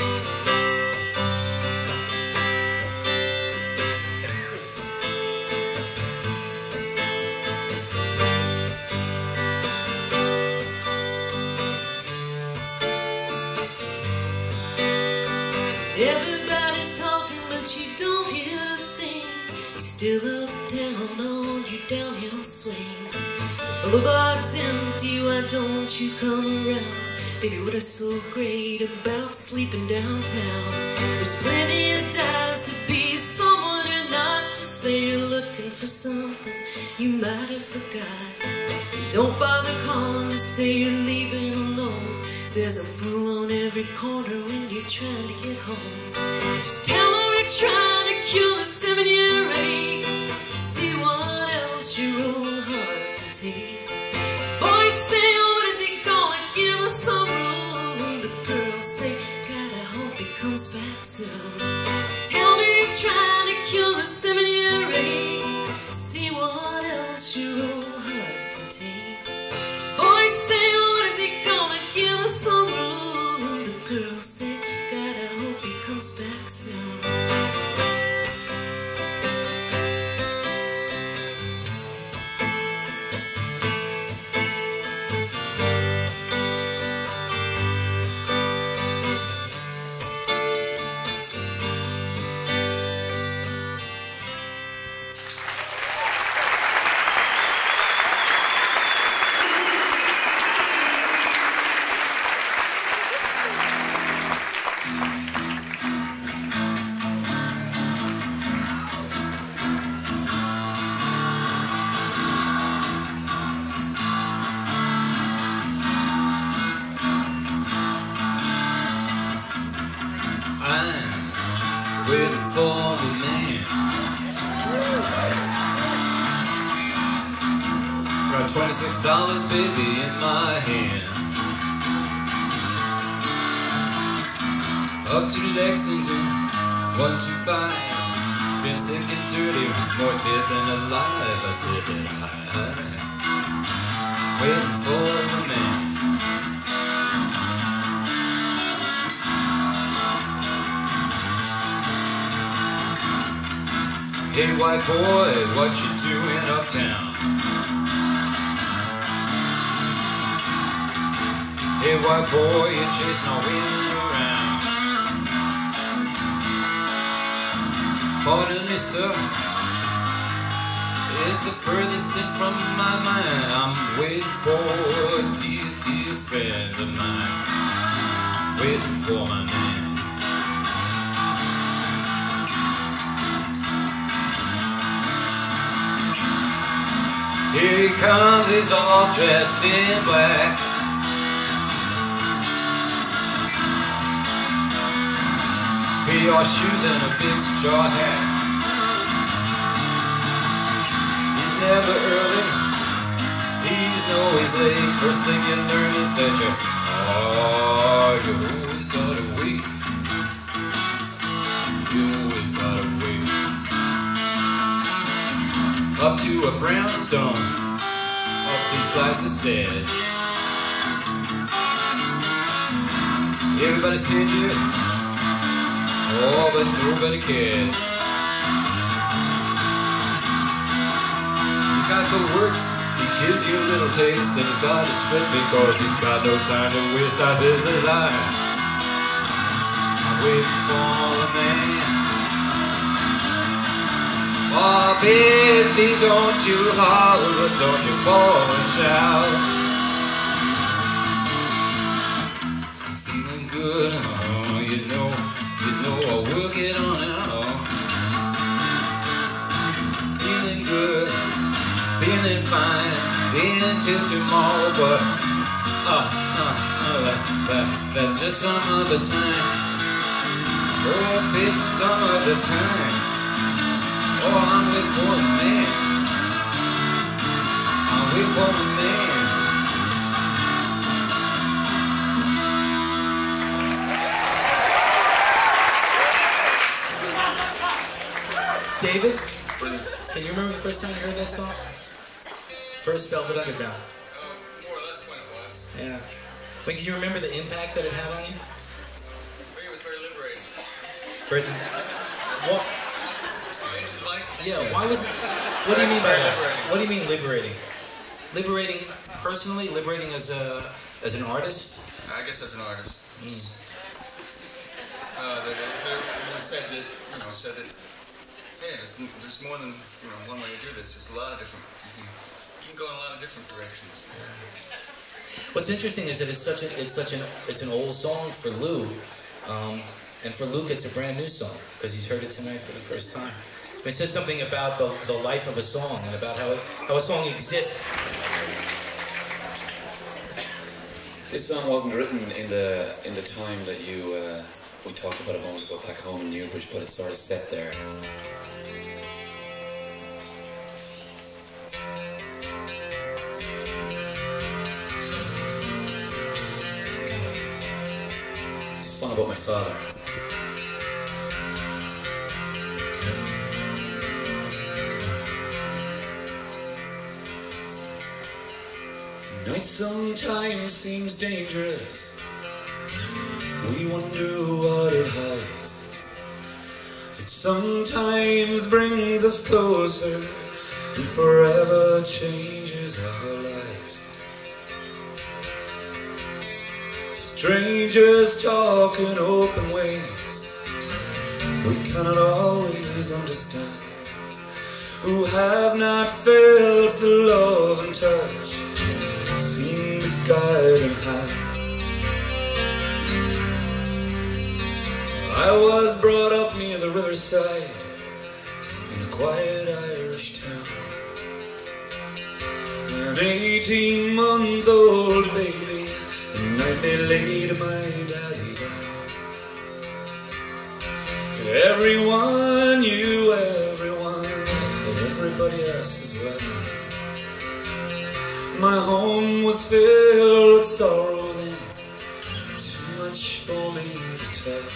Everybody's talking, but you don't hear a thing. You're still up, down on your downhill swing. The boulevard's empty, why don't you come around? Baby, what is so great about sleeping downtown? There's plenty of dives to be someone you're not. Just say you're looking for something you might have forgot. And don't bother calling to say you're leaving alone. There's a fool on every corner when you're trying to get home. Just tell her you're trying to cure a 7 Year 8. See what else your old heart can take. Boys say, what is he gonna give us a room? The girls say, God, I hope he comes back soon. Tell me you're trying to cure a 7 Year 8. See what else your old heart can take. Boys say, what is he gonna give us a room? The girls say, God, I hope he comes back soon. Waiting for the man. Got $26, baby, in my hand. up to Lexington, 125. Feeling sick and dirty, more dead than alive. I said that I'm waiting for a man. Hey white boy, what you doing uptown? Hey white boy, you're chasing all women around. Pardon me sir, it's the furthest thing from my mind. I'm waiting for a dear, dear friend of mine. Waiting for my man. Here he comes, he's all dressed in black. PR shoes and a big straw hat. He's never early, he's always late. First thing you learn is that you always gotta wait. You always gotta wait. Up to a brownstone, up 3 flights of stairs. Everybody's paid you, oh, but nobody cared. He's got the works, he gives you a little taste, and he's got to spit because he's got no time to waste. I says, I'm waiting for the man. Oh, baby, don't you holler, don't you bawl and shout. I'm feeling good, oh, you know, I'll work it on out. Feeling good, feeling fine, until tomorrow, but, that's just some other time. Oh, bitch, some other time. Oh, I'm waiting for a man. I'm waiting for a man. David, Brilliant. can you remember the first time you heard that song? First Velvet Underground. More or less when it was. Yeah. But can you remember the impact that it had on you? I think it was very liberating. Brittany? What? Yeah, why was it? What do you mean by that? What do you mean liberating? Liberating personally? Liberating as an artist? I guess as an artist. They said that, yeah, there's more than one way to do this. There's a lot of different. You can go in a lot of different directions. What's interesting is that it's an old song for Lou, and for Luke it's a brand new song because he's heard it tonight for the first time. It says something about the life of a song and about how a song exists. This song wasn't written in the time that we talked about a moment ago back home in Newbridge, but it's sort of set there. It's a song about my father. Night sometimes seems dangerous. We wonder what it hides. It sometimes brings us closer and forever changes our lives. Strangers talk in open ways we cannot always understand, who have not felt the love and touch, seen the guiding hand. I was brought up near the riverside in a quiet Irish town. An 18-month-old baby, the night they laid my daddy down. Everyone knew everyone, and everybody else as well. My home was filled with sorrow then, too much for me to tell.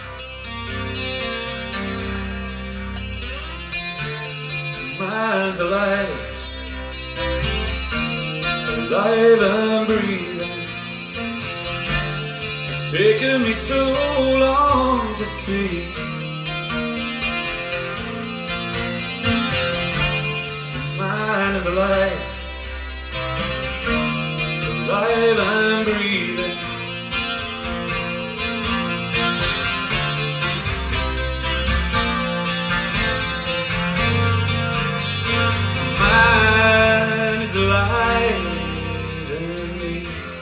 Mine's alive, alive and breathing. It's taken me so long to see. Mine is alive, alive and breathing. Mine is alive in me.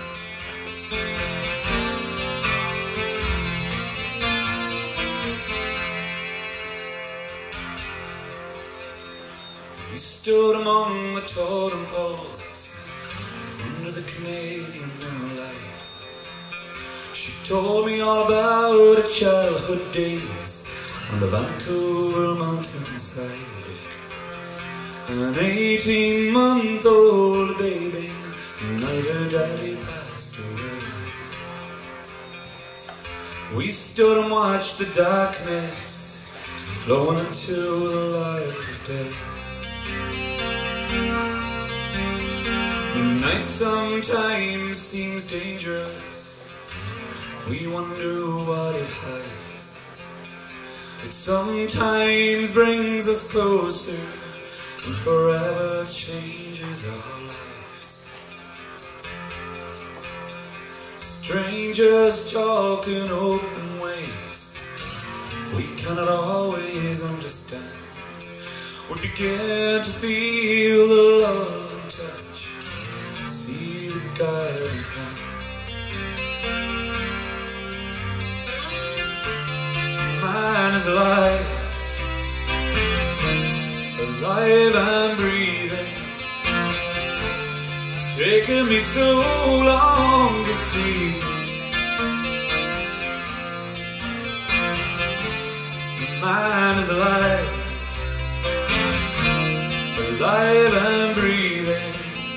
We stood among the totem poles under the Canadian moonlight. She told me all about her childhood days on the Vancouver mountainside. An 18-month-old baby, night her daddy passed away. We stood and watched the darkness flowing into the light of day. The night sometimes seems dangerous. We wonder what it hides. It sometimes brings us closer and forever changes our lives. Strangers talk in open ways we cannot always understand. We begin to feel the love and touch, see the guiding hand. Mine is alive, alive and breathing. It's taken me so long to see. Mine is alive, alive and breathing.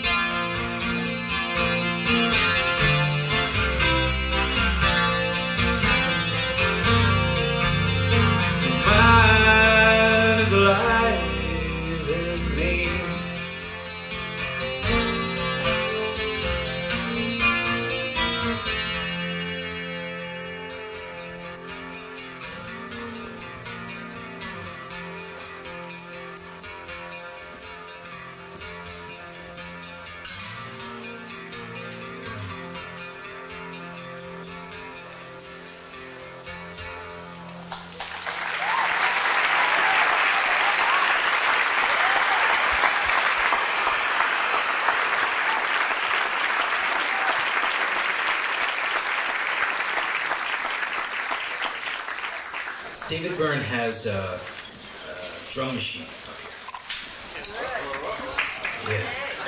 Mine is alive. David Byrne has a drum machine. Yeah.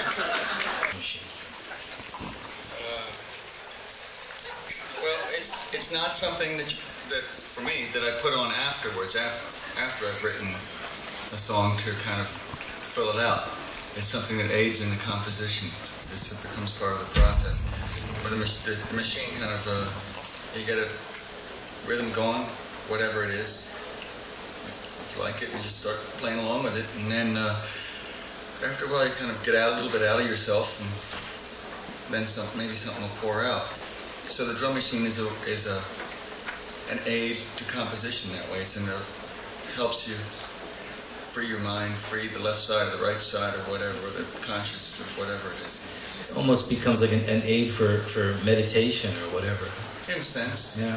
Well, it's not something that for me that I put on afterwards. After I've written a song to kind of fill it out. It's something that aids in the composition. It becomes part of the process. But the machine kind of you get a rhythm going, whatever it is. If you like it, you just start playing along with it, and then after a while, you kind of get out a little bit out of yourself, and then maybe something will pour out. So the drum machine is an aid to composition that way. It helps you free your mind, free the left side or the right side or whatever, or the conscious or whatever it is. It almost becomes like an aid for meditation or whatever. In a sense. Yeah.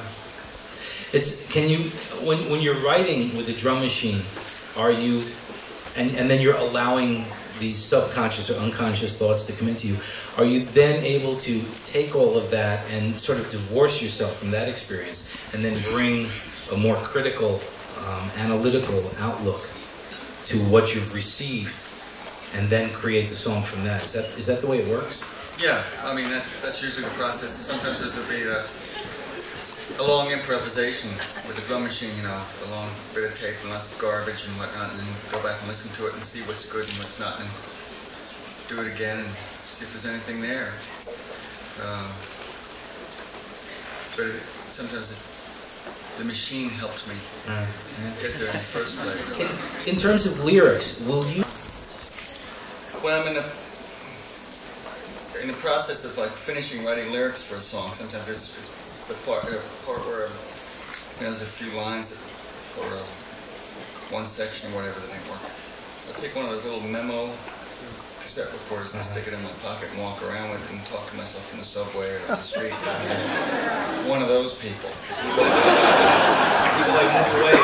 When you're writing with a drum machine, are you, and then you're allowing these subconscious or unconscious thoughts to come into you, are you then able to take all of that and sort of divorce yourself from that experience and then bring a more critical, analytical outlook to what you've received and then create the song from that? Is that the way it works? Yeah, I mean, that's usually the process. Sometimes there's a long improvisation with a drum machine, a long bit of tape and lots of garbage and whatnot, and then go back and listen to it and see what's good and what's not, and do it again and see if there's anything there. But sometimes the machine helped me get there in the first place. In terms of lyrics, will you? When I'm in the process of like finishing writing lyrics for a song, sometimes it's the part where there's a few lines or one section or whatever that ain't working. I'll take one of those little memo cassette recorders and stick it in my pocket and walk around with it and talk to myself in the subway or on the street. One of those people. People like move away.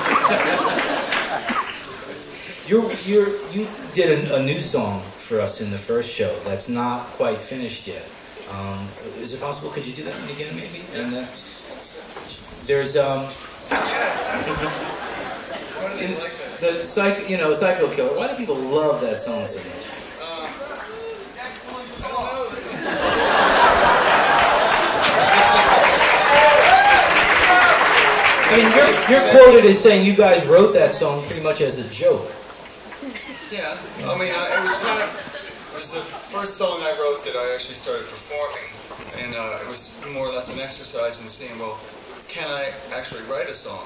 You did a new song for us in the first show that's not quite finished yet. Is it possible? Could you do that one again, maybe? And there's Why do they like that? Psycho Killer. Why do people love that song so much? I mean, you're quoted as saying you guys wrote that song pretty much as a joke. Yeah, I mean, it was the first song I wrote that I actually started performing, and it was more or less an exercise in seeing, well, can I actually write a song?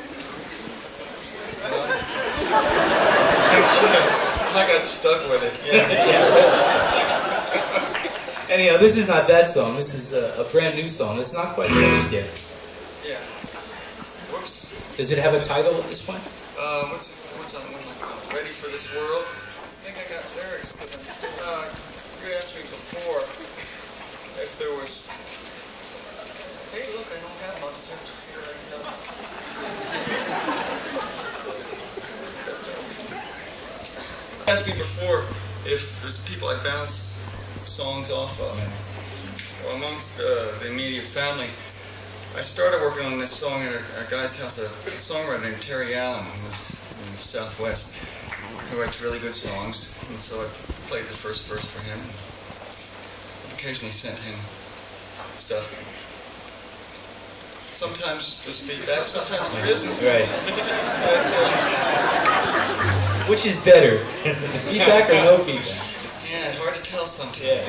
I got stuck with it. Yeah. Anyhow, this is not that song. This is a brand new song. It's not quite finished yet. Yeah. Whoops. Does it have a title at this point? What's on one? Ready for This World? I think I got lyrics, but you asked me before if there was. Hey, look, I don't have much. So just see what I can. Asked me before if there's people I bounce songs off of. Well, amongst the immediate family, I started working on this song at a guy's house, a songwriter named Terry Allen, who was in the Southwest, who writes really good songs. And so I played the first verse for him. Occasionally sent him stuff. Sometimes there's feedback, sometimes there isn't. Right. Which is better, feedback or no feedback? Yeah, hard to tell sometimes. Yeah.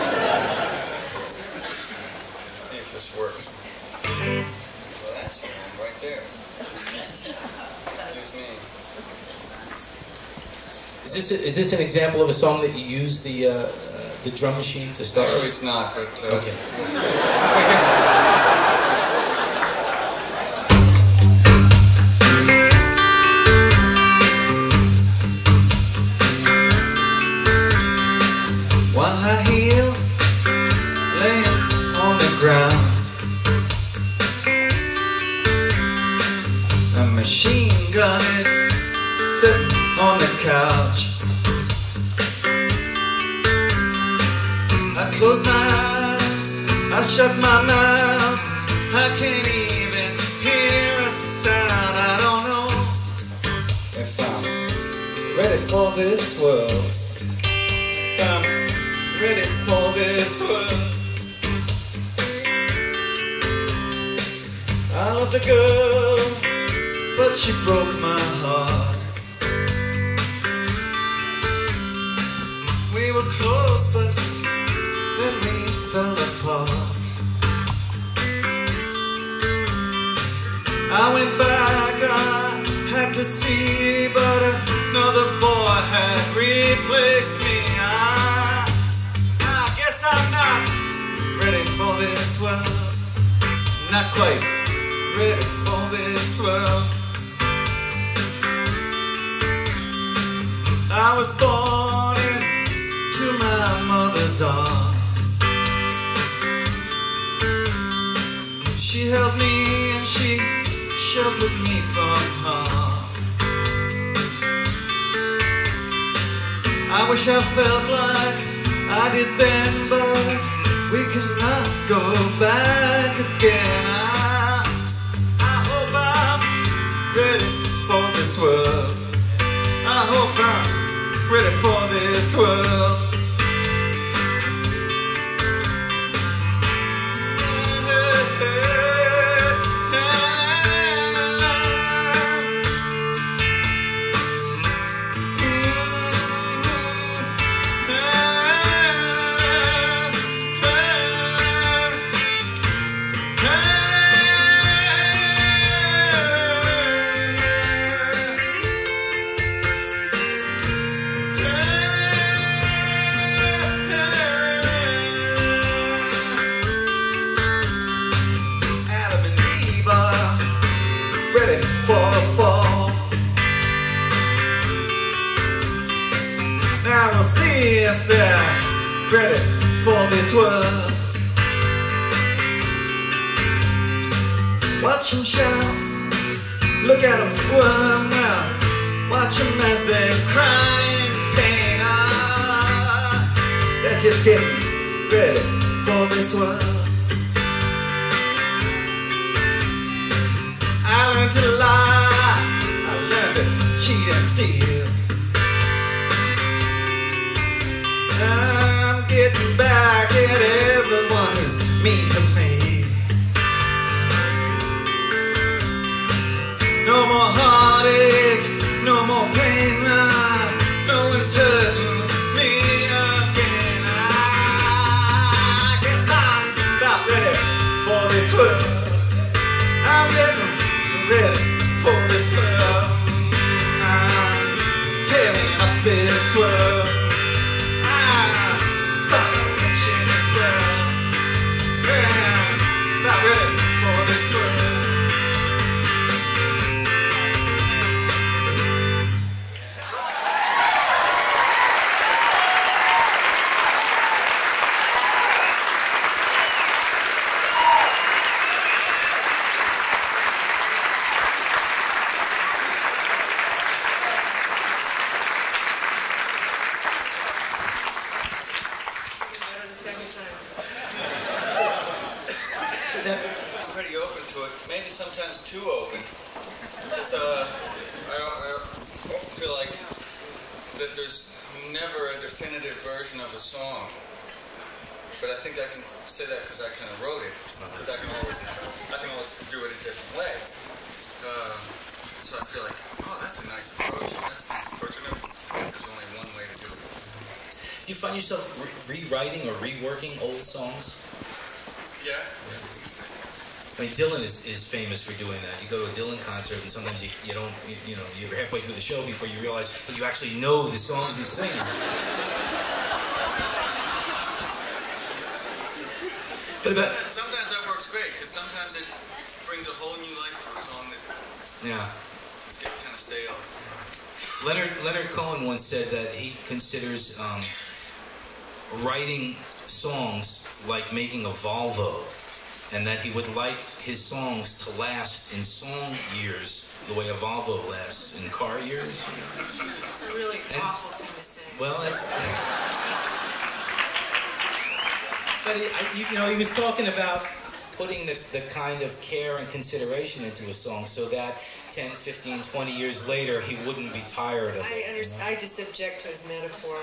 See if this works. Well, that's one right there. Excuse me. Is this an example of a song that you use the drum machine to start? Actually, it's not, but okay. One high heel laying on the ground, a machine gun is sitting on the couch. I close my eyes, I shut my mouth, I can't even hear a sound. I don't know if I'm ready for this world, if I'm ready for this world. I loved a girl, but she broke my heart. We were close, but then we fell apart. I went back, I had to see, but another boy had replaced me. I guess I'm not ready for this world, not quite ready for this world. I was born into my mother's arms. She held me and she sheltered me from harm. I wish I felt like I did then, but we cannot go back again. I hope I'm ready for this world. I hope I'm ready for this world. Hey! if they're ready for this world. Watch them shout, look at them squirm now. Watch them as they cry in pain. They're just getting ready for this world. I learned to lie, I learned to cheat and steal. I'm getting back at everyone who's mean to me. No more heartache, no more pain now. No one's hurting me again. I guess I'm about ready for this world. I'm getting ready for this world. I'm tearing up this world. I'm so rich in this world. Yeah, about ready for this world. Pretty open to it, maybe sometimes too open. It's, I often feel like that there's never a definitive version of a song. But I think I can say that because I kind of wrote it. Because I can always do it a different way. So I feel like, oh, that's a nice approach. That's a nice approach. And there's only one way to do it. Do you find yourself rewriting or reworking old songs? Yeah. I mean, Dylan is famous for doing that. You go to a Dylan concert, and sometimes you don't, you know, you're halfway through the show before you realize that you actually know the songs he's singing. Sometimes that works great, because sometimes it brings a whole new life to a song that gets kind of stale. Leonard Cohen once said that he considers writing songs like making a Volvo, and that he would like his songs to last in song years the way a Volvo lasts in car years. It's a really awful thing to say. Well, that's... But he was talking about putting the kind of care and consideration into a song so that 10, 15, 20 years later he wouldn't be tired of it. I understand. You know? I just object to his metaphor.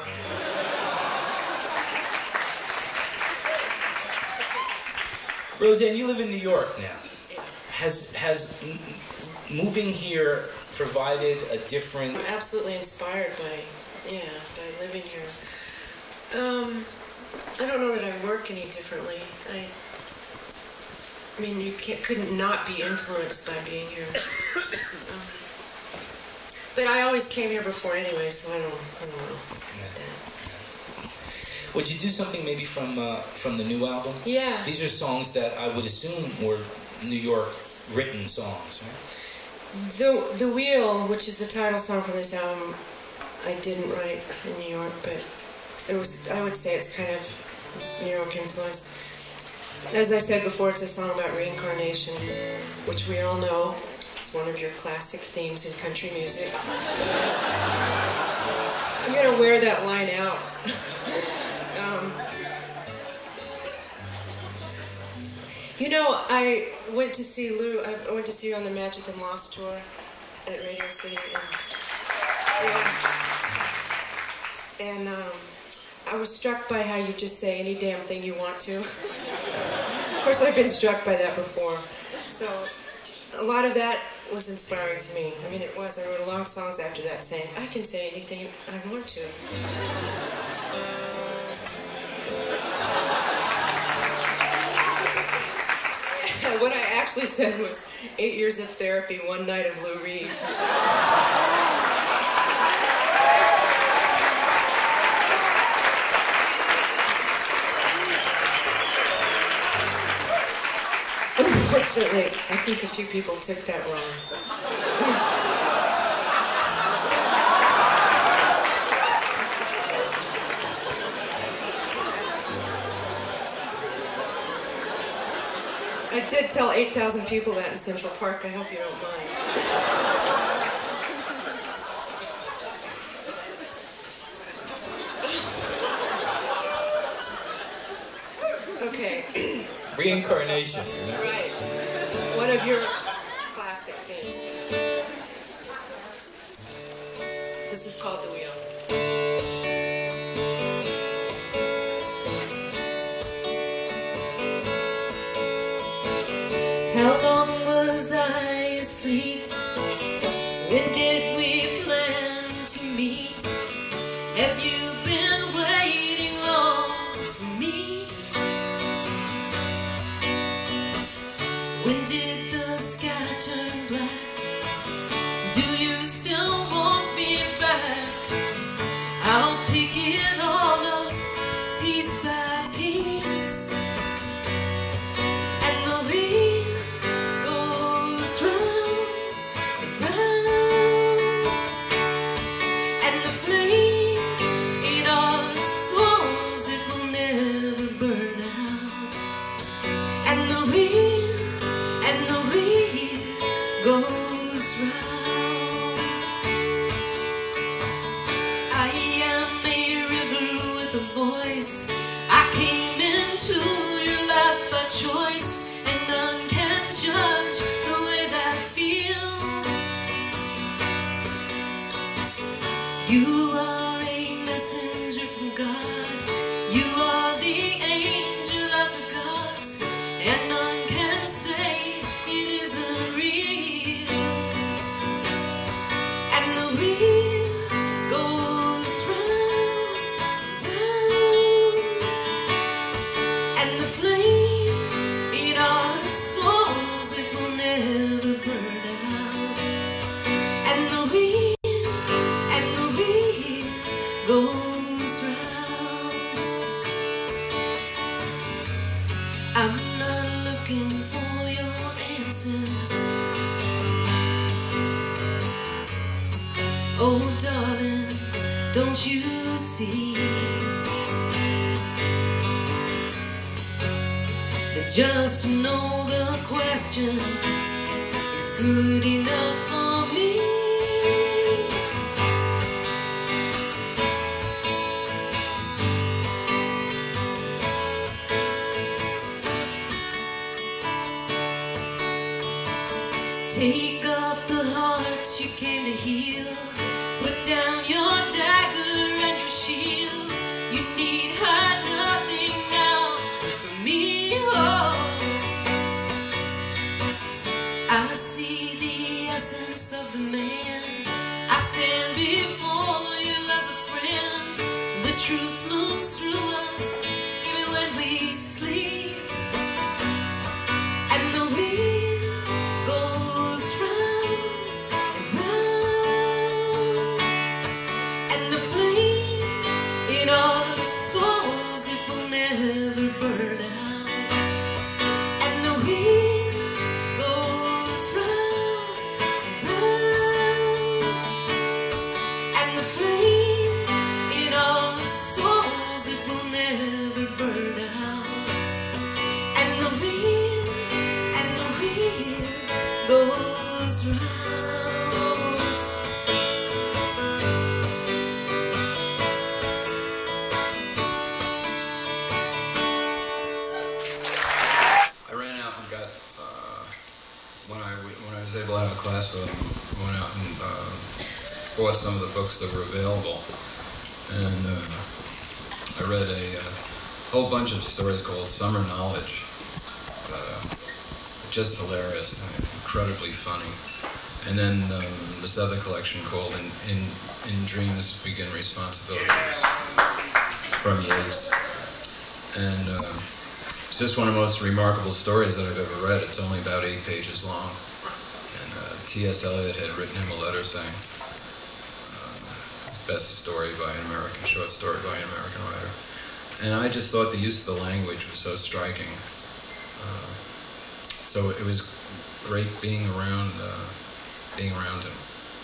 Rosanne, you live in New York now. Yeah. Has moving here provided a different... I'm absolutely inspired by living here. I don't know that I work any differently. I mean, you couldn't not be influenced by being here. But I always came here before anyway, so I don't know about that. Would you do something maybe from the new album? Yeah. These are songs that I would assume were New York written songs, right? The Wheel, which is the title song from this album, I didn't write in New York, but it was. I would say it's kind of New York influenced. As I said before, it's a song about reincarnation, which we all know. It's one of your classic themes in country music. I'm gonna wear that line out. You know, I went to see Lou. I went to see her on the Magic and Lost tour at Radio City, and I was struck by how you just say any damn thing you want to. Of course, I've been struck by that before. So a lot of that was inspiring to me. I mean, it was. I wrote long songs after that saying, I can say anything I want to. What I actually said was 8 years of therapy, 1 night of Lou Reed. Unfortunately, I think a few people took that wrong. I did tell 8,000 people that in Central Park. I hope you don't mind. Okay. Reincarnation. You know? Right. One of your classic things. This is called The Wheel. How long was I asleep? When did we plan to meet? Have you been waiting long for me? When did the sky turn black? Do you still want me back? I'll pick it all up piece by piece. And the wheel goes round and round. And the flame in our souls, it will never burn out. And the wheel goes round. I am a river with a voice. I came into your life by choice, and none can judge the way that feels. You are a messenger from God. You are the angel I forgot, and none can say it isn't real. And the wheel goes round, round. And the flame in our souls, it will never burn out. And the wheel goes round. I'm not looking for your answers. Oh, darling, don't you see? That just to know the question is good enough for me. Take up the heart you came to heal. Put down your dagger and your shield. You need hide nothing now from me. Oh, I see the essence of the man. I stand before you as a friend. The truth moves through us even when we sleep. And the wheel goes round and round. And the flame in our souls, it will never burn out. And the wheel goes round and round. And the flame in our souls, it will never burn out. And the wheel goes round. I ran out and got, when I was able to have a class with them, went out and bought some of the books that were available. And I read a whole bunch of stories called Summer Knowledge. Just hilarious, incredibly funny. And then this other collection called In Dreams Begin Responsibilities from Yeats. And it's just one of the most remarkable stories that I've ever read. It's only about 8 pages long. And T.S. Eliot had written him a letter saying, best story by an American, short story by an American writer. And I just thought the use of the language was so striking. So it was great being around him.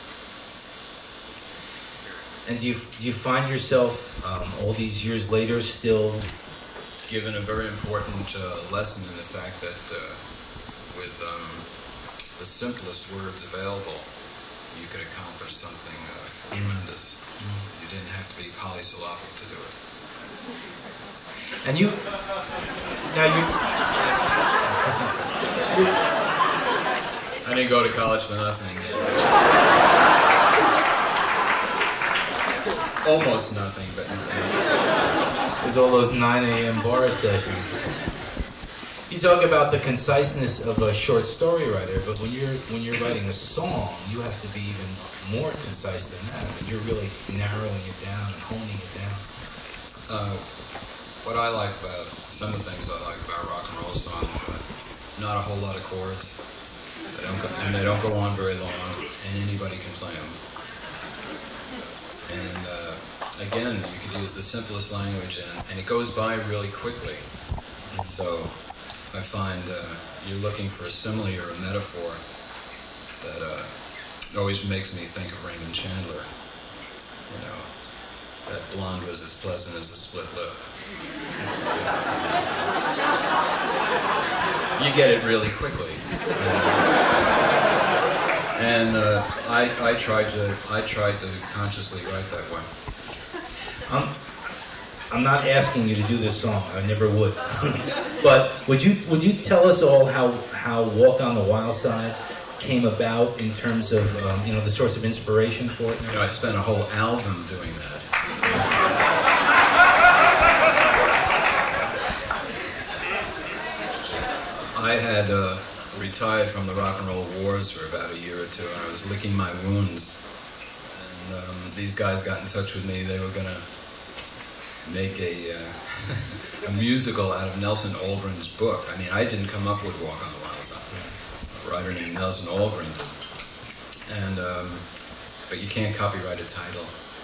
And do you find yourself all these years later still Given a very important lesson in the fact that with the simplest words available, you could accomplish something tremendous. You didn't have to be polysyllabic to do it. And you, now I didn't go to college for nothing. Almost nothing, but there's all those 9 a.m. bar sessions. You talk about the conciseness of a short story writer, but when you're writing a song, you have to be even more concise than that. I mean, you're really narrowing it down and honing it down. What I like about some of the things I like about rock and roll songs, not a whole lot of chords. They don't go on very long, and anybody can play them. And again, you could use the simplest language, and it goes by really quickly. And so I find you're looking for a simile or a metaphor that always makes me think of Raymond Chandler. You know, that blonde was as pleasant as a split lip. You get it really quickly. And I tried to consciously write that way. I'm not asking you to do this song. I never would. But would you tell us all how Walk on the Wild Side came about in terms of the source of inspiration for it? You know, I spent a whole album doing that. I had retired from the rock and roll wars for about a year or two, and I was licking my wounds. And these guys got in touch with me. They were going to make a musical out of Nelson Olgren's book. I mean, I didn't come up with Walk on the Wild Side. A writer named Nelson Olgren. And but you can't copyright a title.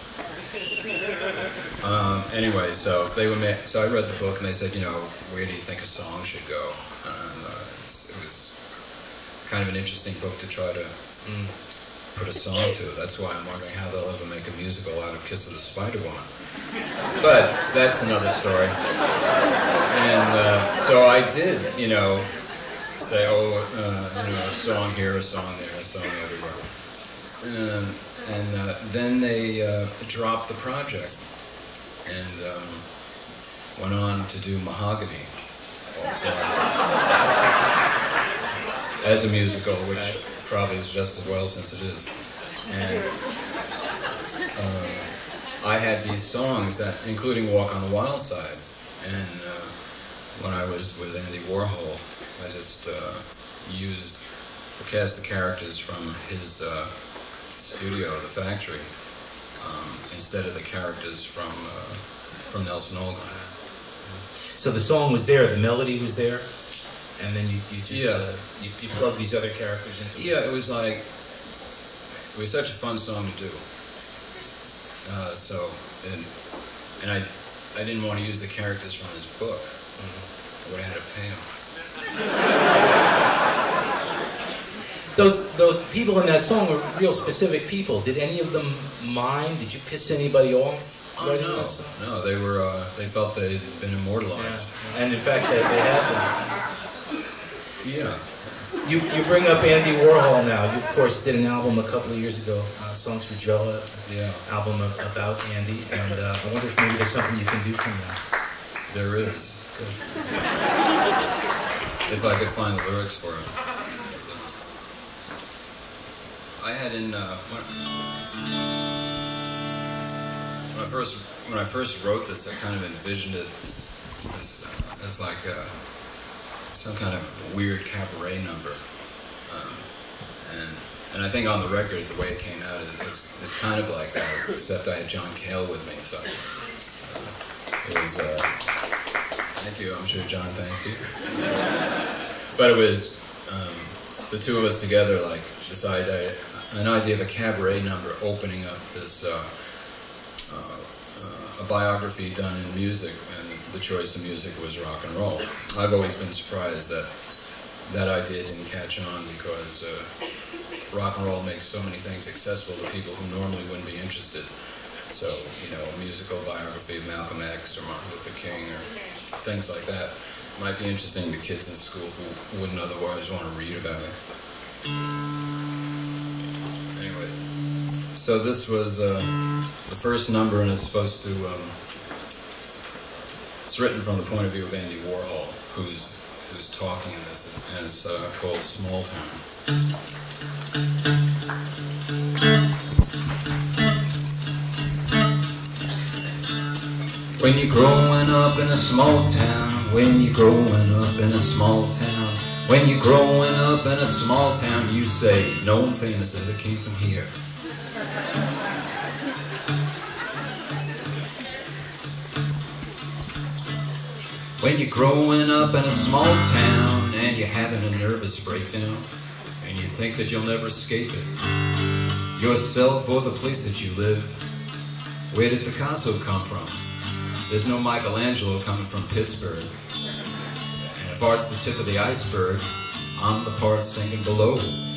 Anyway, so I read the book, and they said, you know, where do you think a song should go? And it was kind of an interesting book to try to put a song to. That's why I'm wondering how they'll ever make a musical out of Kiss of the Spider Woman. But that's another story. And so I did, you know, say, a song here, a song there, a song everywhere. And then they dropped the project and went on to do Mahogany as a musical, which probably is just as well since it is. And I had these songs, including Walk on the Wild Side, and when I was with Andy Warhol, I just cast the characters from his studio, the factory, instead of the characters from Nelson Olgren. So the song was there, the melody was there, and then you just you plug these other characters into it. Yeah, it was such a fun song to do. And I didn't want to use the characters from his book. I would have had to pay him. Those people in that song were real specific people. Did any of them mind? Did you piss anybody off writing that song? No, they felt they'd been immortalized. Yeah. And in fact, they had them. Yeah. You bring up Andy Warhol now. You, of course, did an album a couple of years ago, Songs for Joe, album about Andy, and I wonder if maybe there's something you can do from that. There is. Good. If I could find the lyrics for it. I had when I first wrote this, I kind of envisioned it as like some kind of weird cabaret number, and I think on the record the way it came out is kind of like that, except I had John Cale with me, so it was. Thank you. I'm sure John thanks you. But it was the two of us together, like decided an idea of a cabaret number opening up this a biography done in music, and the choice of music was rock and roll. I've always been surprised that idea didn't catch on, because rock and roll makes so many things accessible to people who normally wouldn't be interested. So, you know, a musical biography of Malcolm X or Martin Luther King or things like that. Might be interesting to kids in school who wouldn't otherwise want to read about it. Anyway, so this was the first number, and it's supposed to, it's written from the point of view of Andy Warhol, who's talking in this, and it's called Small Town. When you're growing up in a small town, when you're growing up in a small town, when you're growing up in a small town, you say, no one famous ever came from here. When you're growing up in a small town and you're having a nervous breakdown and you think that you'll never escape it, yourself or the place that you live, where did Picasso come from? There's no Michelangelo coming from Pittsburgh. And if art's the tip of the iceberg, I'm the part sinking below.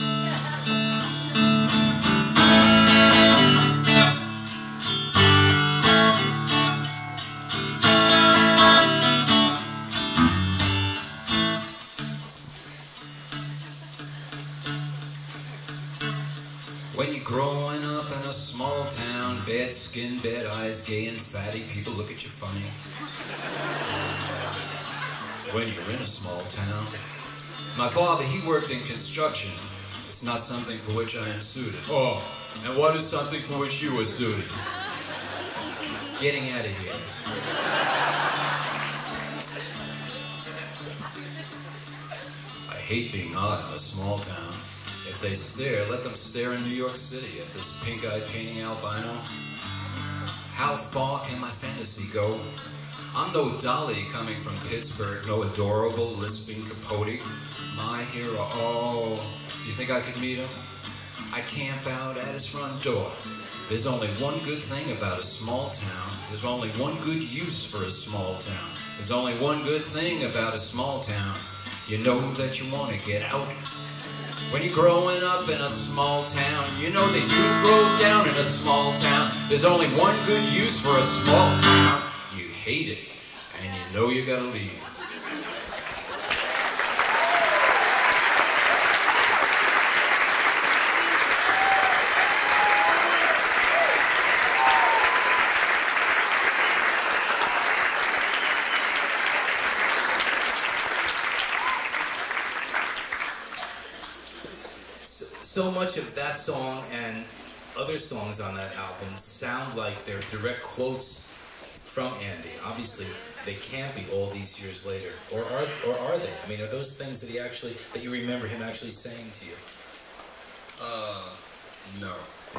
When you're growing up in a small town, bad skin, bad eyes, gay and fatty, people look at you funny. When you're in a small town. My father, he worked in construction. It's not something for which I am suited. Oh, and what is something for which you are suited? Getting out of here. I hate being odd in a small town. If they stare, let them stare in New York City at this pink-eyed painting albino. How far can my fantasy go? I'm no Dolly coming from Pittsburgh, no adorable lisping Capote. My hero, oh, do you think I could meet him? I'd camp out at his front door. There's only one good thing about a small town. There's only one good use for a small town. There's only one good thing about a small town. You know that you want to get out. When you're growing up in a small town, you know that you grow down in a small town. There's only one good use for a small town. You hate it, and you know you gotta leave. So much of that song and other songs on that album sound like they're direct quotes from Andy. Obviously, they can't be all these years later, or are they? I mean, are those things that that you remember him actually saying to you? No. Yeah.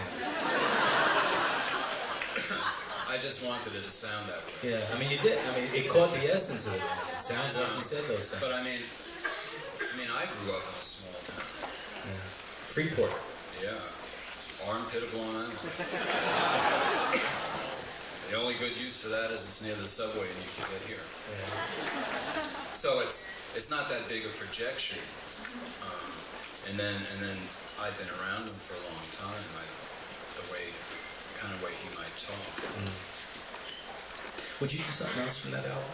I just wanted it to sound that way. Yeah, I mean, you did. I mean, it caught the essence of it. It sounds like you said those things. But I mean, I grew up in a small town. Yeah. Freeport. Yeah. Armpit of Long Island. The only good use for that is it's near the subway and you can get here. Yeah. So it's not that big a projection. And then I've been around him for a long time. The kind of way he might talk. Mm. Would you do something else from that album?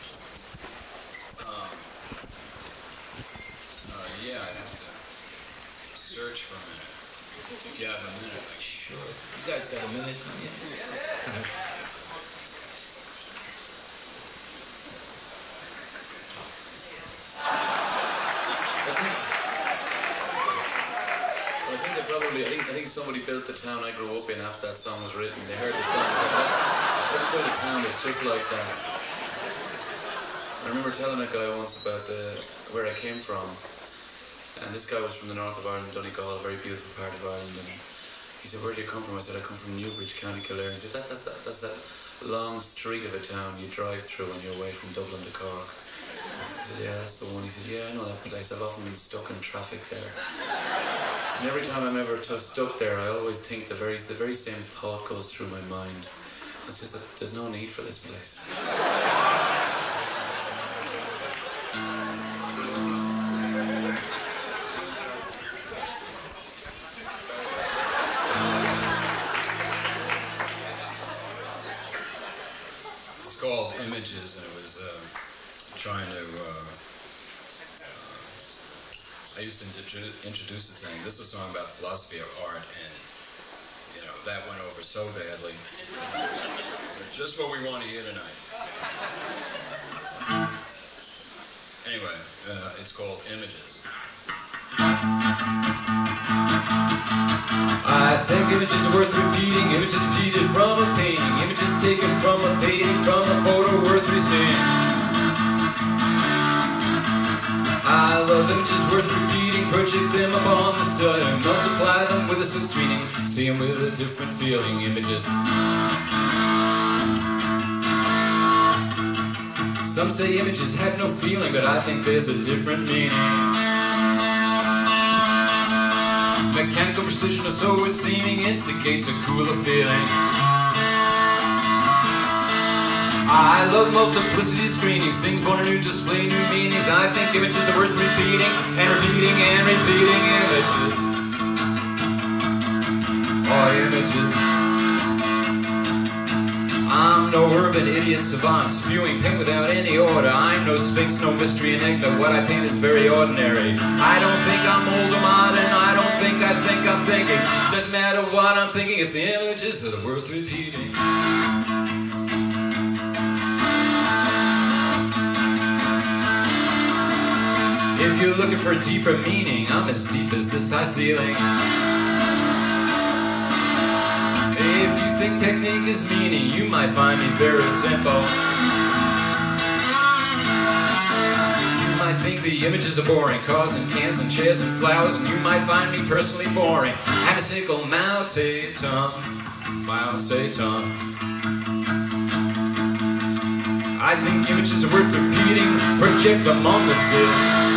Yeah, I'd have to search for a minute. If you have a minute, like, sure. You guys got a minute? Yeah. I think somebody built the town I grew up in after that song was written. They heard the song and said, let's build a town that's just like that. I remember telling a guy once about where I came from. And this guy was from the north of Ireland, Donegal, a very beautiful part of Ireland. And he said, where do you come from? I said, I come from Newbridge, County Kildare. He said, that's that long street of a town you drive through on your way from Dublin to Cork. I said, yeah, that's the one. He said, yeah, I know that place. I've often been stuck in traffic there. And every time I'm ever stuck there, I always think the very same thought goes through my mind. It's just that there's no need for this place. It's called Images, and it was trying to, I used to introduce this thing. This is a song about philosophy of art, and, you know, that went over so badly. Just what we want to hear tonight. Anyway, it's called Images. I think images are worth repeating, images repeated from a painting, images taken from a painting, from a photo worth reseeing. I love images worth repeating, project them upon the ceiling, multiply them with a silk screening, see them with a different feeling. Images. Some say images have no feeling, but I think there's a different meaning. Mechanical precision, or so it's seeming, instigates a cooler feeling. I love multiplicity screenings, things born anew display new meanings. I think images are worth repeating, and repeating, and repeating. Images. Oh, images. I'm no urban idiot savant, spewing paint without any order. I'm no sphinx, no mystery enigma. What I paint is very ordinary. I don't think I'm old or modern. I don't think I think I'm thinking. Doesn't matter what I'm thinking, it's the images that are worth repeating. If you're looking for a deeper meaning, I'm as deep as this high ceiling. If you think technique is meaning, you might find me very simple. You might think the images are boring, cars and cans and chairs and flowers, and you might find me personally boring. Happy-sickle, Mao Zedong, Mao Zedong. I think images are worth repeating, project them on the ceiling.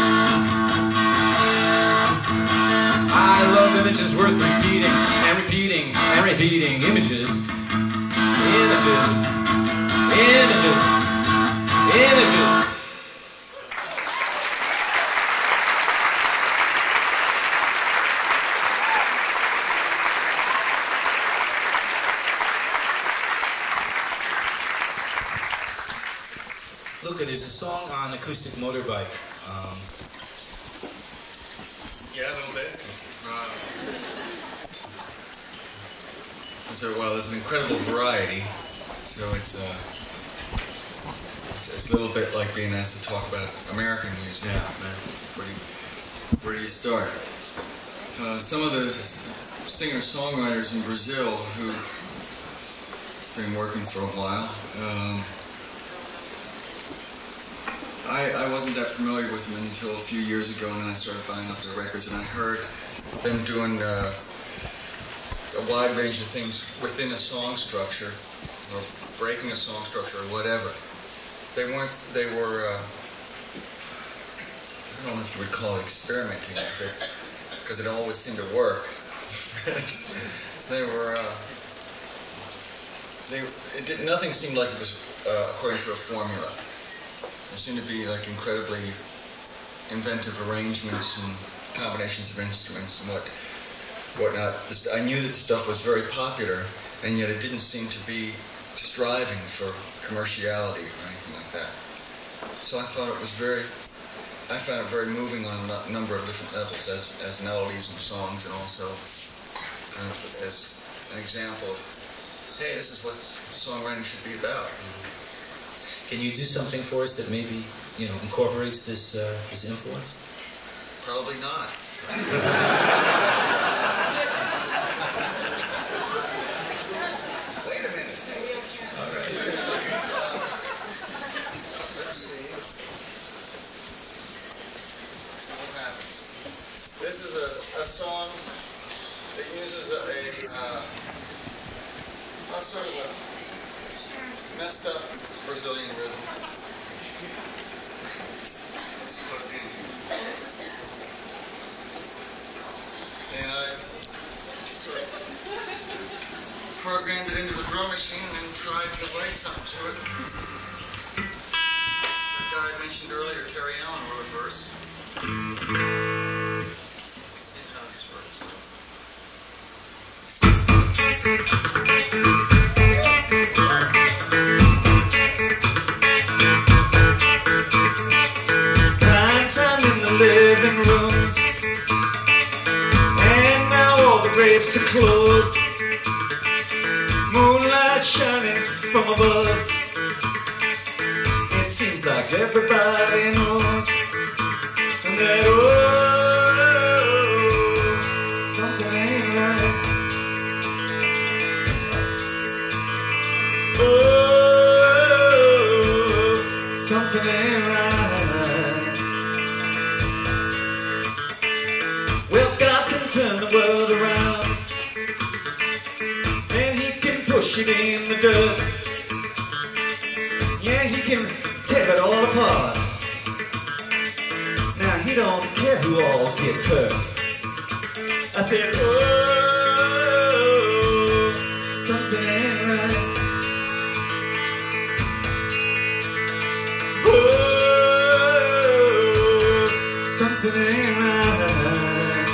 I love images worth repeating, and repeating, and repeating. Images, images, images, images. Luka, there's a song on Acoustic Motorbike. Yeah, a little bit. So, well, there's an incredible variety. So it's a little bit like being asked to talk about American music. Yeah, man. Where do you start? Some of the singer-songwriters in Brazil who've been working for a while. I wasn't that familiar with them until a few years ago, and then I started buying up their records, and I heard them doing a wide range of things within a song structure, or breaking a song structure, or whatever. They were, I don't know if you would call it experimenting with it, because it always seemed to work. Nothing seemed like it was according to a formula. There seemed to be like incredibly inventive arrangements and combinations of instruments and whatnot. I knew that the stuff was very popular, and yet it didn't seem to be striving for commerciality or anything like that. So I found it very moving on a number of different levels, as melodies and songs, and also kind of as an example of, hey, this is what songwriting should be about. Can you do something for us that maybe, incorporates this influence? Probably not. Wait a minute. All right. Let's see. What happens? This is a song that uses a sort of a messed up Brazilian rhythm. Let's put it in. And I sort of programmed it into the drum machine and tried to write something to it. That guy I mentioned earlier, Terry Allen, wrote a verse. Let's see how this works. drapes are closed, moonlight shining from above. It seems like everybody knows that something ain't right. Something ain't right. Well, God can turn the world around, and He can push it in the dirt. Yeah, He can tear it all apart. Now He don't care who all gets hurt. I said, something ain't right. Something ain't right.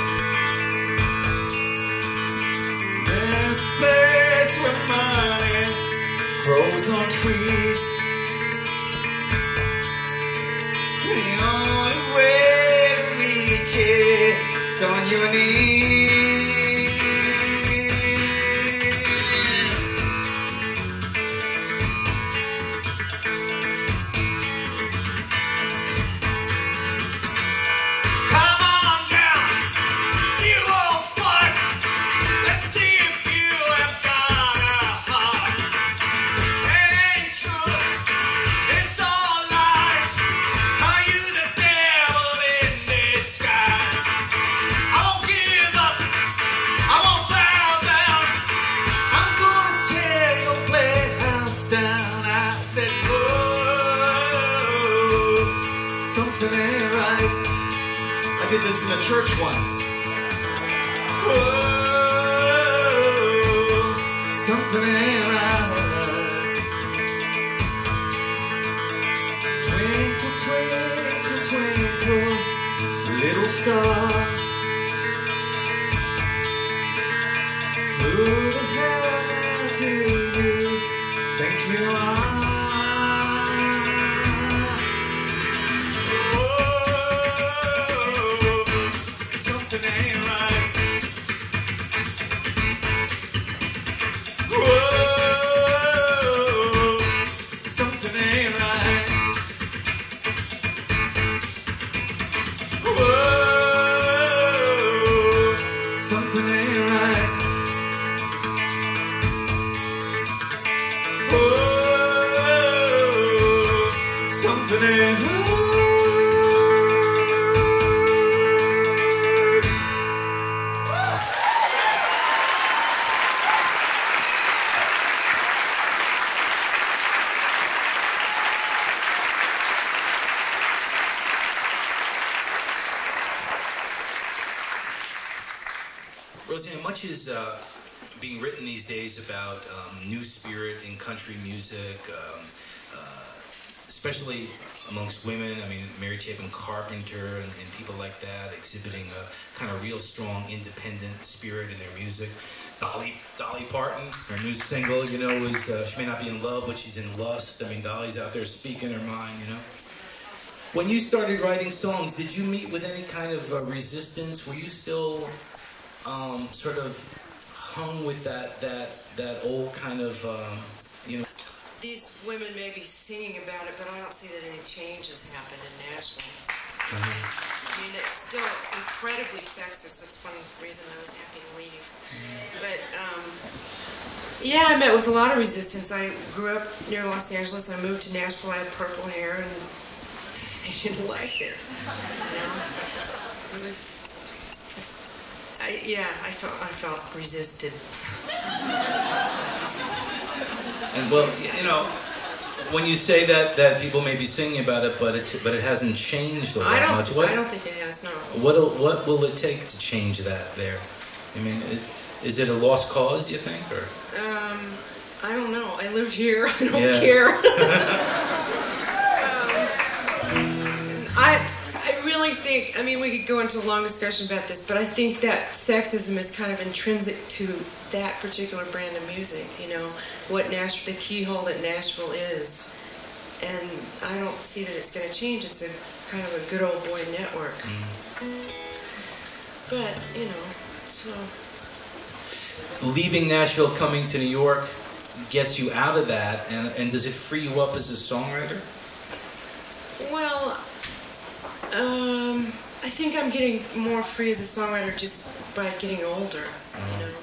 There's a place where money grows on trees. The only way to reach it's on your knees. I did this in a church once. Whoa, something ain't right. Twinkle, twinkle, twinkle, little star. Who the hell do you think you are? Something ain't right. Whoa, something ain't right. Whoa, something ain't right. Whoa, something ain't right. Rosanne, much is being written these days about new spirit in country music, especially amongst women. I mean, Mary Chapin Carpenter and people like that exhibiting a kind of real strong independent spirit in their music. Dolly Parton, her new single, you know, is she may not be in love, but she's in lust. I mean, Dolly's out there speaking her mind, you know. When you started writing songs, did you meet with any kind of resistance? Were you still sort of hung with that old kind of, you know? These women may be singing about it, but I don't see that any change has happened in Nashville. I mean, it's still incredibly sexist. That's one reason I was happy to leave. But, yeah, I met with a lot of resistance. I grew up near Los Angeles. I moved to Nashville. I had purple hair, and they didn't like it. You know? It was... I felt resisted. And well, you know, when you say that people may be singing about it, but it hasn't changed all that much. I don't think it has. No. What will it take to change that there? I mean, is it a lost cause? Do you think, or? I don't know. I live here. I don't care. I really think, I mean, we could go into a long discussion about this, but I think that sexism is kind of intrinsic to that particular brand of music, you know, what the keyhole that Nashville is. And I don't see that it's going to change. It's a kind of a good old boy network. But, you know, so... leaving Nashville, coming to New York, gets you out of that, and does it free you up as a songwriter? Well, I think I'm getting more free as a songwriter just by getting older. You know,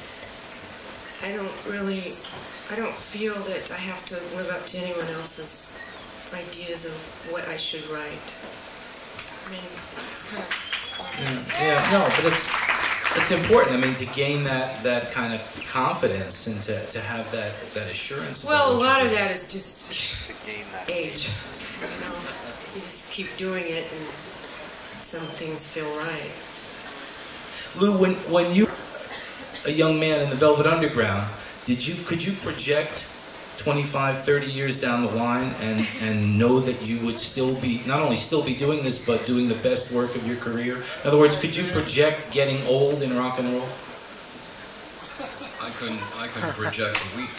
I don't feel that I have to live up to anyone else's ideas of what I should write. I mean, it's kind of yeah, no, but it's important. I mean, to gain that kind of confidence and to have that assurance. Well, a lot of that is just age. You know, you just keep doing it, and some things feel right. Lou, when you were a young man in the Velvet Underground, could you project 25, 30 years down the line and know that you would still be, not only still be doing this, but doing the best work of your career? In other words, could you project getting old in rock and roll? I couldn't project a week.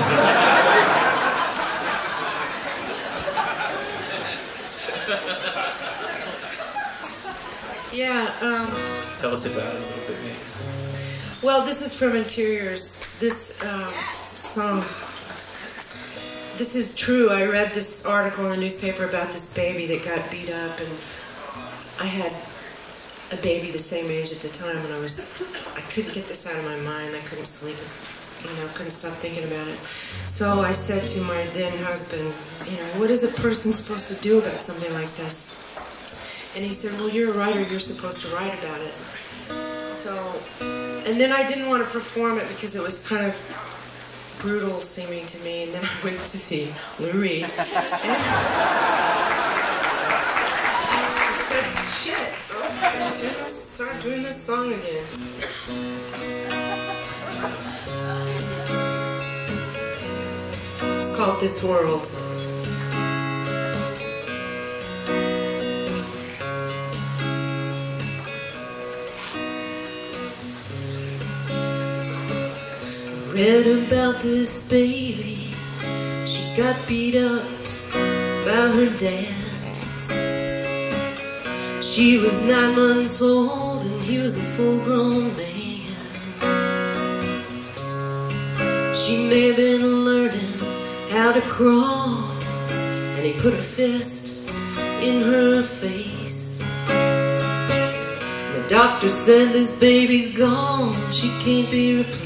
Yeah. Tell us about it a little bit, maybe. Well, this is from Interiors. This song. This is true. I read this article in the newspaper about this baby that got beat up, and I had a baby the same age at the time, and I couldn't get this out of my mind. I couldn't sleep, you know, couldn't stop thinking about it. So I said to my then husband, you know, what is a person supposed to do about something like this? And he said, well, you're a writer, you're supposed to write about it. So, and then I didn't want to perform it because it was kind of brutal seeming to me, and then I went to see Lou Reed. And I said, shit, I'm going to start doing this song again. It's called This World. Read about this baby. She got beat up by her dad. She was 9 months old and he was a full-grown man. She may have been learning how to crawl, and he put a fist in her face. The doctor said this baby's gone, she can't be replaced.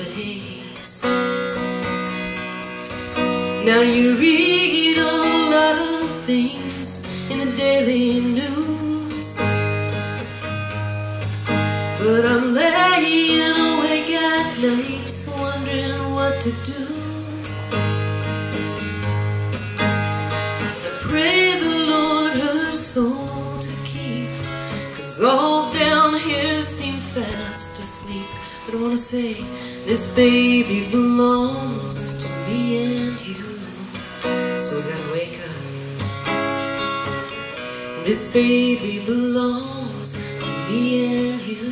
Now you read a lot of things in the daily news, but I'm laying awake at nights wondering what to do. I pray the Lord her soul to keep, 'cause all down here seem fast asleep. But I wanna say, this baby belongs to me and you. So we gotta wake up. This baby belongs to me and you.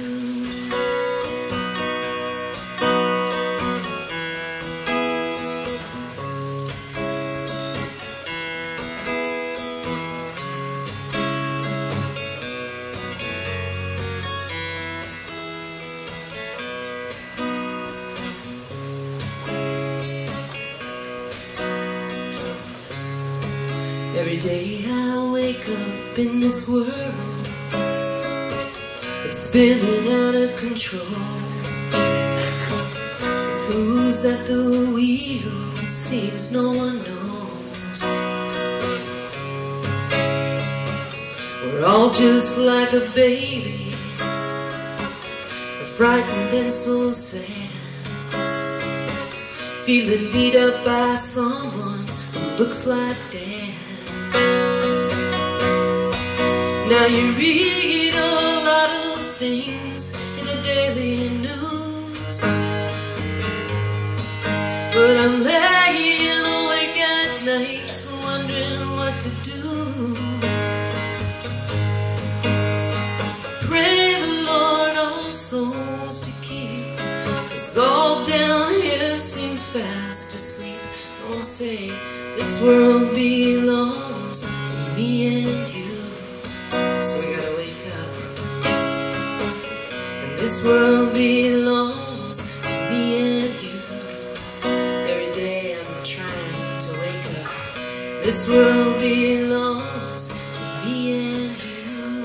Every day I wake up in this world, it's spinning out of control. And who's at the wheel? It seems no one knows. We're all just like a baby, frightened and so sad, feeling beat up by someone who looks like Dad. Now you read a lot of things in the daily news, but I'm laying awake at nights wondering what to do. Pray the Lord our souls to keep, 'cause all down here seem fast asleep. I wanna say, this world belongs to me and you. So we gotta wake up. And this world belongs to me This world belongs to me and you.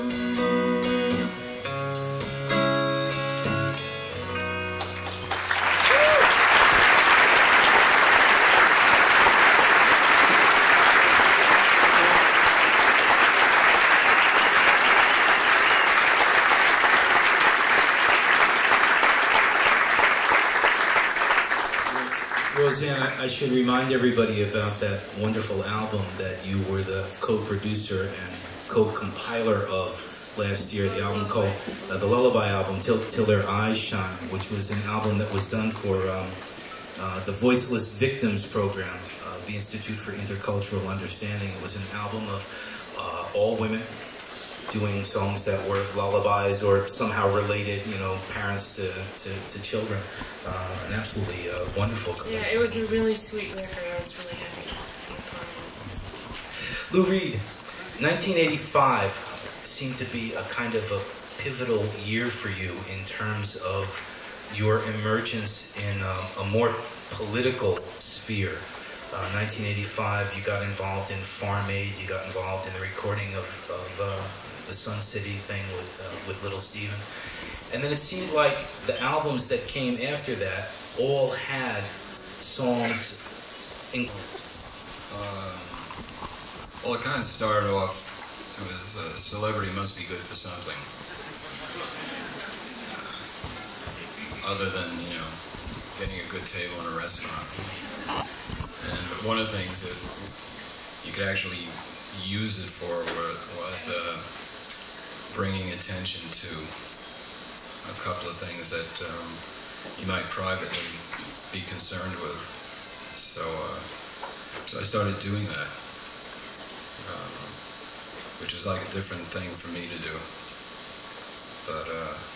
Rosanne, I should remind everybody about that wonderful album that you were the co-producer and co-compiler of last year, the album called the Lullaby album, Till Their Eyes Shine, which was an album that was done for the Voiceless Victims program, the Institute for Intercultural Understanding. It was an album of all women doing songs that were lullabies or somehow related, you know, parents to children. An absolutely wonderful collection. Yeah, it was a really sweet record. I was really happy to be a part of it. Lou Reed, 1985 seemed to be a kind of a pivotal year for you in terms of your emergence in a more political sphere. 1985, you got involved in Farm Aid, you got involved in the recording of the Sun City thing with Little Steven. And then it seemed like the albums that came after that all had songs in... Well, it kind of started off, it was Celebrity Must Be Good for Something. Other than, you know, getting a good table in a restaurant. And one of the things that you could actually use it for was bringing attention to a couple of things that you might privately be concerned with. So I started doing that, which was like a different thing for me to do. But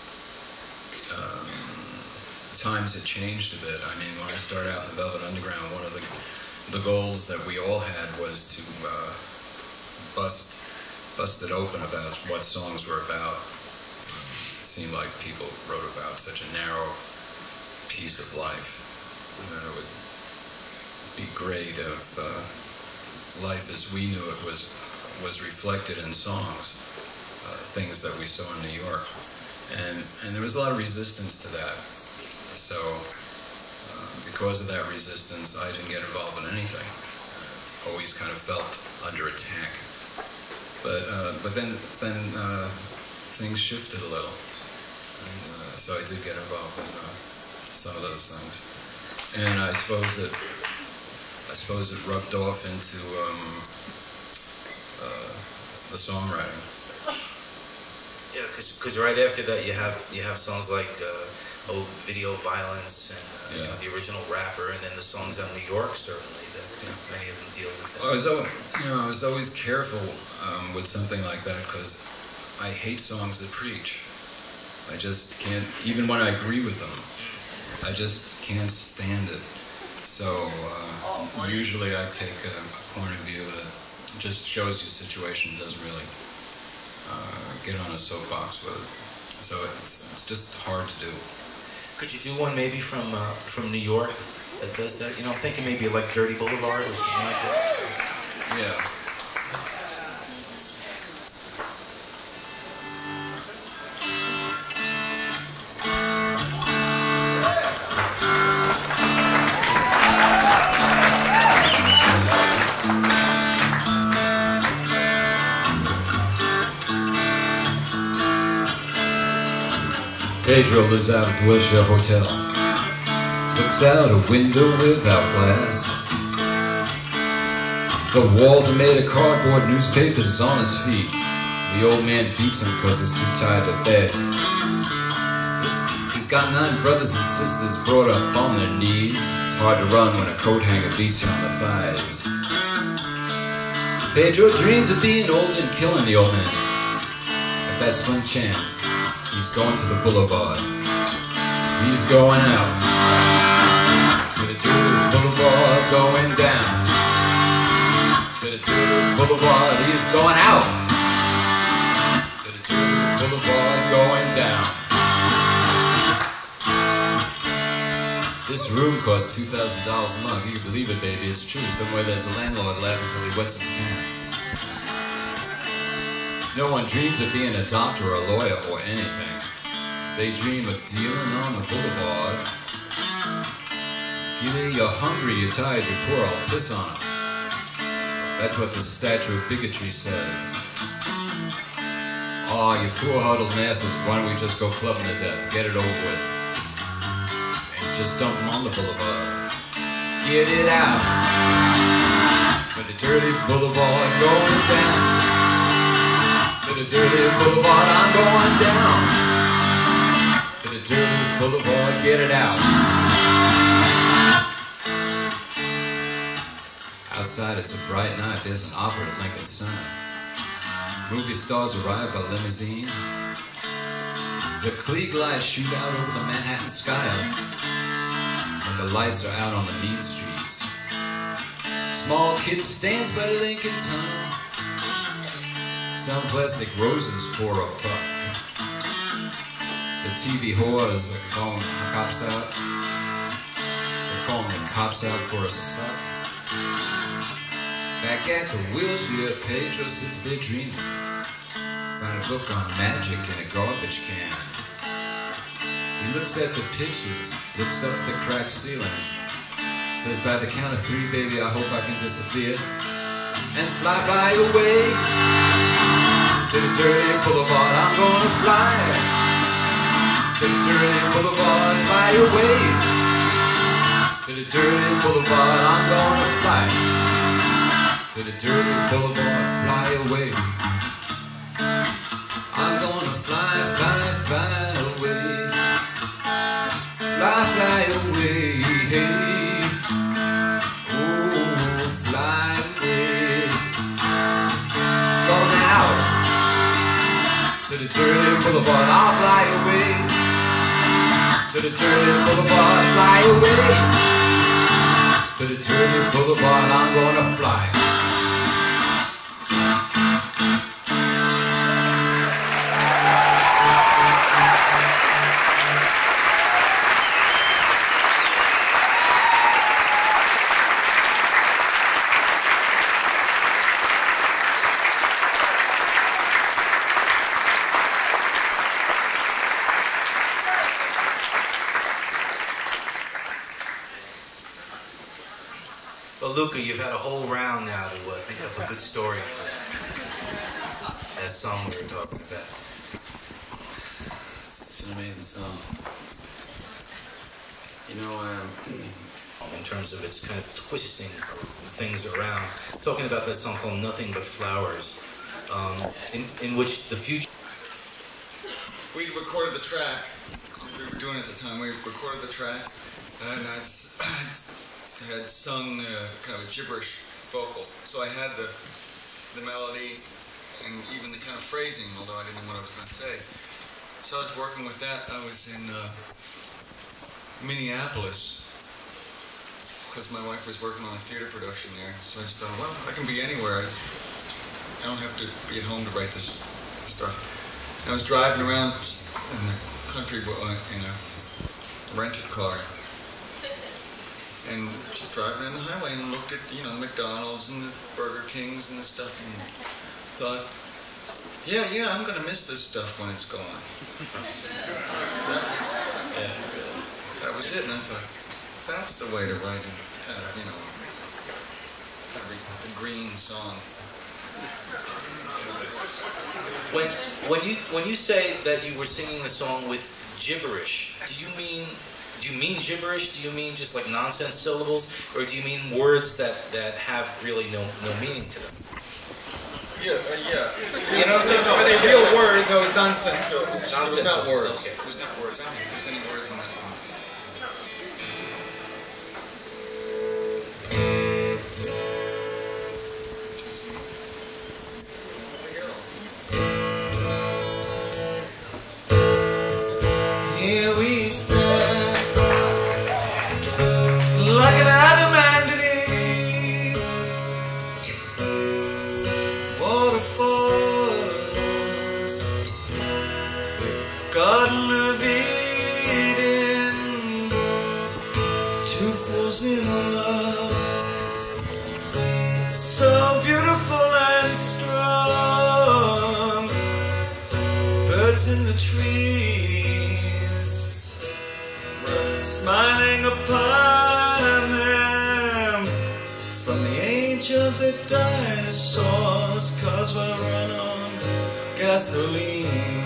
times had changed a bit. I mean, when I started out in the Velvet Underground, one of the goals that we all had was to bust it open about what songs were about. It seemed like people wrote about such a narrow piece of life, and that it would be great if life as we knew it was reflected in songs, things that we saw in New York. And there was a lot of resistance to that. So because of that resistance, I didn't get involved in anything. Always kind of felt under attack. But then things shifted a little. And, so I did get involved in some of those things. And I suppose it rubbed off into the songwriting. Yeah, because right after that you have songs like Video Violence and you know, the original Rapper, and then the songs on New York, certainly, that many of them deal with that. I was always careful with something like that, because I hate songs that preach. I just can't, even when I agree with them, I just can't stand it. So usually I take a point of view that just shows you a situation, doesn't really get on a soapbox with it. So it's just hard to do. Could you do one maybe from New York that does that? You know, I'm thinking maybe like Dirty Boulevard or something like that. Yeah. Pedro lives out at the Wilshire Hotel. Looks out a window without glass. The walls are made of cardboard, newspapers on his feet. The old man beats him because he's too tired to bed. He's got 9 brothers and sisters brought up on their knees. It's hard to run when a coat hanger beats you on the thighs. Pedro dreams of being old and killing the old man. But that slim chance. He's going to the boulevard. He's going out. To the boulevard, going down. To the boulevard, he's going out. To the boulevard, going down. This room costs $2,000 a month. You can believe it, baby, it's true. Somewhere there's a landlord laughing until he wets his pants. No one dreams of being a doctor or a lawyer or anything. They dream of dealing on the boulevard. Gilly, you're hungry, you're tired, you're poor, I'll piss on 'em. That's what the statue of bigotry says. Aw, you poor huddled masses, why don't we just go clubbing to death? Get it over with. And just dump them on the boulevard. Get it out. For the dirty boulevard going down. To the dirty boulevard, I'm going down. To the dirty boulevard, get it out. Outside it's a bright night, there's an opera at Lincoln Center. Movie stars arrive by limousine. The Klieg lights shoot out over the Manhattan sky. But the lights are out on the mean streets. Small kid stands by the Lincoln Tunnel. Some plastic roses for $1. The TV whores are calling the cops out. They're calling the cops out for a suck. Back at the wheelchair, Pedro sits there dreaming. Find a book on magic in a garbage can. He looks at the pictures, looks up at the cracked ceiling. Says, by the count of 3, baby, I hope I can disappear. And fly, fly away. To the dirty boulevard, I'm gonna fly. To the dirty boulevard, fly away. To the dirty boulevard, I'm gonna fly. To the dirty boulevard, fly away. I'm gonna fly, fly, fly away. Fly, fly away. Oh, fly away. Go now. To the dirty boulevard, I'll fly away. To the dirty boulevard, fly away. To the dirty boulevard, I'm gonna fly. Well, Luka, you've had a whole round now to think up a good story for that song we were talking about. It's an amazing song. You know, in terms of its kind of twisting things around. Talking about that song called Nothing But Flowers, in which the future... We recorded the track. We were doing it at the time. We recorded the track, and I had sung kind of a gibberish vocal. So I had the melody and even the kind of phrasing, although I didn't know what I was going to say. So I was working with that. I was in Minneapolis because my wife was working on a theater production there. So I just thought, well, I can be anywhere. I don't have to be at home to write this stuff. And I was driving around in the country in a rented car. And just driving on the highway and looked at, the McDonald's and the Burger Kings and the stuff and thought, yeah, I'm going to miss this stuff when it's gone. So that was it. And I thought, that's the way to write a kind of, a green song. When you say that you were singing the song with gibberish, do you mean gibberish? Do you mean just like nonsense syllables, or do you mean words that have really no meaning to them? Yeah. You know what I'm saying? Are they real words? No, it's nonsense. It was not words. Okay. It was not words. I don't think there's any words in that one. Here we stand, looking at humanity. Waterfalls, Garden of Eden. trees were smiling upon them from the age of the dinosaurs, 'cause we're run on gasoline.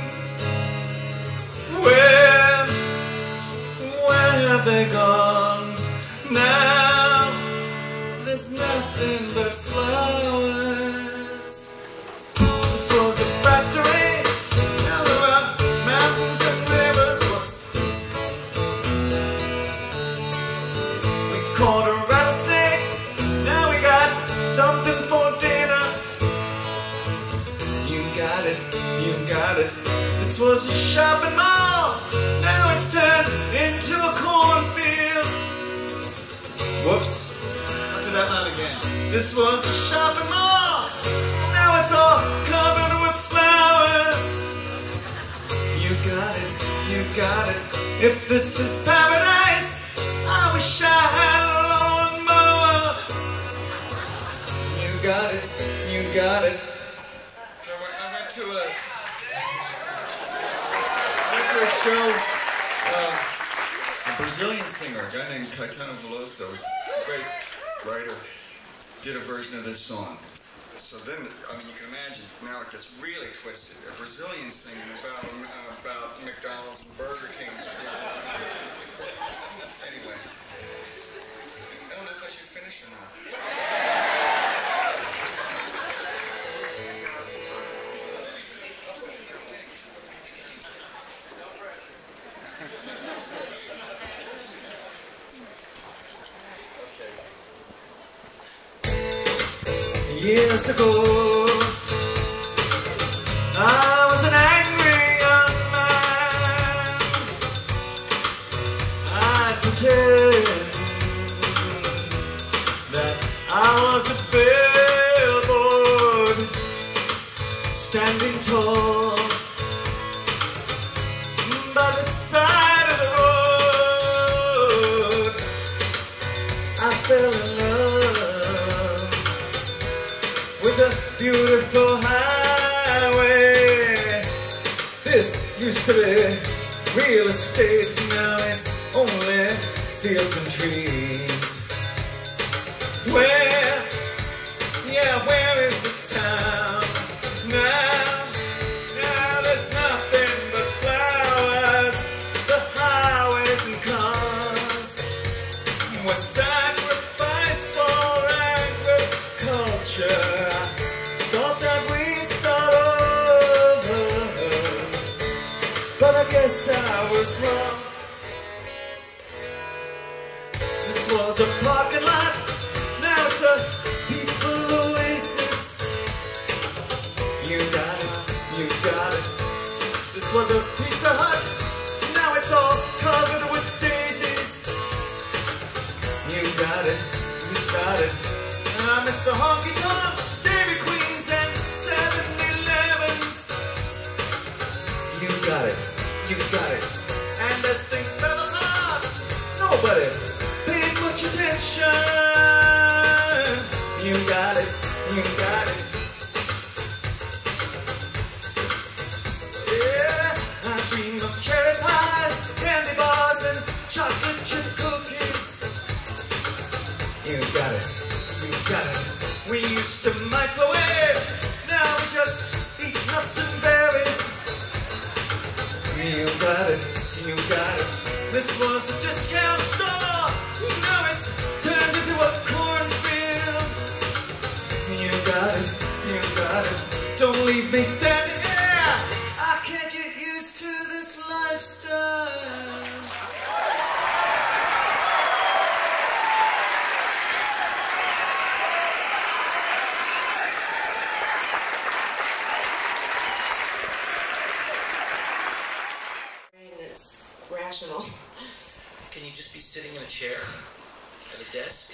Where have they gone now? There's nothing but flowers. This was a factory. Now there are mountains and rivers. Whoops. We caught a rattlesnake. Now we got something for dinner. You got it, you got it. This was a shopping mall. Now it's turned into a cornfield. Whoops. I'll do that line again. This was a shopping mall. Now it's all covered with flowers. You got it, you got it. If this is paradise, I wish I had a lawnmower. You got it, you got it. I went to a show. A Brazilian singer, a guy named Caetano Veloso, who's a great writer, did a version of this song. So then, I mean, you can imagine, now it gets really twisted. A Brazilian singing about McDonald's and Burger Kings. Anyway, I don't know if I should finish or not. Years ago, I was an angry young man. I'd pretend that I was a billboard standing tall by the side of the road. I fell in love with a beautiful highway. This used to be real estate, now it's only fields and trees. Where is the town now? Now there's nothing but flowers. The highways and cars were sacrificed for agriculture. Thought that we'd start over, but I guess I was wrong. This was a parking lot, now it's a peaceful oasis. You got it, you got it. This was a Pizza Hut, now it's all covered with daisies. You got it, you got it. And I miss the honky tonks, Dairy Queens, and 7-Elevens. You got it, you got it. And as things fell apart, nobody paid much attention. You got it, you got it. Yeah, I dream of cherry pies, candy bars, and chocolate chip cookies. You got it, you got it. We used to microwave, now we just eat nuts and berries. You got it, you got it. This was a discount store, now it's turned into a cornfield. You got it, you got it. Don't leave me standing there, I can't get used to this lifestyle. It's rational. Can you just be sitting in a chair at a desk?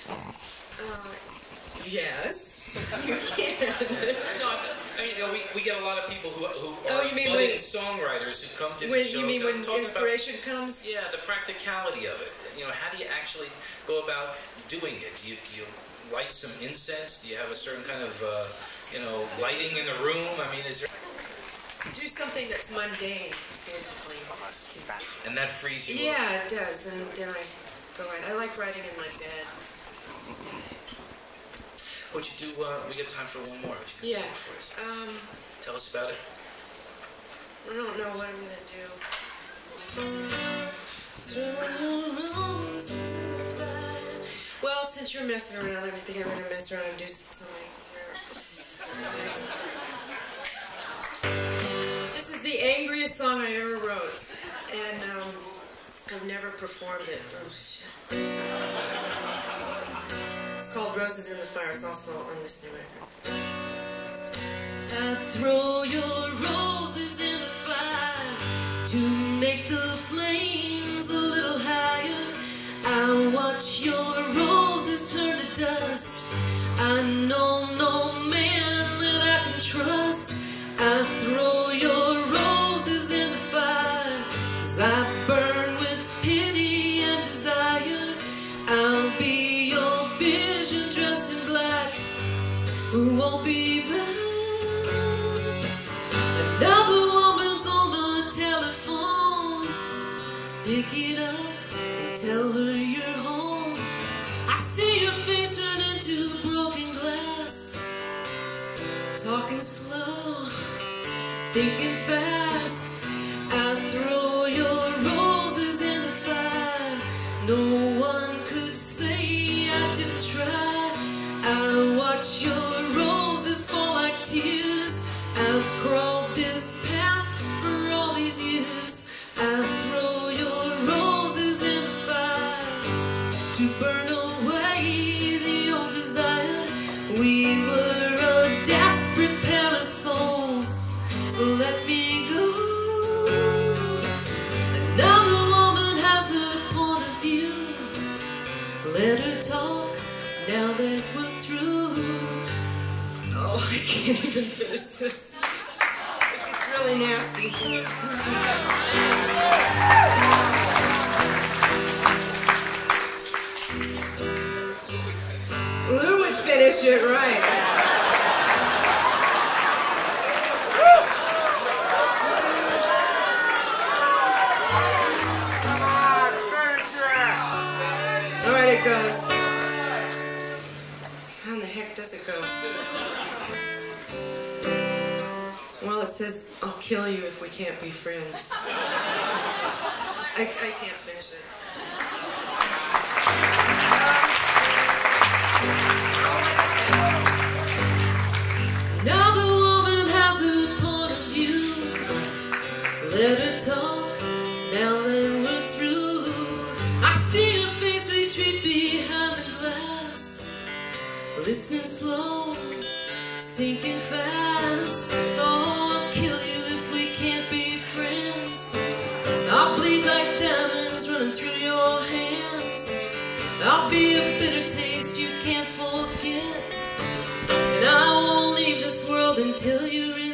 Yes. You can. No, I mean, we get a lot of people who are you mean budding when- songwriters who come to When the shows. you mean and when talk inspiration comes? Yeah, the practicality of it. You know, how do you actually go about doing it? Do you light some incense? Do you have a certain kind of, lighting in the room? I mean, is there... do something that's mundane, basically. And that frees you up. Yeah, it does. And then I go write. I like writing in my bed. Would you do, we got time for one more. Would you do Yeah. one for us? Tell us about it. I don't know what I'm going to do. Well, since you're messing around, I think I'm going to mess around and do something. This is the angriest song I ever wrote, and I've never performed it. Oh, shit. It's called Roses in the Fire. It's also on this new record. I throw your roses in the fire to make the flames a little higher. I watch your roses turn to dust. I know no man that I can trust. I throw your roses in the fire, 'cause I burn with pity and desire. I'll be your vision dressed in black, who won't be back. Another woman's on the telephone. Pick it up and tell her you're home. I see your face turn into broken glass. Talking slow, thinking fast. I throw your roses in the fire. No one could say I didn't try. I watch your roses fall like tears. I've crawled this path for all these years. I throw your roses in the fire to burn away the old desire. We were a desperate pair of souls, so let me go. Another woman has her point of view. Let her talk now that we're through. Oh, I can't even finish this. It's really nasty. Lou would finish it right. All right, it goes. How in the heck does it go? Well, it says, I'll kill you if we can't be friends. I can't finish it. Another woman has a point of view. Let her talk now that we're through. I see her face retreat behind the glass. Listening slow, sinking fast. Oh, I'll kill you if we can't be friends. I'll bleed like diamonds running through your hands. I'll be a bitter taste you can't forget. And I won't leave this world until you relent.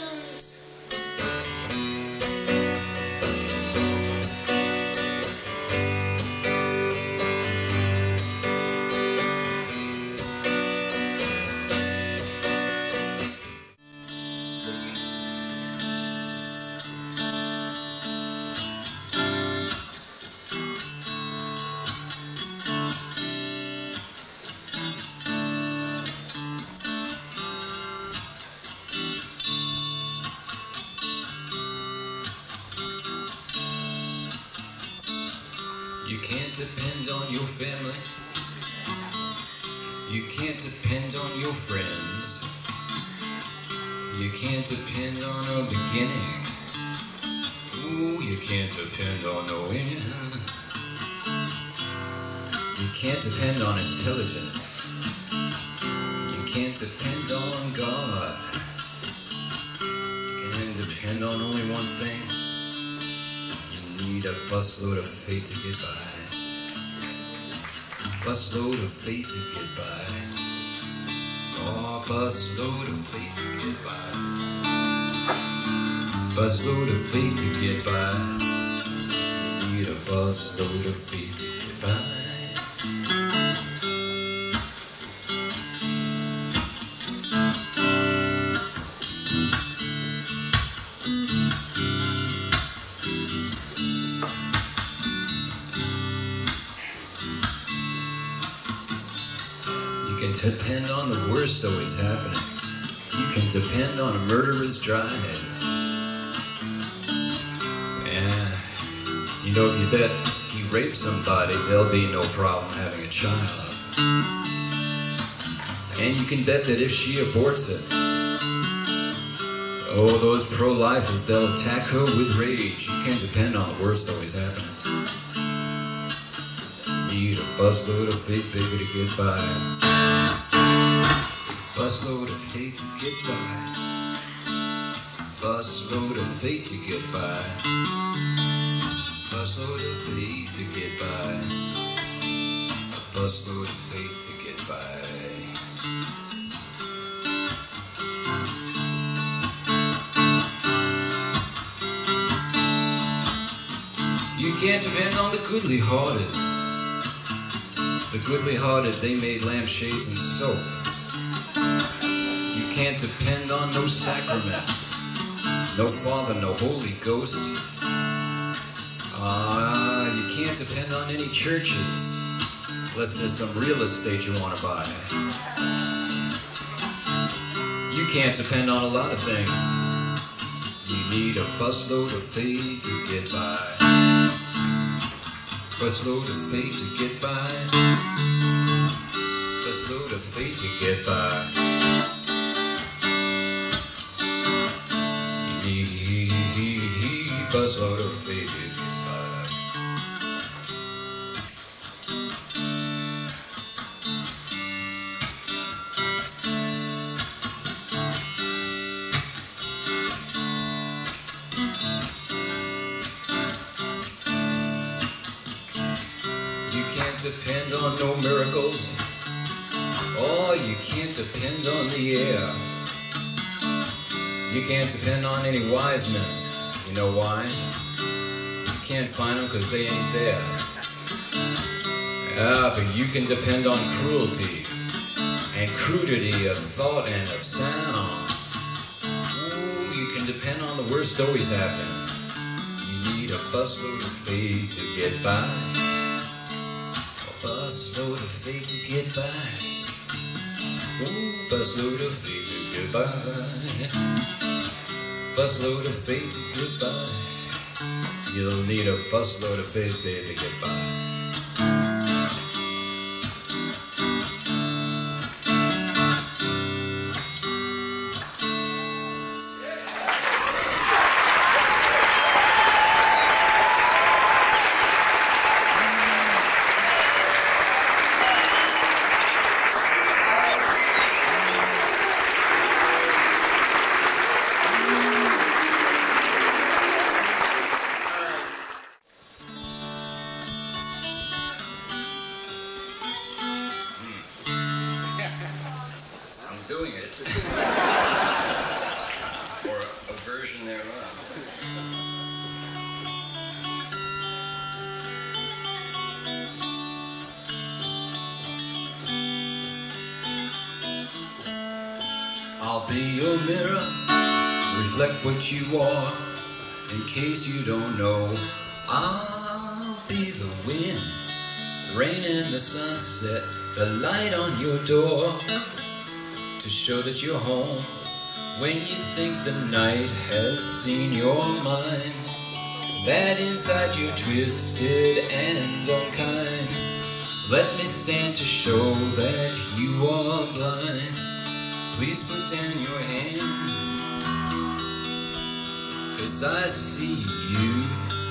You can't depend on your family. You can't depend on your friends. You can't depend on a beginning. Ooh, you can't depend on no end. You can't depend on intelligence. You can't depend on God. You can depend on only one thing. Need a busload of faith to get by. Busload of faith to get by. Oh, busload of faith to get by. Busload of faith to get by. You need a busload of faith to get by. can depend on the worst always happening. You can depend on a murderer's drive. Yeah, you know, if you bet he raped somebody, there'll be no problem having a child. And you can bet that if she aborts it, oh, those pro-lifers, they'll attack her with rage. You can't depend on the worst always happening. Need a busload of faith, baby, to get by. Busload of faith to get by. Busload of faith to get by. Busload of faith to get by. A busload of faith to get by. You can't depend on the goodly-hearted. The goodly-hearted, they made lampshades and soap. You can't depend on no sacrament, no Father, no Holy Ghost. You can't depend on any churches, unless there's some real estate you want to buy. You can't depend on a lot of things. You need a busload of faith to get by. Busload of faith to get by. Busload of faith to get by. You need busload of faith to get by. Depend on no miracles. Oh, you can't depend on the air. You can't depend on any wise men. You know why? You can't find them because they ain't there. Ah, but you can depend on cruelty and crudity of thought and of sound. Ooh, you can depend on the worst always happening. You need a busload of faith to get by. Busload of faith to get by. Ooh, busload of faith to get by. Busload of faith to get by. You'll need a busload of faith, baby, to get by. I'll be your mirror, reflect what you are. In case you don't know, I'll be the wind, the rain and the sunset, the light on your door, to show that you're home when you think the night has seen your mind, that inside you're twisted and unkind. Let me stand to show that you are blind. Please put down your hand, 'cause I see you.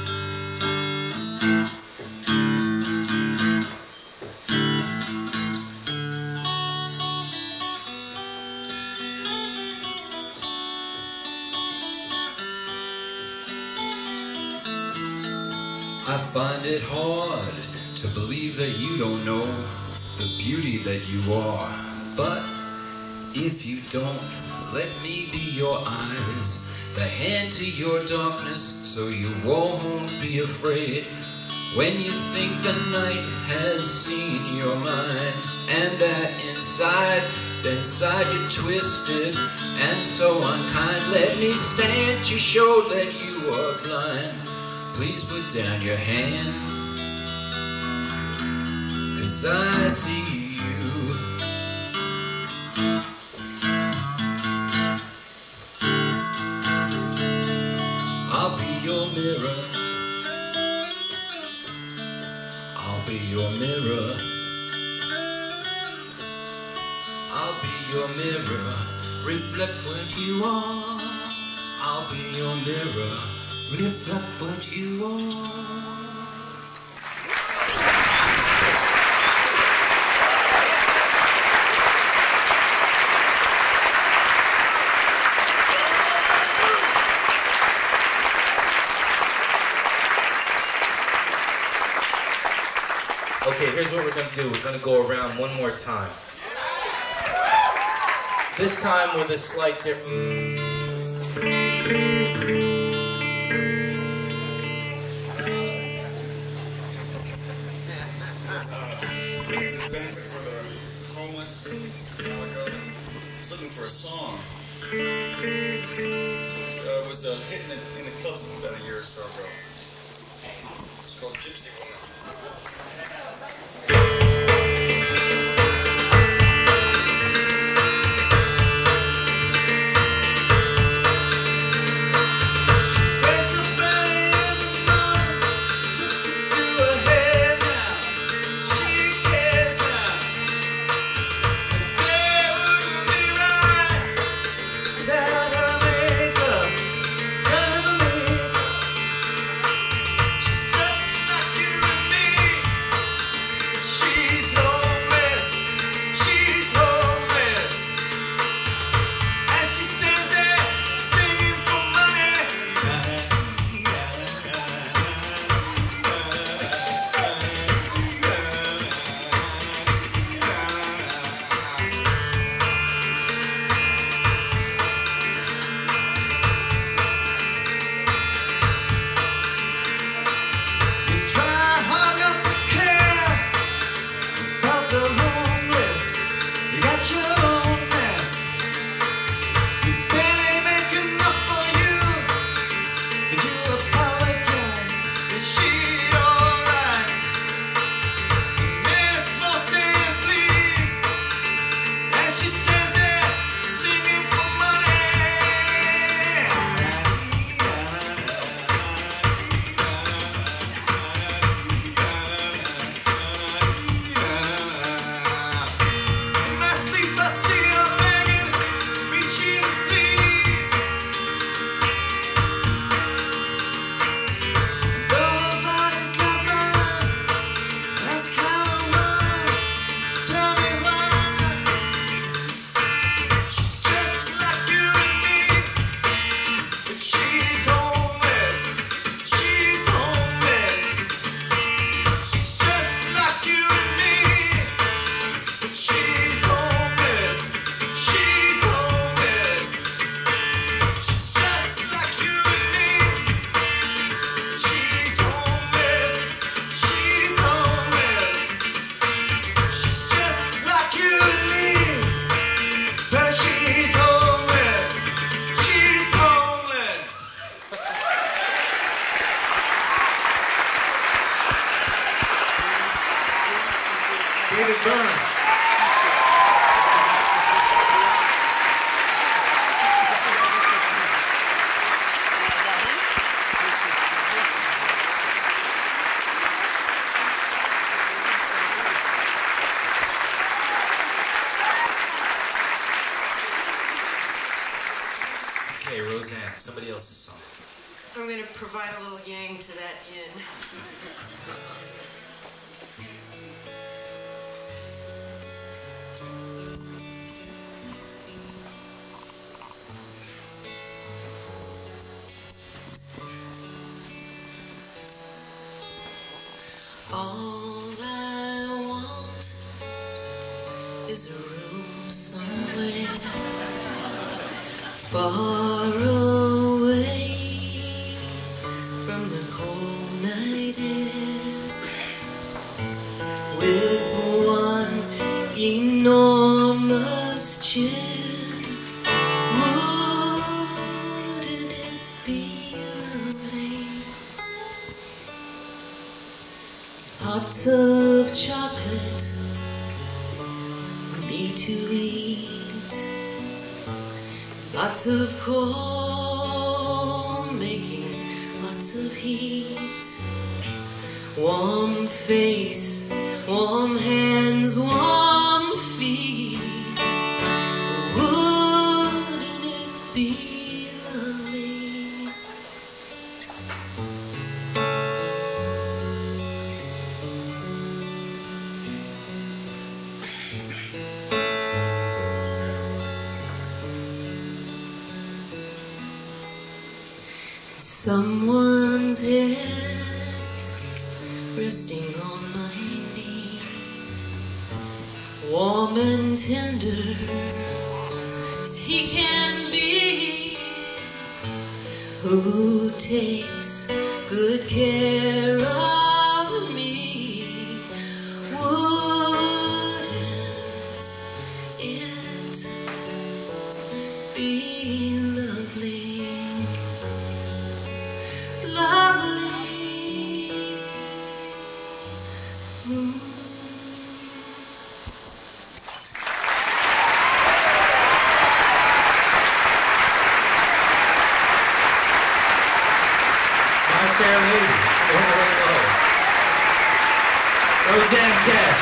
I find it hard to believe that you don't know the beauty that you are, but if you don't, let me be your eyes, the hand to your darkness, so you won't be afraid when you think the night has seen your mind, and that inside you're twisted and so unkind. Let me stand to show that you are blind. Please put down your hand, 'cause I see you. I'll be your mirror. I'll be your mirror. Reflect what you are. I'll be your mirror. Reflect what you are. Okay, here's what we're gonna do. We're gonna go around one more time. This time with a slight difference. Benefit for the homeless. I was looking for a song. This was a hit in the clubs about a year or so ago. It's called Gypsy. Byrne. Okay, Rosanne, somebody else's song. I'm going to provide a little yang to that yin. All I want is a room somewhere far away from the cold night air, with one enormous chair. Wouldn't it be lovely? Lots of chocolate for me to eat, lots of coal making lots of heat, warm face, warm hands, warm feet. Wouldn't it be lovely? Someone's head resting on my knee, warm and tender as he can be, who takes good care of me. Wouldn't it be lovely? Lovely. Ooh. My Fair Lady. Rosanne Cash.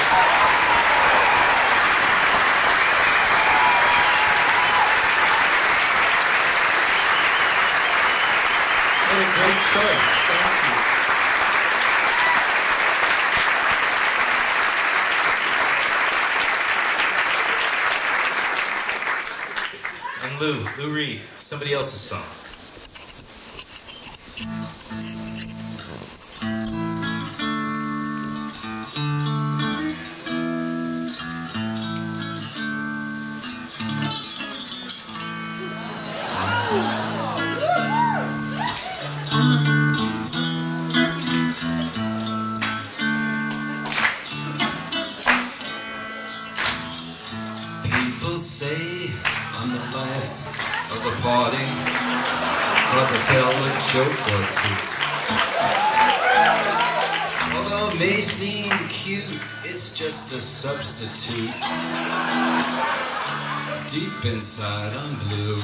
What a great choice. Thank you. And Lou Reed, somebody else's song. People say I'm the life of the party, 'cause I tell a joke or two. Although it may seem cute, it's just a substitute. Deep inside I'm blue.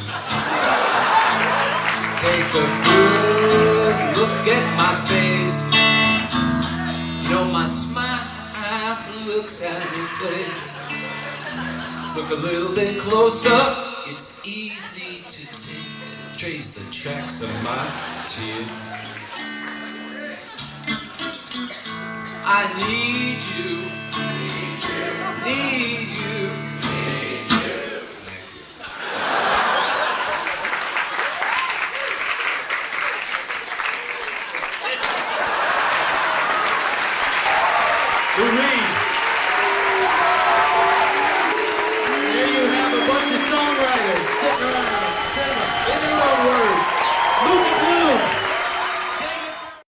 Take a good look at my face. You know my smile looks out of place. Look a little bit closer, it's easy to trace the tracks of my tears. I need you, need you. Lou Reed.